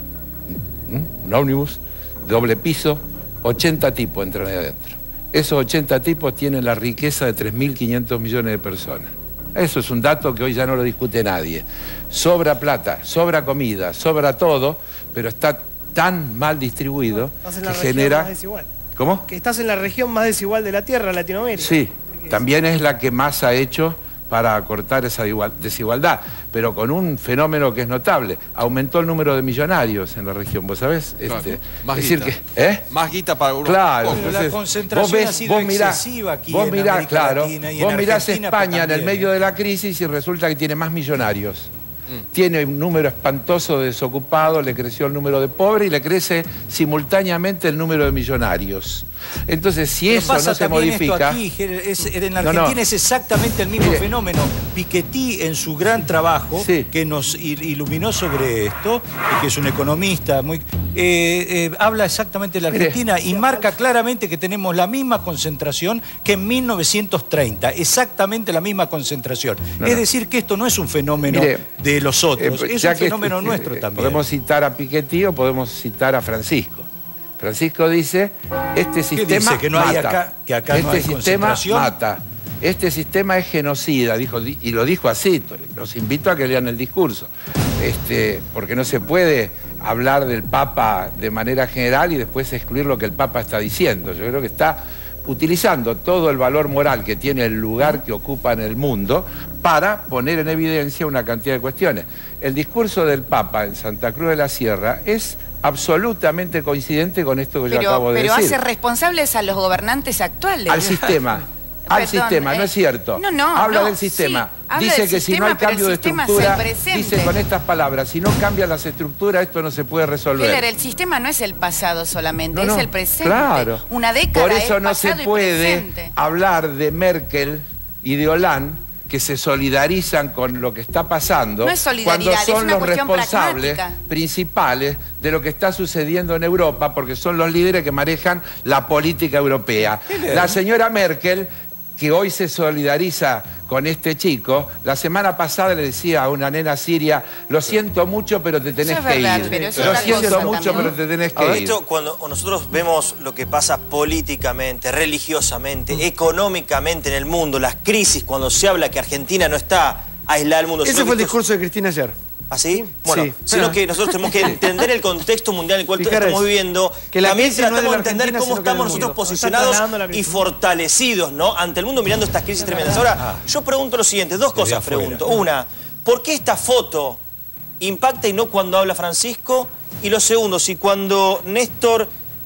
un ómnibus, doble piso, ochenta tipos entran ahí adentro. Esos ochenta tipos tienen la riqueza de tres mil quinientos millones de personas. Eso es un dato que hoy ya no lo discute nadie. Sobra plata, sobra comida, sobra todo, pero está tan mal distribuido Estás en que la región genera... más desigual. ¿Cómo? Que estás en la región más desigual de la Tierra, Latinoamérica. Sí, también es la que más ha hecho para acortar esa desigualdad, pero con un fenómeno que es notable. Aumentó el número de millonarios en la región, ¿vos sabés? Claro, Este, más es decir guita. que, ¿eh? Más guita para uno. Claro, Pero entonces, la concentración vos ves, ha sido vos mirás, excesiva aquí vos en mirás, América claro, Latina y en vos mirás Argentina, España pues en el también. medio de la crisis y resulta que tiene más millonarios. Tiene un número espantoso de desocupados, le creció el número de pobres y le crece simultáneamente el número de millonarios. Entonces, si Pero eso pasa no se también esto modifica... aquí, es- en No, no. Argentina es exactamente el mismo Mire. fenómeno. Piketty, en su gran trabajo, que nos il- iluminó sobre esto, y que es un economista muy... eh, eh, habla exactamente de la Mire. Argentina y marca claramente que tenemos la misma concentración que en mil novecientos treinta, exactamente la misma concentración. No, es no. decir, que esto no es un fenómeno Mire, de los otros, Eh, es ya un que fenómeno eh, nuestro eh, también. Podemos citar a Piketty o podemos citar a Francisco. Francisco dice, este sistema dice? ¿Que no hay mata. acá- que acá este no hay sistema concentración? mata. Este sistema es genocida, dijo, y lo dijo así. Los invito a que lean el discurso. Este, porque no se puede hablar del Papa de manera general y después excluir lo que el Papa está diciendo. Yo creo que está utilizando todo el valor moral que tiene el lugar que ocupa en el mundo para poner en evidencia una cantidad de cuestiones. El discurso del Papa en Santa Cruz de la Sierra es absolutamente coincidente con esto que yo Pero, acabo de pero decir. hace responsables a los gobernantes actuales. Al sistema. Al Perdón, sistema, no eh, es cierto. no, no, Habla no, del sistema. sí, habla dice del que sistema, si no hay pero el cambio de sistema es estructura, el presente. dice con estas palabras, si no cambian las estructuras, esto no se puede resolver. Heller, el sistema no es el pasado solamente, No, no, es el presente. claro. Una década Por eso es no se pasado y puede presente. hablar de Merkel y de Hollande, que se solidarizan con lo que está pasando, No es solidaridad, cuando es son una los cuestión responsables pragmática. principales de lo que está sucediendo en Europa, porque son los líderes que manejan la política europea. La señora Merkel, que hoy se solidariza con este chico, la semana pasada le decía a una nena siria, lo siento mucho, pero te tenés Eso es que verdad, ir. pero eso Lo es otra siento cosa mucho, también. pero te tenés que Ahora, ir. esto, cuando nosotros vemos lo que pasa políticamente, religiosamente, económicamente en el mundo, las crisis, cuando se habla que Argentina no está aislada del mundo. Ese sino fue el que esto- discurso de Cristina ayer. ¿Así? Bueno, Sí. sino Ah. que nosotros tenemos que entender el contexto mundial en el cual todos Fijaros, estamos viviendo. que la También crisis no es de tratamos la de entender Argentina, cómo sino que del estamos nosotros mundo. posicionados Está trasladando la y crisis. fortalecidos, ¿no? Ante el mundo mirando estas crisis tremendas. Ahora, yo pregunto lo siguiente, dos cosas afuera. pregunto. Una, ¿por qué esta foto impacta y no cuando habla Francisco? Y lo segundo, si cuando Néstor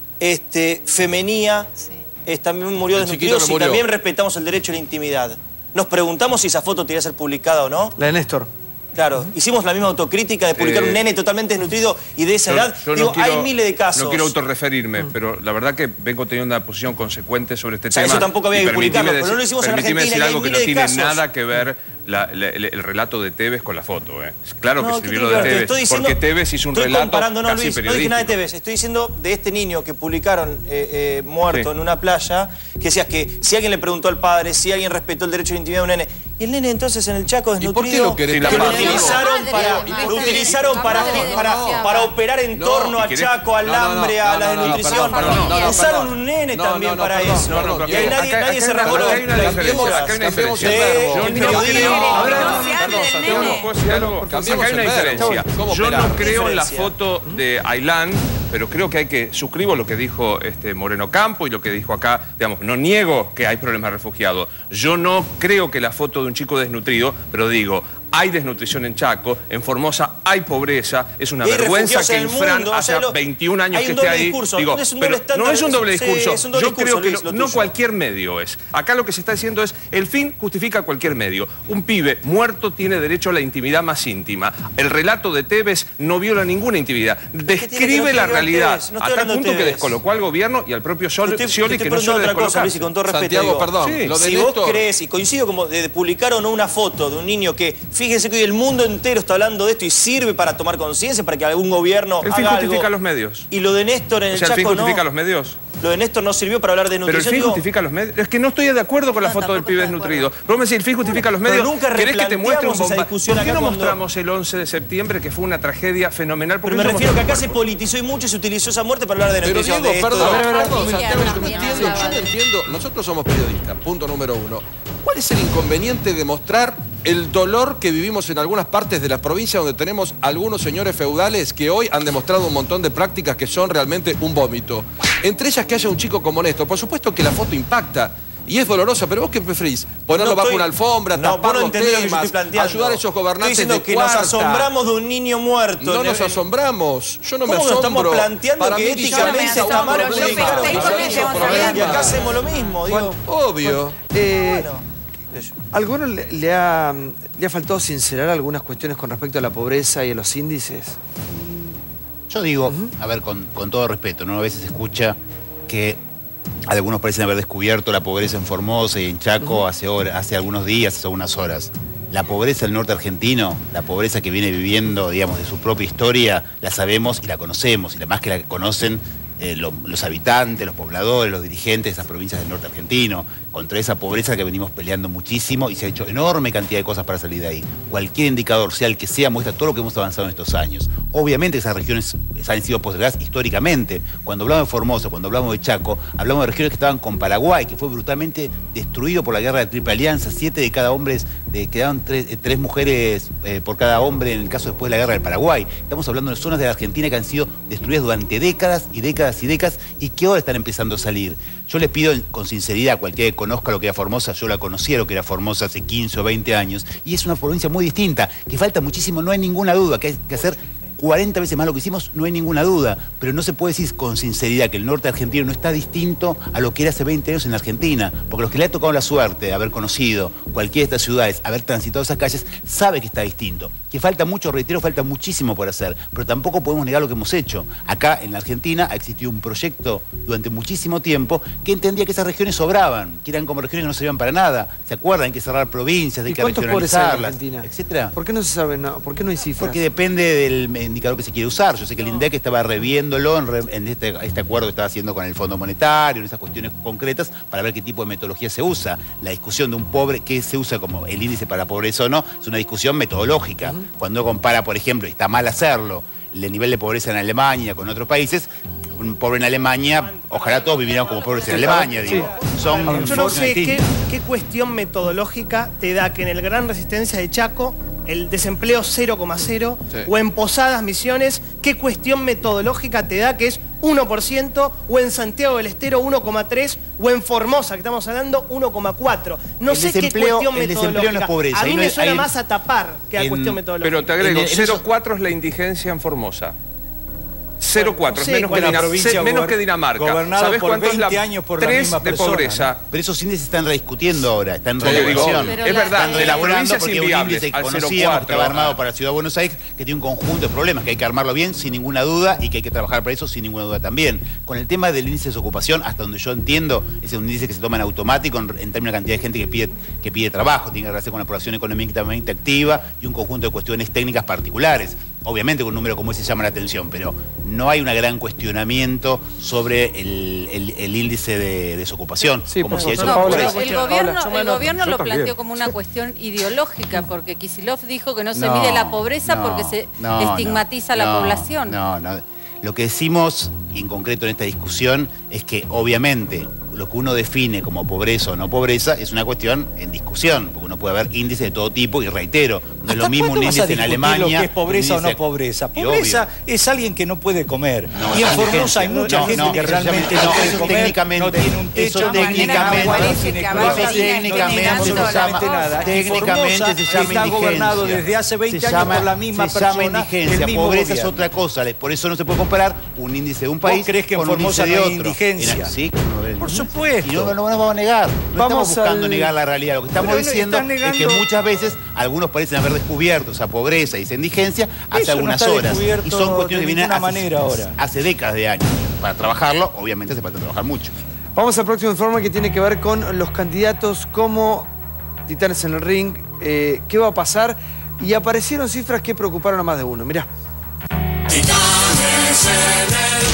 este, Femenía eh, también murió El chiquito desnutrido, que si murió. también respetamos el derecho a la intimidad. Nos preguntamos si esa foto debería ser publicada o no. La de Néstor. Claro, hicimos la misma autocrítica de publicar Eh, un nene totalmente desnutrido y de esa Yo- edad. yo no Digo, quiero- hay miles de casos. No quiero autorreferirme, pero la verdad que vengo teniendo una posición consecuente sobre este O sea, tema. eso tampoco había Y que publicarlo, permitime pero no lo decir- hicimos en permitime Argentina decir y hay algo que no miles de tiene casos. nada que ver la- la- el, el relato de Tevez con la foto. ¿eh? Claro No, que ¿qué sirvió tiene lo que de ver? Te Tevez, estoy diciendo- porque Tevez hizo un estoy relato comparando, no, casi Luis, no dije periodístico. nada de Tevez. Estoy diciendo de este niño que publicaron eh, eh, muerto Sí. en una playa, que decías que si alguien le preguntó al padre, si alguien respetó el derecho a la intimidad de un nene. Y el nene entonces en el Chaco desnutrido, ¿Y por qué lo querés que lo tapar? utilizaron para, lo utilizaron para, para, para operar en No, torno y a querés- Chaco, al no, no, no, hambre, no, a la no, no, desnutrición. perdón, perdón, no, no, Usaron perdón. un nene No, también no, no, para perdón, eso. no, no, Y ahí acá- nadie, acá- nadie se acá- revoló. acá hay una diferencia, acá hay una diferencia. Yo El no periodismo. creo- Ahora, Perdón, Santiago, Santiago, ¿puedo decir algo? Cambiemos Acá hay una el verbo. diferencia. ¿Cómo Yo operar? no creo en la Diferencia. foto de Ailán, pero creo que hay que, suscribo lo que dijo este Moreno Campo y lo que dijo acá, digamos, no niego que hay problemas de refugiados. Yo no creo que la foto de un chico desnutrido, pero digo, hay desnutrición en Chaco, en Formosa hay pobreza, es una Y hay vergüenza refugiados que en el Infran mundo, o hace sea, lo- veintiún años hay que un esté doble ahí. discurso, Digo, es un pero doble estándar, no es un doble sí, discurso. es un doble Yo discurso, creo que Luis, no, lo no tuyo. cualquier medio es. Acá lo que se está diciendo es, el fin justifica cualquier medio. Un pibe muerto tiene derecho a la intimidad más íntima. El relato de Tevez no viola ninguna intimidad. Describe la realidad. Tevez, no estoy a tal hablando de punto que Tevez. descolocó al gobierno y al propio Sol- Estoy- Scioli estoy que no preguntando suele otra cosa, descolocar. Luis, y con todo respeto Santiago, digo, perdón. sí, Lo de si vos Néstor- crees, y coincido como de, de publicar o no una foto de un niño que, fíjense que hoy el mundo entero está hablando de esto y sirve para tomar conciencia, para que algún gobierno El fin haga justifica algo. los medios. Y lo de Néstor en O el sea, el fin Chaco justifica no. los medios. Lo de Néstor no sirvió para hablar de Pero el nutrición. fin digo, justifica los medios. Es que no estoy de acuerdo con la foto del pibe desnutrido. Pero vos me decís, el fin justifica los Pero medios. nunca ¿Querés que te muestre un replanteamos esa bomba? discusión ¿Por qué acá no cuando- mostramos el once de septiembre, que fue una tragedia fenomenal? ¿Por Pero qué me no refiero que mostramos- acá se politizó y mucho y se utilizó esa muerte para hablar de Pero nutrición. Diego, de esto, perdón, de- perdón, Santiago, yo no entiendo, yo no entiendo. Nosotros somos periodistas, punto número uno. ¿Cuál es el inconveniente de mostrar el dolor que vivimos en algunas partes de la provincia donde tenemos algunos señores feudales que hoy han demostrado un montón de prácticas que son realmente un vómito? Entre ellas que haya un chico como Néstor. Por supuesto que la foto impacta y es dolorosa, pero vos qué preferís, ponerlo No bajo estoy- una alfombra, No, vos tapar no los entendés lo que yo temas, estoy planteando. ayudar a esos gobernantes Estoy diciendo de que cuarta. nos asombramos de un niño muerto. No En nos el- asombramos, yo no me ¿Cómo nos asombro. estamos planteando Para que mí éticamente Guillermo está mal es un publicar? problema. Y Para mí es un problema. Y acá hacemos lo mismo, digo. Obvio. Eh, ¿Alguno le, le ha, le ha faltado sincerar algunas cuestiones con respecto a la pobreza y a los índices? Yo digo, a ver, con, con todo respeto, ¿no? A veces se escucha que algunos parecen haber descubierto la pobreza en Formosa y en Chaco hace, hora- hace algunos días, hace unas horas. La pobreza del norte argentino, la pobreza que viene viviendo, digamos, de su propia historia, la sabemos y la conocemos. Y además que la conocen eh, lo- los habitantes, los pobladores, los dirigentes de esas provincias del norte argentino. Contra esa pobreza que venimos peleando muchísimo y se ha hecho enorme cantidad de cosas para salir de ahí. Cualquier indicador, sea el que sea, muestra todo lo que hemos avanzado en estos años. Obviamente esas regiones han sido postergadas históricamente. Cuando hablamos de Formosa, cuando hablamos de Chaco, hablamos de regiones que estaban con Paraguay, que fue brutalmente destruido por la guerra de Triple Alianza. Siete de cada hombre, de, quedaban tres, eh, tres mujeres eh, por cada hombre en el caso después de la guerra del Paraguay. Estamos hablando de zonas de la Argentina que han sido destruidas durante décadas y décadas y décadas y que ahora están empezando a salir. Yo les pido con sinceridad a cualquiera que conozca lo que era Formosa, yo la conocía lo que era Formosa hace quince o veinte años, y es una provincia muy distinta, que falta muchísimo, no hay ninguna duda, que hay que hacer cuarenta veces más lo que hicimos, no hay ninguna duda, pero no se puede decir con sinceridad que el norte argentino no está distinto a lo que era hace veinte años en la Argentina, porque los que le ha tocado la suerte de haber conocido cualquiera de estas ciudades, haber transitado esas calles, sabe que está distinto, que falta mucho, reitero, falta muchísimo por hacer, pero tampoco podemos negar lo que hemos hecho. Acá en la Argentina ha existido un proyecto durante muchísimo tiempo que entendía que esas regiones sobraban, que eran como regiones que no servían para nada, ¿se acuerdan? Hay que cerrar provincias, hay ¿Y que cuántos pobres hay en regionalizarlas, Argentina? etcétera. ¿Por qué no se sabe? No, ¿por qué no hay cifras? Porque depende del indicador que se quiere usar. Yo sé que el INDEC estaba reviéndolo en, re- en este, este acuerdo que estaba haciendo con el Fondo Monetario, en esas cuestiones concretas, para ver qué tipo de metodología se usa. La discusión de un pobre, qué se usa como el índice para pobreza o no, es una discusión metodológica. Uh-huh. Cuando compara, por ejemplo, y está mal hacerlo, el nivel de pobreza en Alemania con otros países, un pobre en Alemania, ojalá todos vivieran como pobres en Alemania, Sí. digo. Son Yo no sé qué, distintos. qué cuestión metodológica te da que en el Gran Resistencia de Chaco el desempleo cero coma cero Sí. o en Posadas Misiones, qué cuestión metodológica te da que es uno por ciento o en Santiago del Estero uno coma tres o en Formosa, que estamos hablando, uno coma cuatro. No El sé qué desempleo- cuestión el desempleo metodológica. no es pobreza, A ahí mí no me hay- suena hay- más a tapar que a en- cuestión metodológica. Pero te agrego, En el- en cero eso- coma cuatro es la indigencia en Formosa. cero coma cuatro, no sé, es menos, que, bueno, Dina- provincia se- menos gober- que Dinamarca. gobernado ¿Sabés por cuánto es la veinte años por la tres misma de persona, pobreza? ¿no? Pero esos índices se están rediscutiendo ahora, están en Sí, digo, rediscusión. Pero es la- verdad, están la elaborando provincia es porque un inviable, índice que al cero coma conocíamos que cuatro. estaba armado para Ciudad de Buenos Aires, que tiene un conjunto de problemas, que hay que armarlo bien sin ninguna duda y que hay que trabajar para eso sin ninguna duda también. Con el tema del índice de desocupación, hasta donde yo entiendo, ese es un índice que se toma en automático en, en términos de la cantidad de gente que pide, que pide trabajo, tiene que relación con la población económicamente activa y un conjunto de cuestiones técnicas particulares. obviamente con un número como ese llama la atención, pero no hay un gran cuestionamiento sobre el, el- el índice de desocupación. Sí, como por si eso favor, no Paola. fuera- El gobierno, Paola, el gobierno yo lo también. planteó como una cuestión ideológica, porque Kicillof dijo que no se No, mide la pobreza no, porque se no, estigmatiza a la no, población. No, no. Lo que decimos en concreto en esta discusión es que obviamente lo que uno define como pobreza o no pobreza es una cuestión en discusión, porque uno puede haber índices de todo tipo y reitero, no es lo mismo un ¿Cuándo vas a índice en discutir Alemania. lo que es pobreza un o no índice- pobreza? Y Pobreza obvio. es alguien que no puede comer. No, y en es Formosa hay indigencia. mucha No, gente no, que eso realmente llama- no no, puede eso comer, técnicamente- no tiene un techo, eso no tiene técnicamente- agua, no parece tiene que cloro, avanza no tiene técnicamente absolutamente se llama- nada. Y técnicamente Formosa se llama está gobernado indigencia. desde hace veinte Se años llama- por la misma se llama persona, indigencia. el mismo Pobreza es gobierno. otra cosa, por eso no se puede comparar un índice de un país ¿Vos crees que en con un Formosa índice no de hay otro. indigencia? Era- sí, como ven. Por supuesto. Y no, no, no nos vamos a negar. No Vamos estamos buscando al- negar la realidad. Lo que estamos Pero no diciendo están es que negando- muchas veces algunos parecen haber descubierto esa pobreza y esa indigencia hace Eso no algunas está horas. descubierto Y son cuestiones de que vienen ninguna hace, manera ahora. hace décadas de años. Para trabajarlo, obviamente hace falta trabajar mucho. Vamos al próximo informe que tiene que ver con los candidatos como titanes en el ring. Eh, ¿Qué va a pasar? Y aparecieron cifras que preocuparon a más de uno. Mirá. Titanes en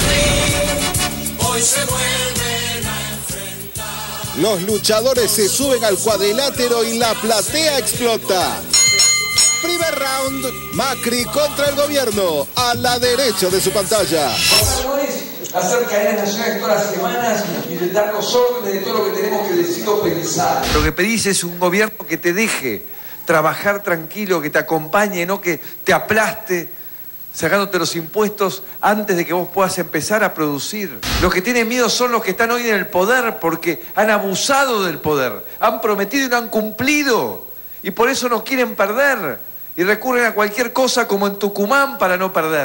el ring, hoy se vuelven a enfrentar. Los luchadores se suben al cuadrilátero y la platea explota. Primer round, Macri contra el gobierno, a la derecha de su pantalla. No es hacer cadenas nacionales todas las semanas y de darnos órdenes de todo lo que tenemos que decir o pensar. Lo que pedís es un gobierno que te deje trabajar tranquilo, que te acompañe, no que te aplaste, sacándote los impuestos antes de que vos puedas empezar a producir. Los que tienen miedo son los que están hoy en el poder porque han abusado del poder, han prometido y no han cumplido. Y por eso no quieren perder. Y recurren a cualquier cosa como en Tucumán para no perder.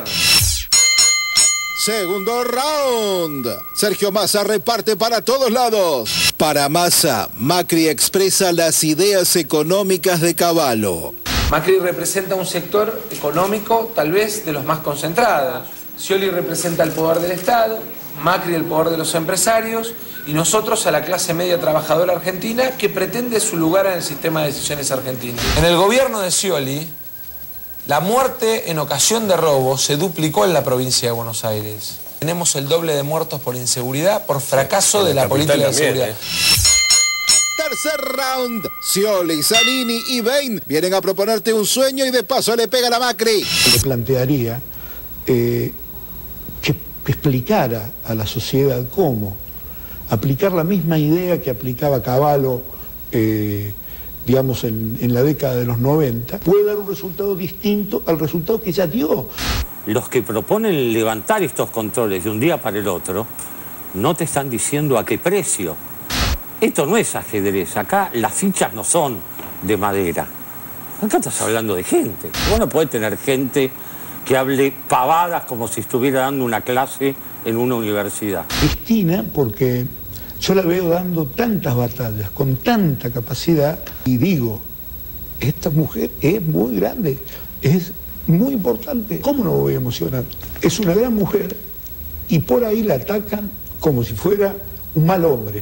Segundo round. Sergio Massa reparte para todos lados. Para Massa, Macri expresa las ideas económicas de Cavallo. Macri representa un sector económico tal vez de los más concentrados. Scioli representa el poder del Estado, Macri el poder de los empresarios y nosotros a la clase media trabajadora argentina que pretende su lugar en el sistema de decisiones argentino. En el gobierno de Scioli, la muerte en ocasión de robo se duplicó en la provincia de Buenos Aires. Tenemos el doble de muertos por inseguridad, por fracaso de la política de seguridad. Tercer round. Scioli, Zanini y Bain vienen a proponerte un sueño y de paso le pegan a Macri. Le plantearía eh, que, que explicara a la sociedad cómo aplicar la misma idea que aplicaba Cavallo, eh, digamos, en, en la década de los noventa, puede dar un resultado distinto al resultado que ya dio. Los que proponen levantar estos controles de un día para el otro, no te están diciendo a qué precio. Esto no es ajedrez, acá las fichas no son de madera. Acá estás hablando de gente. Vos no podés tener gente que hable pavadas como si estuviera dando una clase en una universidad. Cristina, porque yo la veo dando tantas batallas, con tanta capacidad, y digo, esta mujer es muy grande, es muy importante. ¿Cómo no me voy a emocionar? Es una gran mujer y por ahí la atacan como si fuera un mal hombre.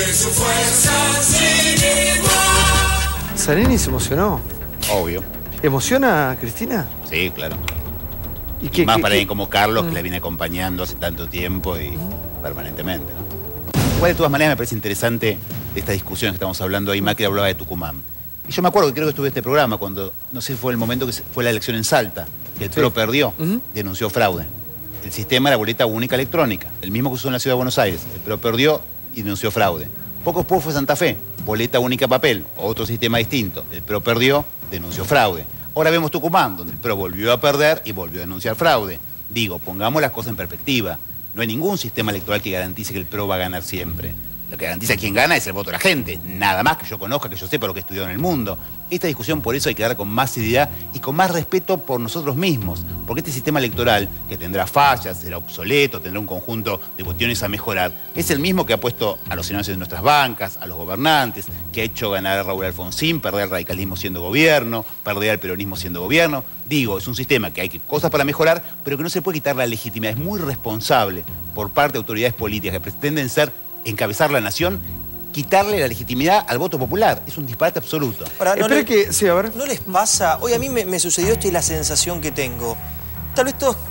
Zanini se emocionó. Obvio. ¿Emociona a Cristina? Sí, claro. ¿Y Y qué- más qué- para qué? alguien como Carlos, que Mm. la viene acompañando hace tanto tiempo y permanentemente, ¿no? Igual, de todas maneras, me parece interesante esta discusión que estamos hablando ahí. Macri hablaba de Tucumán. Y yo me acuerdo que creo que estuve en este programa cuando, no sé si fue el momento que se- fue la elección en Salta, que el P R O perdió, denunció fraude. El sistema era boleta única electrónica, el mismo que usó en la ciudad de Buenos Aires. El P R O perdió y denunció fraude. Poco después fue Santa Fe, boleta única papel, otro sistema distinto. El P R O perdió, denunció fraude. Ahora vemos Tucumán, donde el P R O volvió a perder y volvió a denunciar fraude. Digo, pongamos las cosas en perspectiva. No hay ningún sistema electoral que garantice que el P R O va a ganar siempre. Lo que garantiza quién gana es el voto de la gente. Nada más que yo conozca, que yo sepa lo que he estudiado en el mundo. Esta discusión por eso hay que dar con más seriedad y con más respeto por nosotros mismos. Porque este sistema electoral, que tendrá fallas, será obsoleto, tendrá un conjunto de cuestiones a mejorar, es el mismo que ha puesto a los senadores de nuestras bancas, a los gobernantes, que ha hecho ganar a Raúl Alfonsín, perder el radicalismo siendo gobierno, perder el peronismo siendo gobierno. Digo, es un sistema que hay que- cosas para mejorar, pero que no se puede quitar la legitimidad. Es muy responsable por parte de autoridades políticas que pretenden ser encabezar la nación, quitarle la legitimidad al voto popular. Es un disparate absoluto. Ahora, ¿no, Espera le- que, sí, a ver. ¿No les pasa? Hoy a mí me, me sucedió esto y la sensación que tengo. tal vez todos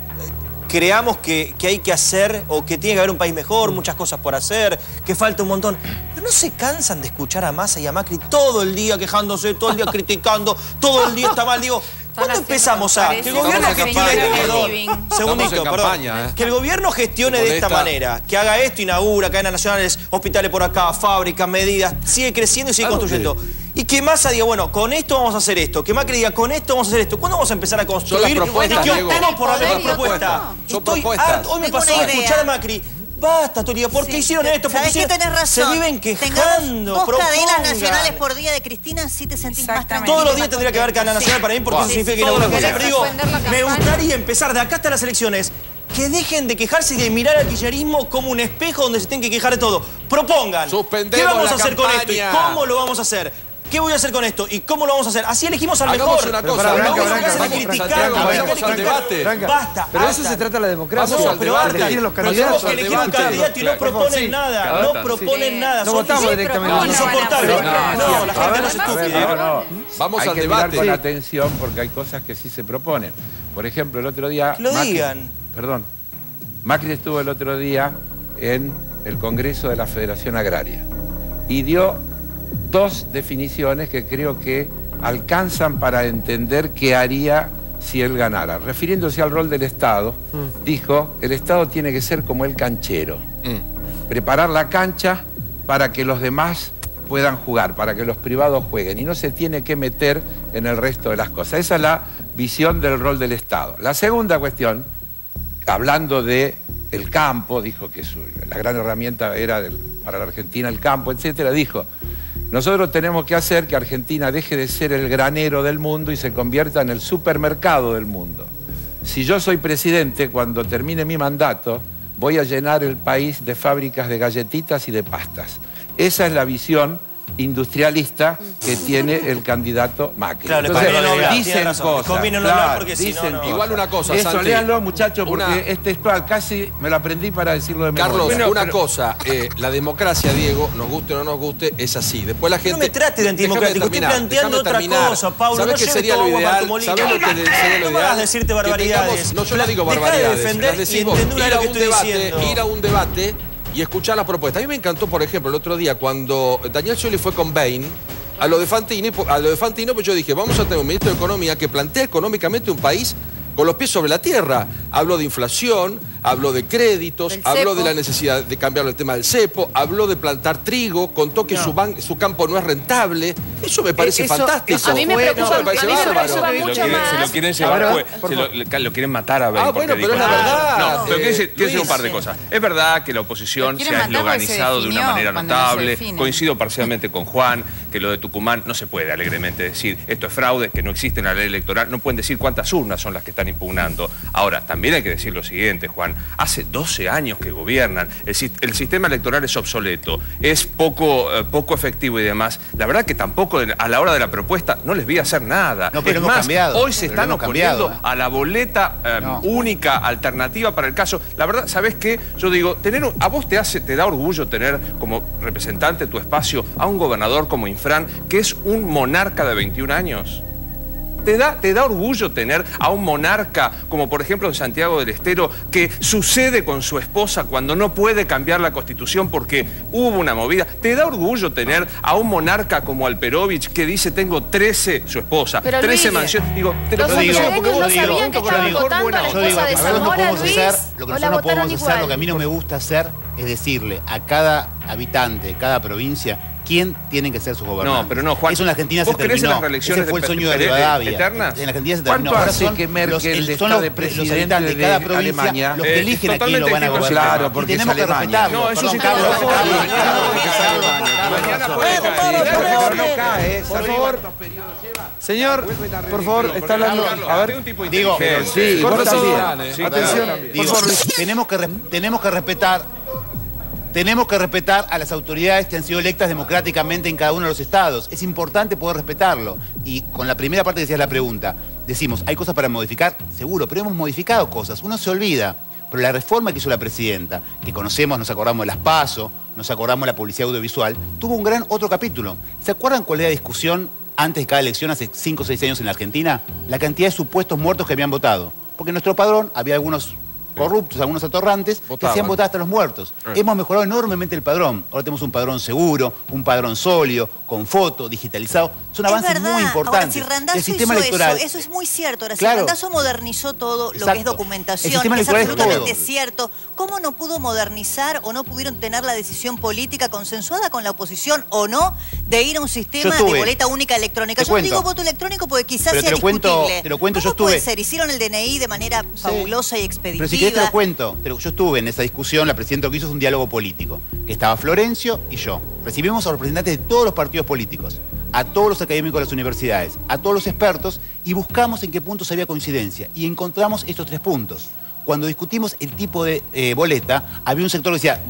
creamos que, que hay que hacer o que tiene que haber un país mejor, muchas cosas por hacer, que falta un montón. Pero no se cansan de escuchar a Massa y a Macri todo el día quejándose, todo el día criticando, todo el día está mal. Digo, ¿cuándo empezamos a que el gobierno gestione esto? Perdón, segundito, perdón. ¿eh? Que el gobierno gestione de esta manera, que haga esto, inaugura cadenas nacionales, hospitales por acá, fábricas, medidas, sigue creciendo y sigue construyendo. Y que Massa diga, bueno, con esto vamos a hacer esto. Que Macri diga, con esto vamos a hacer esto. ¿Cuándo vamos a empezar a construir? Son las propuestas, y que Diego. optemos por la Son mejor propuesta. Son Estoy propuestas. harto. Hoy me pasó a escuchar a Macri. Basta, Tolia, ¿por qué Sí. hicieron esto? ¿Por qué ¿Sabés qué? hicieron? Tenés razón. Se viven Tengamos quejando, dos propongan. cadenas nacionales por día de Cristina, sí te sentís más tranquilo. Todos los días tendría que haber cadena nacional para mí porque eso significa que no lo Pero digo, me gustaría empezar de acá hasta las elecciones que dejen de quejarse y de mirar al kirchnerismo como un espejo donde se tienen que quejar de todo. Propongan. Suspendemos ¿Qué vamos la a hacer campaña. con esto y cómo lo vamos a hacer? ¿Qué voy a hacer con esto? ¿Y cómo lo vamos a hacer? Así elegimos al Hagamos mejor. una Pero cosa, para, Blanca, lo único que Blanca, hacen es vamos, criticar, Santiago, criticar, vamos al criticar. debate. Blanca, Basta, pero basta. eso se trata de la democracia. Vamos al Pero debate. elegir los Pero candidatos. tenemos que elegir un Claro. candidato y no Claro. proponen Sí. nada. Claro. No proponen Sí. nada. No Son votamos directamente. insoportables. No, no, No, la gente no es A ver, estúpida. no, no. Vamos Hay al que debate. mirar con Sí. atención porque hay cosas que sí se proponen. Por ejemplo, el otro día... Que lo Macri- digan. Perdón. Macri estuvo el otro día en el Congreso de la Federación Agraria y dio dos definiciones que creo que alcanzan para entender qué haría si él ganara. Refiriéndose al rol del Estado, mm. dijo, el Estado tiene que ser como el canchero. Mm. Preparar la cancha para que los demás puedan jugar, para que los privados jueguen, y no se tiene que meter en el resto de las cosas. Esa es la visión del rol del Estado. La segunda cuestión, hablando de el campo, dijo que su, la gran herramienta era del, para la Argentina el campo, etcétera, dijo, nosotros tenemos que hacer que Argentina deje de ser el granero del mundo y se convierta en el supermercado del mundo. Si yo soy presidente, cuando termine mi mandato, voy a llenar el país de fábricas de galletitas y de pastas. Esa es la visión industrialista que tiene el candidato Macri. Claro, Entonces, les conviene no hablar, dicen tiene razón. Les cosas. conviene no claro, hablar porque si no, dicen no. cosas. Igual una cosa, Eso, Santi. léanlo, muchachos, porque Una- es textual. Casi me lo aprendí para decirlo de memoria. Carlos, Bueno, una pero- cosa, eh, la democracia, Diego, nos guste o no nos guste, es así. Después la gente... No me trate de antidemocrático, Déjame estoy terminar, planteando déjame otra terminar. cosa, Pablo, ¿Sabés no qué lleves sería todo lo vos, ideal? Marco Molina. ¿Sabés lo que sería lo No me hagas ideal? decirte Que barbaridades. tengamos- no, yo no digo Dejá de barbaridades, defender las decís y vos. entendé Ir lo a que un estoy debate, diciendo. ir a un debate y escuchar las propuestas. A mí me encantó, por ejemplo, el otro día cuando Daniel Scioli fue con Bain, a lo de Fantini, a lo de Fantino, pues yo dije, vamos a tener un ministro de Economía que plantea económicamente un país con los pies sobre la tierra. Habló de inflación, habló de créditos, Del habló cepo. de la necesidad de cambiar el tema del cepo, habló de plantar trigo, contó que No. su, ban- su campo no es rentable. Eso me parece Eso- fantástico. eso A mí me fue- preocupa, Eso me parece a mí me bárbaro. preocupa Se lo, mucho quieren, se más. lo quieren llevar, A ver, pues, por se lo, lo quieren matar a Ben. Ah, porque bueno, pero dijo es la esto. verdad. No, pero Eh, quiero decir, quiero decir un Luis. par de cosas. Es verdad que la oposición Lo se quieren ha matar porque se organizado de una definió manera cuando no se notable. define. Coincido parcialmente con Juan, que lo de Tucumán no se puede alegremente decir esto es fraude, que no existe en la ley electoral. No pueden decir cuántas urnas son las que están impugnando. Ahora, también hay que decir lo siguiente, Juan. Hace doce años que gobiernan. El, si- el sistema electoral es obsoleto, es poco, eh, poco efectivo y demás. La verdad que tampoco a la hora de la propuesta no les vi hacer nada. No, pero es hemos más, cambiado, hoy se pero están hemos oponiendo cambiado, ¿eh? a la boleta eh, No. única, alternativa para el caso. La verdad, ¿sabés qué? Yo digo, tener un- a vos te hace, te da orgullo tener como representante de tu espacio a un gobernador como Infran, que es un monarca de veintiún años. ¿Te da, ¿Te da orgullo tener a un monarca, como por ejemplo en Santiago del Estero, que sucede con su esposa cuando no puede cambiar la Constitución porque hubo una movida? ¿Te da orgullo tener a un monarca como Alperovich que dice tengo trece, su esposa, Pero, trece Luis, mansiones? Digo, te lo los pongo yo santiagueños porque vos no lo digo, sabían que con la estaban mejor votando buena a la onda. Yo digo, esposa de a ver, lo que Zamora, podemos Luis, hacer, lo que o nosotros la no podemos votaron hacer, igual. lo que a mí no me gusta hacer, es decirle a cada habitante, cada provincia, quién tienen que ser sus gobernantes. No, pero no, Juan. Eso en la Argentina ¿Vos se crees en terminó. las reelecciones Ese fue el de sueño de pe- Rivadavia. eternas? En la Argentina se ¿Cuánto terminó. Ahora hace son que Merkel los, el- está son los, de los presidente habitantes de cada de provincia Alemania? los que Eh, eligen a quién totalmente lo van a equivocado. gobernar. Claro, porque y tenemos es que Alemania. respetarlo. No, eso Perdón, sí Carlos, está Carlos, bien. Carlos, Carlos, Mañana Carlos, puede Carlos, caer. Pero no cae, Por favor, señor, por favor, está hablando. A ver, un tipo Digo, inteligente. Sí, vos Corta también. así. Sí, Atención, claro. por Digo, favor. tenemos que, res- tenemos que respetar tenemos que respetar a las autoridades que han sido electas democráticamente en cada uno de los estados. Es importante poder respetarlo. Y con la primera parte que decías la pregunta, decimos, ¿hay cosas para modificar? Seguro, pero hemos modificado cosas. Uno se olvida. Pero la reforma que hizo la presidenta, que conocemos, nos acordamos de las PASO, nos acordamos de la publicidad audiovisual, tuvo un gran otro capítulo. ¿Se acuerdan cuál era la discusión antes de cada elección, hace cinco o seis años en la Argentina? La cantidad de supuestos muertos que habían votado. Porque en nuestro padrón había algunos corruptos, algunos atorrantes, Votaban. que hacían votar hasta los muertos. Eh. Hemos mejorado enormemente el padrón. Ahora tenemos un padrón seguro, un padrón sólido, con foto, digitalizado. Son Es avances verdad. muy importantes. Ahora, si Randazzo el sistema hizo electoral. eso, eso es muy cierto. Ahora, Claro. si Randazzo modernizó todo lo que Exacto. es documentación, El sistema es electoral es absolutamente todo. cierto. ¿Cómo no pudo modernizar o no pudieron tener la decisión política consensuada con la oposición o no de ir a un sistema Yo estuve. de boleta única electrónica? Te Yo no cuento. digo voto electrónico porque quizás Pero sea te lo cuento- discutible. te lo cuento, yo ¿Cómo puede estuve. ser? Hicieron el D N I de manera fabulosa y expeditiva. Pero si querés te lo cuento. Te lo- yo estuve en esa discusión, la presidenta lo que hizo es un diálogo político, que estaba Florencio y yo. Recibimos a los representantes de todos los partidos políticos, a todos los académicos de las universidades, a todos los expertos, y buscamos en qué puntos había coincidencia. Y encontramos estos tres puntos. Cuando discutimos el tipo de eh, boleta, había un sector que decía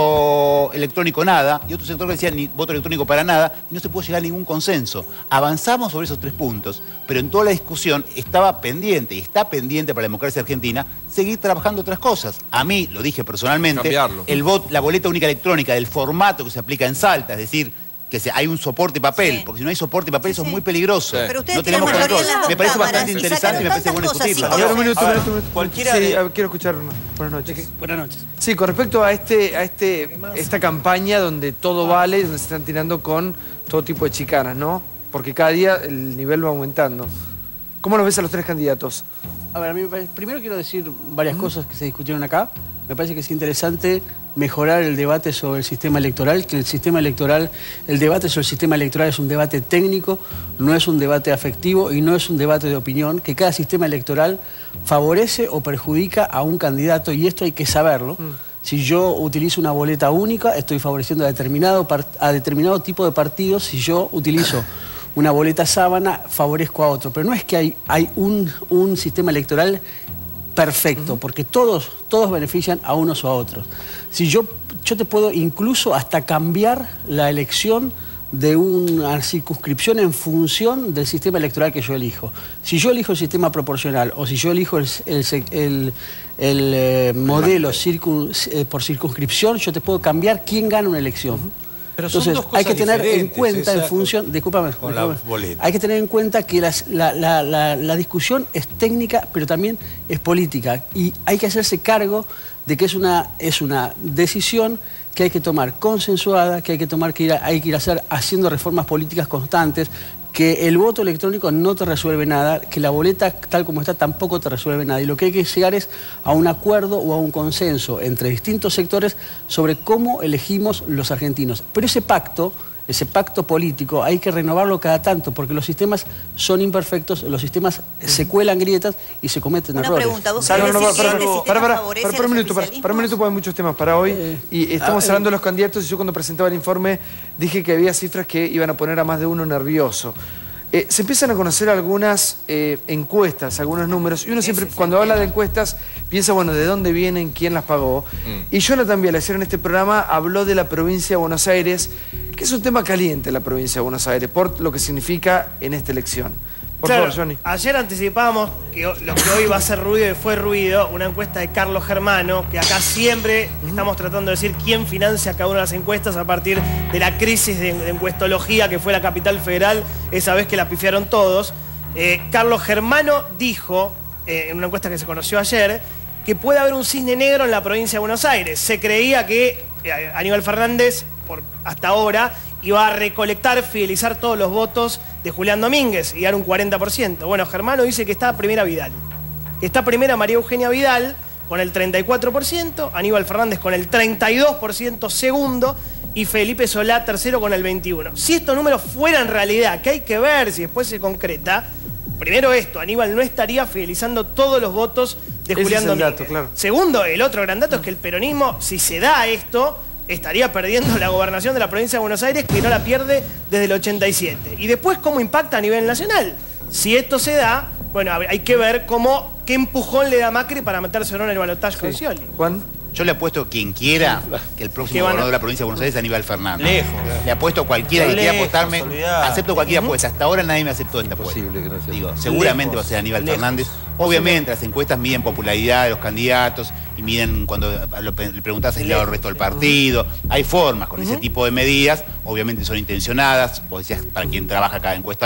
voto electrónico nada, y otro sector que decía ni voto electrónico para nada, y no se pudo llegar a ningún consenso. Avanzamos sobre esos tres puntos, pero en toda la discusión estaba pendiente, y está pendiente para la democracia argentina, seguir trabajando otras cosas. A mí, lo dije personalmente, Cambiarlo. el voto, la boleta única electrónica del formato que se aplica en Salta, es decir, que se- hay un soporte papel, porque si no hay soporte papel eso es muy peligroso. Pero ustedes no tenemos tienen mayoría control. en las dos Me parece cámaras bastante y interesante y me sacaron parece bueno tantas cosas discutirlo. A ver, un minuto, un minuto, un minuto. Cualquiera Sí, de- a ver, quiero escuchar una. Buenas noches. Buenas noches. Sí, con respecto a este, a este, esta campaña donde todo vale, donde se están tirando con todo tipo de chicanas, ¿no? Porque cada día el nivel va aumentando. ¿Cómo los ves a los tres candidatos? A ver, a mí me parece- primero quiero decir varias cosas que se discutieron acá. Me parece que es interesante mejorar el debate sobre el sistema electoral, que el sistema electoral, el debate sobre el sistema electoral es un debate técnico, no es un debate afectivo y no es un debate de opinión, que cada sistema electoral favorece o perjudica a un candidato y esto hay que saberlo. Si yo utilizo una boleta única, estoy favoreciendo a determinado, par- a determinado tipo de partidos. Si yo utilizo una boleta sábana, favorezco a otro. Pero no es que hay, hay un, un sistema electoral perfecto, porque todos, todos benefician a unos o a otros. Si yo, yo te puedo incluso hasta cambiar la elección de una circunscripción en función del sistema electoral que yo elijo. Si yo elijo el sistema proporcional o si yo elijo el, el, el, el, eh, modelo circun, eh, por circunscripción, yo te puedo cambiar quién gana una elección. Pero son Entonces, dos cosas hay que tener en diferentes, cuenta en esa función, discúlpame, con la discúlpame. boleta. Hay que tener en cuenta que las- la, la- la- la discusión es técnica, pero también es política. Y hay que hacerse cargo de que es una, es una decisión que hay que tomar consensuada, que hay que tomar que ir a- hay que ir a hacer haciendo reformas políticas constantes, que el voto electrónico no te resuelve nada, que la boleta tal como está tampoco te resuelve nada. Y lo que hay que llegar es a un acuerdo o a un consenso entre distintos sectores sobre cómo elegimos los argentinos. Pero ese pacto, ese pacto político, hay que renovarlo cada tanto, porque los sistemas son imperfectos, los sistemas se cuelan grietas y se cometen Una errores. pregunta, ¿vos No, querés no, decir para, que para, este para, sistema para, favorece para, a para un los minuto, para, para un minuto, porque hay muchos temas para hoy. Y estamos ah, hablando eh. de los candidatos y yo cuando presentaba el informe dije que había cifras que iban a poner a más de uno nervioso. Eh, se empiezan a conocer algunas eh, encuestas, algunos números, y uno siempre cuando habla de encuestas piensa, bueno, ¿de dónde vienen? ¿Quién las pagó? Y yo también, al hacer en este programa, habló de la provincia de Buenos Aires, que es un tema caliente la provincia de Buenos Aires, por lo que significa en esta elección. Por Claro, favor, Johnny. ayer anticipábamos que lo que hoy va a ser ruido y fue ruido, una encuesta de Carlos Germano, que acá siempre estamos tratando de decir quién financia cada una de las encuestas a partir de la crisis de, de encuestología que fue la capital federal, esa vez que la pifiaron todos. Eh, Carlos Germano dijo, eh, en una encuesta que se conoció ayer, que puede haber un cisne negro en la provincia de Buenos Aires. Se creía que eh, Aníbal Fernández, por, hasta ahora, iba a recolectar, fidelizar todos los votos de Julián Domínguez y dar un cuarenta por ciento. Bueno, Germano dice que está primera Vidal. Que está primera María Eugenia Vidal con el treinta y cuatro por ciento, Aníbal Fernández con el treinta y dos por ciento segundo y Felipe Solá tercero con el veintiuno por ciento. Si estos números fueran realidad, que hay que ver si después se concreta, primero esto, Aníbal no estaría fidelizando todos los votos de Ese Julián es el Domínguez. dato, claro. Segundo, el otro gran dato es que el peronismo, si se da esto, estaría perdiendo la gobernación de la provincia de Buenos Aires, que no la pierde desde el ochenta y siete. Y después, ¿cómo impacta a nivel nacional? Si esto se da, bueno, hay que ver cómo, qué empujón le da Macri para meterse o no en el balotaje con Scioli. Juan. Yo le apuesto a quien quiera que el próximo Que van a- gobernador de la provincia de Buenos Aires es Aníbal Fernández. Lejos. Le apuesto a cualquiera que quiera Lejos, apostarme. olvidate. Acepto cualquier apuesta. Hasta ahora nadie me aceptó esta apuesta. Digo, seguramente Lejos, va a ser Aníbal lejos. Fernández. Obviamente las encuestas miden popularidad de los candidatos y miden cuando lo pe- le preguntás aislado al resto del partido. Hay formas con ese tipo de medidas. Obviamente son intencionadas. Vos decías, para quien trabaja cada encuestador,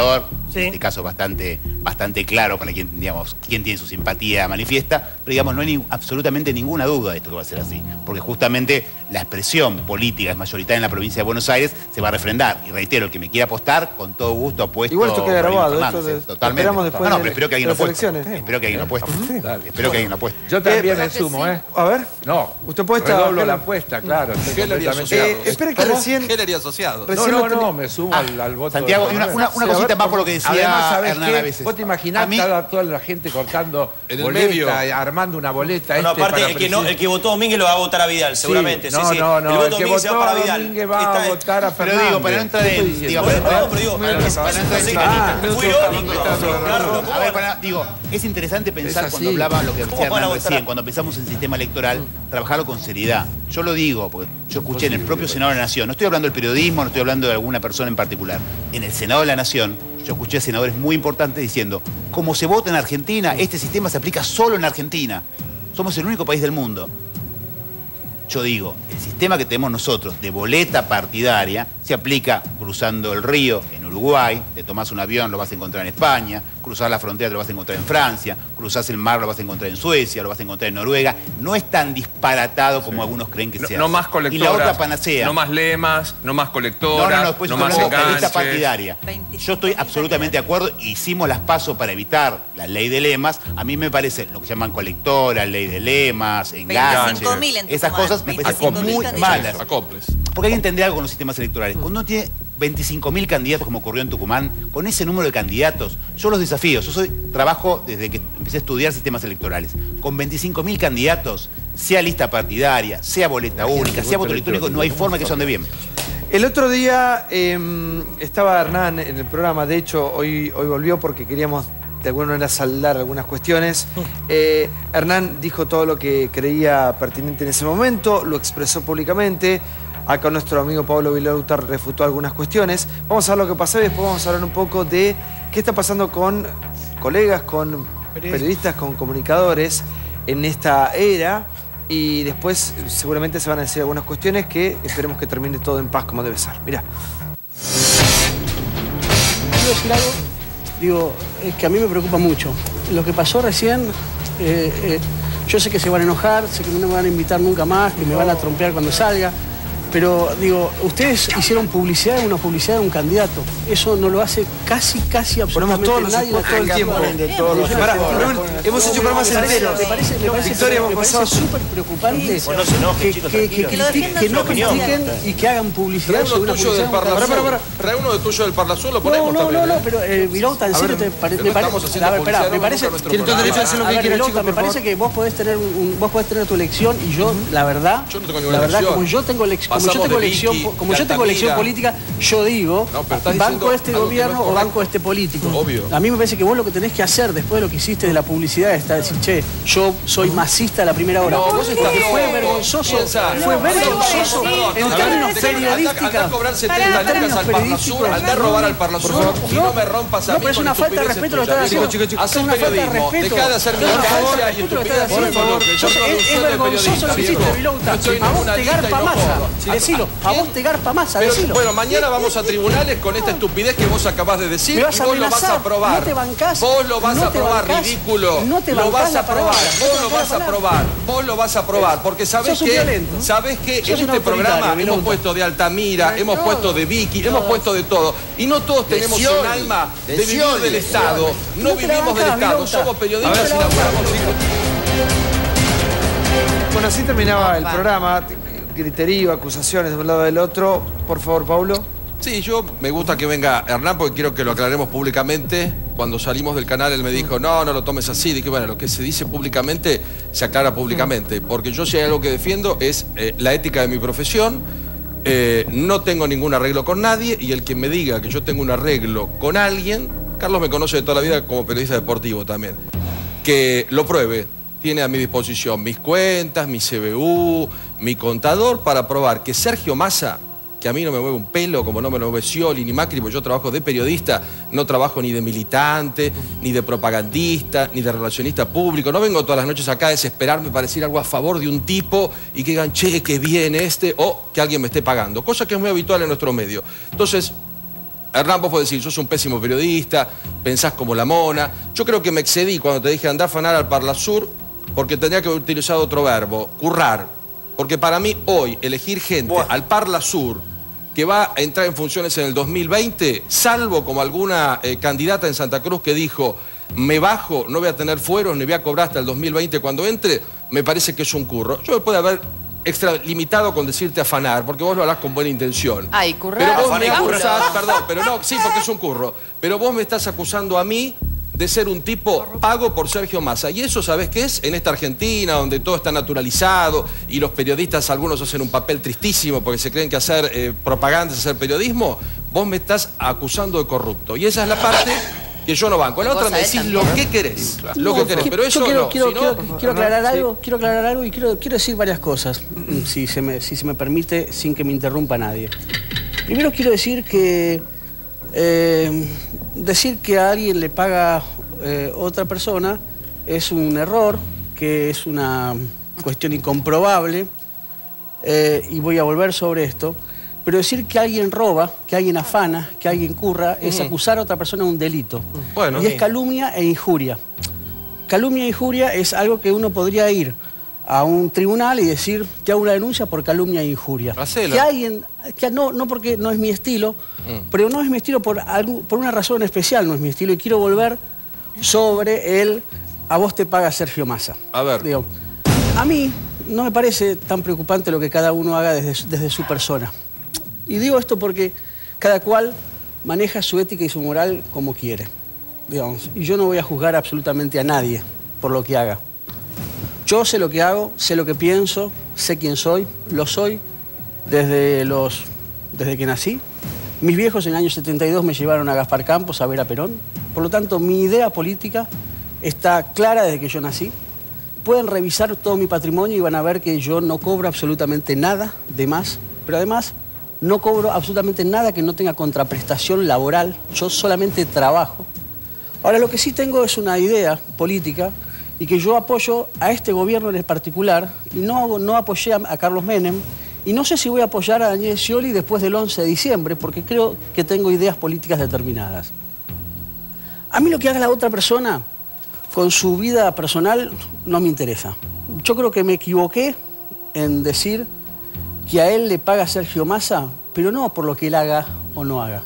en este caso bastante, bastante claro para quien, digamos, quien tiene su simpatía manifiesta, pero digamos, no hay ni, absolutamente ninguna duda de esto que va a ser así, porque justamente la expresión política es mayoritaria en la provincia de Buenos Aires, se va a refrendar. Y reitero, el que me quiera apostar, con todo gusto apuesto. Igual esto queda por grabado, Fernández, esto de- ¿eh? Totalmente. esperamos después no, no, de- pero espero que alguien de lo las apueste. elecciones. Espero que alguien lo apueste. Espero que alguien lo apueste. Yo también Eh, me sumo, ¿eh? A ver. No. Usted apuesta. Redoblo la Helen. apuesta, claro. estoy Heller y completamente- asociados. Eh, espere que ¿Cómo? recién- Heller y asociados. No, Recién no, lo ten- no, me sumo al, al voto. Santiago, de y una, Manuel. una, una Sí, a cosita ver, más por lo que decía Además, ¿sabes Hernán qué? a veces. Vos te imaginás A mí- toda, toda la gente cortando En el boleta, medio. armando una boleta. No, no, este aparte, para el que, no, el presidente. que votó Domínguez lo va a votar a Vidal, seguramente. Sí, Sí, no, sí. no, no, el voto el que Domínguez se va votó para a Vidal. Domínguez va a Está- votar a Pero Fernández. digo, para no entrar ¿Qué en- estoy diciendo? digamos, Bueno, para- no, pero digo, para- es- para es- no entrar en- es- Ah, es muy no, irónico. no, no, no, Claro, no, ¿cómo A ver, van para- digo, es interesante pensar así. cuando hablaba lo que ¿Cómo decía van a Hernán votar? recién, cuando pensamos en sistema electoral, trabajarlo con seriedad. Yo lo digo, porque yo escuché en el propio Senado de la Nación, no estoy hablando del periodismo, no estoy hablando de alguna persona en particular. En el Senado de la Nación, yo escuché a senadores muy importantes diciendo, como se vota en Argentina, este sistema se aplica solo en Argentina. Somos el único país del mundo. Yo digo, el sistema que tenemos nosotros de boleta partidaria se aplica cruzando el río en Uruguay, te tomás un avión, lo vas a encontrar en España, cruzás la frontera, lo vas a encontrar en Francia, cruzás el mar, lo vas a encontrar en Suecia, lo vas a encontrar en Noruega. No es tan disparatado como algunos creen que No, sea. no más Y colectoras. la otra panacea. No más lemas, no más No, colectoras, no, no, no, después más hablando de enganches. lista partidaria. Yo estoy absolutamente de acuerdo. Hicimos las pasos para evitar la ley de lemas. A mí me parece lo que se llaman colectoras, ley de lemas, enganches. veinticinco mil en Esas Tucumán, cosas me parecen veinticinco mil muy candidatos. malas. Acoples. Porque hay que entender algo con los sistemas electorales. Cuando uno tiene veinticinco mil candidatos, como ocurrió en Tucumán, con ese número de candidatos, yo los desafío. Yo soy, trabajo desde que empecé a estudiar sistemas electorales. Con veinticinco mil candidatos, sea lista partidaria, sea boleta única, sea voto electrónico, no hay forma que eso ande bien. El otro día eh, estaba Hernán en el programa, de hecho hoy, hoy volvió porque queríamos de alguna manera saldar algunas cuestiones. Eh, Hernán dijo todo lo que creía pertinente en ese momento, lo expresó públicamente. Acá nuestro amigo Pablo Vilautar refutó algunas cuestiones. Vamos a ver lo que pasó y después vamos a hablar un poco de qué está pasando con colegas, con periodistas, con comunicadores en esta era. Y después seguramente se van a decir algunas cuestiones que esperemos que termine todo en paz como debe ser. Mirá. Quiero decir algo, digo, es que a mí me preocupa mucho. Lo que pasó recién, eh, eh, yo sé que se van a enojar, sé que no me van a invitar nunca más, que me van a trompear cuando salga, pero digo, ustedes hicieron publicidad de una publicidad de un candidato. Eso no lo hace casi, casi absolutamente todos los nadie. spots todo el tiempo. De todos los Pará, spots. Raúl, hemos hecho programas Me parece- enteros. Me parece, me parece, Victoria, me hemos parece pasado- súper preocupante Bueno, no se enojen, que, chicos, que, que, tranquilos. Que lo criti- defiendan que su no opinión. critiquen y que hagan publicidad Trae sobre uno una tuyo del publicidad. Parla Pará, pará, Azul. Trae uno de tuyo del Parla Azul, lo No, ponemos no, también. no, no, ¿eh? pero eh, Vilauta, en A serio, ver, te pare- pero me no parece. estamos haciendo A ver, espera, publicidad me nunca parece. en nuestro Tiene todo programa. derecho a hacer lo A que ver, quiera, Vilauta, chicos, me por parece favor. que vos podés tener un, un- vos podés tener tu elección y yo, la verdad, Yo no tengo ninguna la verdad, elección. como yo tengo elec- como yo Pasamos tengo de elección, Vicky, como yo tengo de elección Altamira. política, yo digo, No, pero estás banco diciendo este algo que no es gobierno o correcto. banco este político. Obvio. A mí me parece que vos lo que tenés que hacer después de lo que hiciste de la publicidad está decir, che, yo soy masista a la primera hora. No, vos estás Porque fue loco. vergonzoso, Piensa. fue No, vergonzoso perdón, en a ver, términos dejá- periodísticos. Andá a cobrar setenta En lucas términos al Parla Sur, periodísticos. andá a robar al Parla Sur y no me rompas a No, mí pero es con una falta de estupideces respeto lo que tuyas. estás haciendo. Chicos, chicos, Es hacé una falta de periodismo, respeto. dejá de hacer Es una falta de militancia y respeto lo que estás estupideces. haciendo. Por favor, yo Es- soy es un vergonzoso lo que hiciste, viejo. Vilauta. No estoy en A vos ninguna te lista y garpa no masa. jodo. Decilo, a vos te garpa masa, Pero, decilo. bueno, mañana vamos a tribunales con esta estupidez que vos acabás de decir Me vas y a vos lo vas amenazar, a probar. no te bancás, vos lo vas no a te probar, bancás, ridículo. no te lo bancás vas la a probar, palabra, no te vos lo bancás vas la a palabra. probar, vos lo vas a probar, porque sabés Sos un que, violento. sabés que Sos en un este programa autoritario, hemos Vilauta. puesto de Altamira, hemos No, puesto de Vicky, hemos puesto de todo. Y no todos tenemos Scioli, un alma de de vivir Scioli, del de Estado. Scioli. No No te la vivimos del bancás, Estado, Vilauta. somos periodistas A ver, y laburamos. Bueno, así terminaba el programa. Griterío, acusaciones de un lado del otro. Por favor, Paulo. Sí, yo me gusta que venga Hernán porque quiero que lo aclaremos públicamente. Cuando salimos del canal él me dijo, no, no lo tomes así. Dije, bueno, lo que se dice públicamente se aclara públicamente. Porque yo si hay algo que defiendo es eh, la ética de mi profesión. Eh, no tengo ningún arreglo con nadie y el que me diga que yo tengo un arreglo con alguien, Carlos me conoce de toda la vida como periodista deportivo también, que lo pruebe. Tiene a mi disposición mis cuentas, mi C B U, mi contador para probar que Sergio Massa, que a mí no me mueve un pelo, como no me lo mueve Scioli ni Macri, porque yo trabajo de periodista, no trabajo ni de militante, ni de propagandista, ni de relacionista público. No vengo todas las noches acá a desesperarme para decir algo a favor de un tipo y que digan, che, qué bien este, o que alguien me esté pagando, cosa que es muy habitual en nuestro medio. Entonces, Hernán, vos podés decir, sos un pésimo periodista, pensás como la mona. Yo creo que me excedí cuando te dije andá a afanar al Parlasur porque tendría que haber utilizado otro verbo, currar. Porque para mí hoy elegir gente bueno. al Parlasur que va a entrar en funciones en el dos mil veinte, salvo como alguna eh, candidata en Santa Cruz que dijo me bajo, no voy a tener fueros, ni voy a cobrar hasta el dos mil veinte cuando entre, me parece que es un curro. Yo me puedo haber extralimitado con decirte afanar, porque vos lo harás con buena intención. Ay, currar. Pero vos me acusás, perdón, pero no, sí, porque es un curro. Pero vos me estás acusando a mí de ser un tipo pago por Sergio Massa. Y eso, ¿sabés qué es? En esta Argentina, donde todo está naturalizado y los periodistas, algunos hacen un papel tristísimo porque se creen que hacer eh, propaganda es hacer periodismo, vos me estás acusando de corrupto. Y esa es la parte que yo no banco. La otra me decís lo que querés, lo que querés, pero eso yo quiero, no. Quiero, si quiero, no, quiero no, aclarar sí. algo, quiero aclarar algo y quiero, quiero decir varias cosas, si se, me, si se me permite, sin que me interrumpa nadie. Primero quiero decir que eh, decir que a alguien le paga eh, otra persona es un error, que es una cuestión incomprobable, eh, y voy a volver sobre esto. Pero decir que alguien roba, que alguien afana, que alguien curra, es Ujú. acusar a otra persona de un delito. Bueno. Y es calumnia e injuria. Calumnia e injuria es algo que uno podría ir a un tribunal y decir, te hago una denuncia por calumnia e injuria. Hacela. Que alguien, que no, no porque no es mi estilo, Mm. pero no es mi estilo por, algún- por una razón especial, no es mi estilo. Y quiero volver sobre el, a vos te paga Sergio Massa. A ver. Digo, a mí no me parece tan preocupante lo que cada uno haga desde, desde su persona. Y digo esto porque cada cual maneja su ética y su moral como quiere, digamos. Y yo no voy a juzgar absolutamente a nadie por lo que haga. Yo sé lo que hago, sé lo que pienso, sé quién soy, lo soy desde, los, desde que nací. Mis viejos en el año setenta y dos me llevaron a Gaspar Campos a ver a Perón. Por lo tanto, mi idea política está clara desde que yo nací. Pueden revisar todo mi patrimonio y van a ver que yo no cobro absolutamente nada de más, pero además no cobro absolutamente nada que no tenga contraprestación laboral. Yo solamente trabajo. Ahora, lo que sí tengo es una idea política y que yo apoyo a este gobierno en particular y no, no apoyé a, a Carlos Menem y no sé si voy a apoyar a Daniel Scioli después del once de diciembre porque creo que tengo ideas políticas determinadas. A mí lo que haga la otra persona con su vida personal no me interesa. Yo creo que me equivoqué en decir que a él le paga Sergio Massa, pero no por lo que él haga o no haga.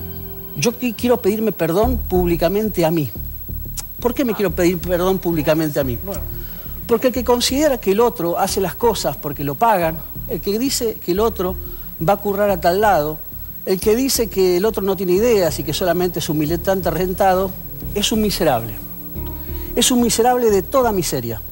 Yo qu- quiero pedirme perdón públicamente a mí. ¿Por qué me quiero pedir perdón públicamente a mí? Porque el que considera que el otro hace las cosas porque lo pagan, el que dice que el otro va a currar a tal lado, el que dice que el otro no tiene ideas y que solamente es un militante rentado, es un miserable. Es un miserable de toda miseria.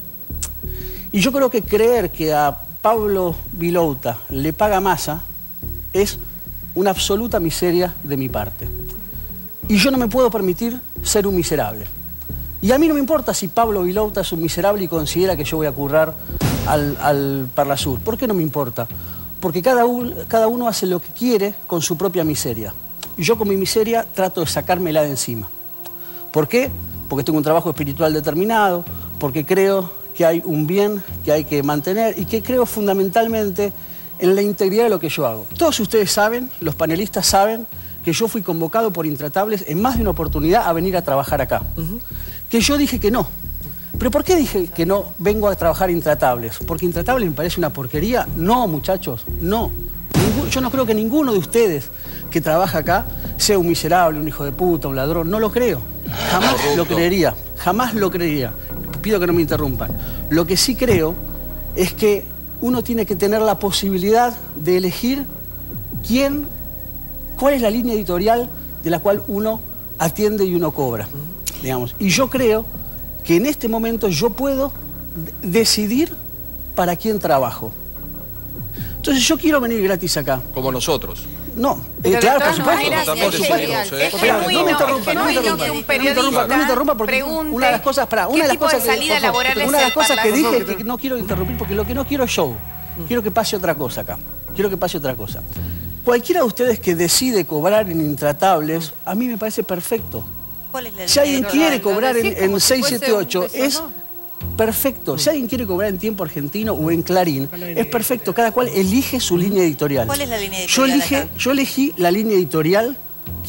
Y yo creo que creer que a Pablo Vilouta le paga Massa es una absoluta miseria de mi parte. Y yo no me puedo permitir ser un miserable. Y a mí no me importa si Pablo Vilouta es un miserable y considera que yo voy a currar al, al Parlasur. ¿Por qué no me importa? Porque cada, un, cada uno hace lo que quiere con su propia miseria. Y yo con mi miseria trato de sacármela de encima. ¿Por qué? Porque tengo un trabajo espiritual determinado, porque creo que hay un bien que hay que mantener y que creo fundamentalmente en la integridad de lo que yo hago. Todos ustedes saben, los panelistas saben, que yo fui convocado por Intratables en más de una oportunidad a venir a trabajar acá. Uh-huh. Que yo dije que no. ¿Pero por qué dije que no vengo a trabajar Intratables? ¿Porque Intratables me parece una porquería? No, muchachos, no. Ningún, yo no creo que ninguno de ustedes que trabaja acá sea un miserable, un hijo de puta, un ladrón. No lo creo. Jamás lo creería. Jamás lo creería. Pido que no me interrumpan. Lo que sí creo es que uno tiene que tener la posibilidad de elegir quién, cuál es la línea editorial de la cual uno atiende y uno cobra, digamos. Y yo creo que en este momento yo puedo decidir para quién trabajo. Entonces yo quiero venir gratis acá. Como nosotros. No, eh, claro, por supuesto. Nosotros tampoco decidimos, ¿eh? Es genuino, es genuino que un periodista no me interrumpa porque pregunte una de las cosas, para, una qué de las tipo cosas de salida que, laboral es una de las el cosas que Parlasur. dije que no quiero interrumpir porque lo que no quiero es show. Quiero que pase otra cosa acá. Quiero que pase otra cosa. Cualquiera de ustedes que decide cobrar en Intratables, a mí me parece perfecto. ¿Cuál es la Si alguien línea quiere editorial? cobrar en, Sí, como en si seis fuese siete ocho, un es peso, perfecto. Si alguien quiere cobrar en Tiempo Argentino o en Clarín, es perfecto. Cada cual elige su línea editorial. ¿Cuál es la línea Yo, editorial elige, acá? yo elegí la línea editorial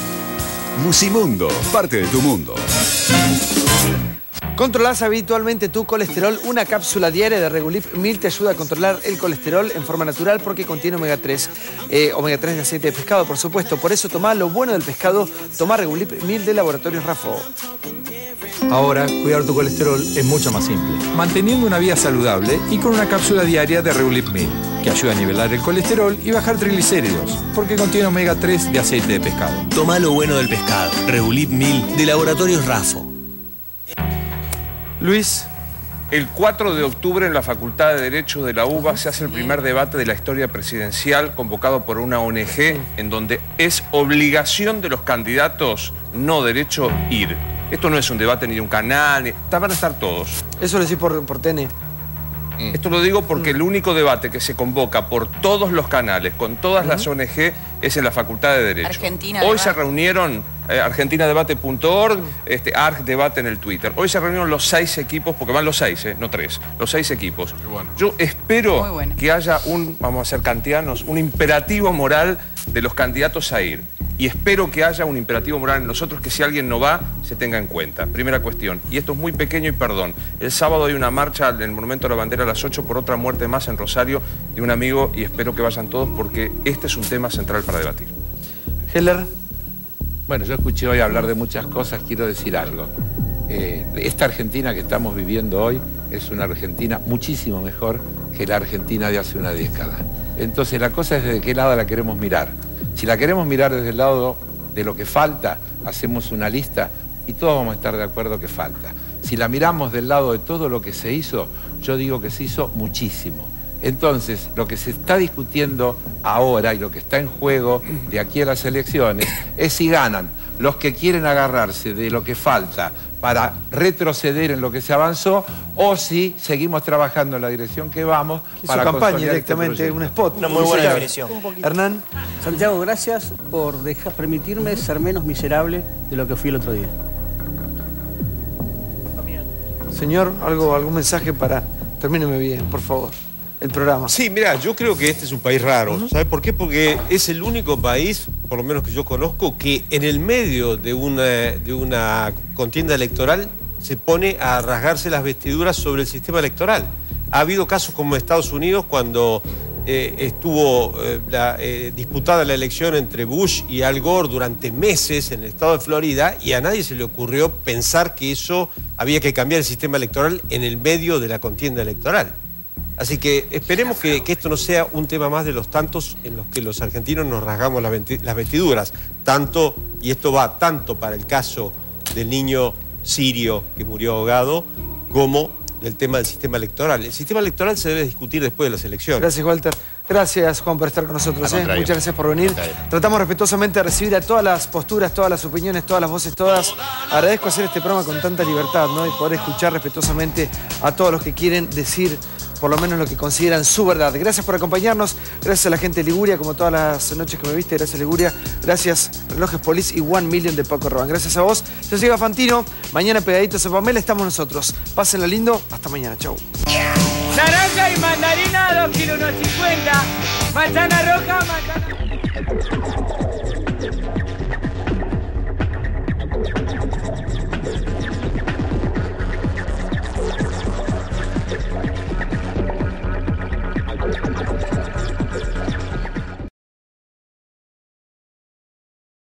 Musimundo, parte de tu mundo. ¿Controlás habitualmente tu colesterol? Una cápsula diaria de Regulip mil te ayuda a controlar el colesterol en forma natural porque contiene omega tres. Eh, omega tres de aceite de pescado, por supuesto. Por eso tomá lo bueno del pescado. Tomá Regulip mil de Laboratorios Rafo. Ahora, cuidar tu colesterol es mucho más simple. Manteniendo una vida saludable y con una cápsula diaria de Regulip mil, que ayuda a nivelar el colesterol y bajar triglicéridos, porque contiene omega tres de aceite de pescado. Tomá lo bueno del pescado. Regulip mil de Laboratorios Rafo. Luis. El cuatro de octubre en la Facultad de Derecho de la UBA se hace el primer debate de la historia presidencial convocado por una O N G en donde es obligación de los candidatos, no derecho, ir. Esto no es un debate ni de un canal, ni... van a estar todos. Eso lo decís por, por T N. Mm. Esto lo digo porque mm. el único debate que se convoca por todos los canales, con todas mm. las O N G, es en la Facultad de Derecho. Argentina Hoy debate. se reunieron, eh, argentina debate punto org, mm. este, Arg Debate en el Twitter. Hoy se reunieron los seis equipos, porque van los seis, eh, no tres, los seis equipos. Bueno. Yo espero bueno. que haya un, vamos a ser kantianos, un imperativo moral de los candidatos a ir. Y espero que haya un imperativo moral en nosotros que si alguien no va, se tenga en cuenta. Primera cuestión. Y esto es muy pequeño y perdón. El sábado hay una marcha en el Monumento a la Bandera a las ocho por otra muerte más en Rosario de un amigo y espero que vayan todos porque este es un tema central para debatir. Heller. Bueno, yo escuché hoy hablar de muchas cosas, quiero decir algo. Eh, esta Argentina que estamos viviendo hoy es una Argentina muchísimo mejor que la Argentina de hace una década. Entonces la cosa es desde qué lado la queremos mirar. Si la queremos mirar desde el lado de lo que falta, hacemos una lista y todos vamos a estar de acuerdo que falta. Si la miramos del lado de todo lo que se hizo, yo digo que se hizo muchísimo. Entonces, lo que se está discutiendo ahora y lo que está en juego de aquí a las elecciones es si ganan los que quieren agarrarse de lo que falta para retroceder en lo que se avanzó o si seguimos trabajando en la dirección que vamos para campaña consolidar directamente, este un spot. Una muy buena definición. Hernán. Santiago, gracias por dejar, permitirme ser menos miserable de lo que fui el otro día. Señor, algo, algún mensaje para... Termíneme bien, por favor, el programa. Sí, mira, yo creo que este es un país raro. Uh-huh. ¿Sabes por qué? Porque es el único país, por lo menos que yo conozco, que en el medio de una, de una contienda electoral se pone a rasgarse las vestiduras sobre el sistema electoral. Ha habido casos como Estados Unidos cuando eh, estuvo eh, la, eh, disputada la elección entre Bush y Al Gore durante meses en el estado de Florida y a nadie se le ocurrió pensar que eso había que cambiar el sistema electoral en el medio de la contienda electoral. Así que esperemos que, que esto no sea un tema más de los tantos en los que los argentinos nos rasgamos las, las vestiduras. Tanto, y esto va tanto para el caso del niño sirio que murió ahogado, como del tema del sistema electoral. El sistema electoral se debe discutir después de las elecciones. Gracias, Walter. Gracias, Juan, por estar con nosotros. ¿eh? Muchas gracias por venir. Tratamos respetuosamente de recibir a todas las posturas, todas las opiniones, todas las voces, todas. Agradezco hacer este programa con tanta libertad, ¿no? Y poder escuchar respetuosamente a todos los que quieren decir por lo menos lo que consideran su verdad. Gracias por acompañarnos, gracias a la gente de Liguria, como todas las noches que me viste, gracias Liguria, gracias Relojes Police y One Million de Paco Rabanne. Gracias a vos. Yo soy Fantino, mañana pegaditos a Pamela estamos nosotros. Pásenla lindo, hasta mañana, chau. Naranja y mandarina, dos kilos cincuenta. Manzana roja, manzana...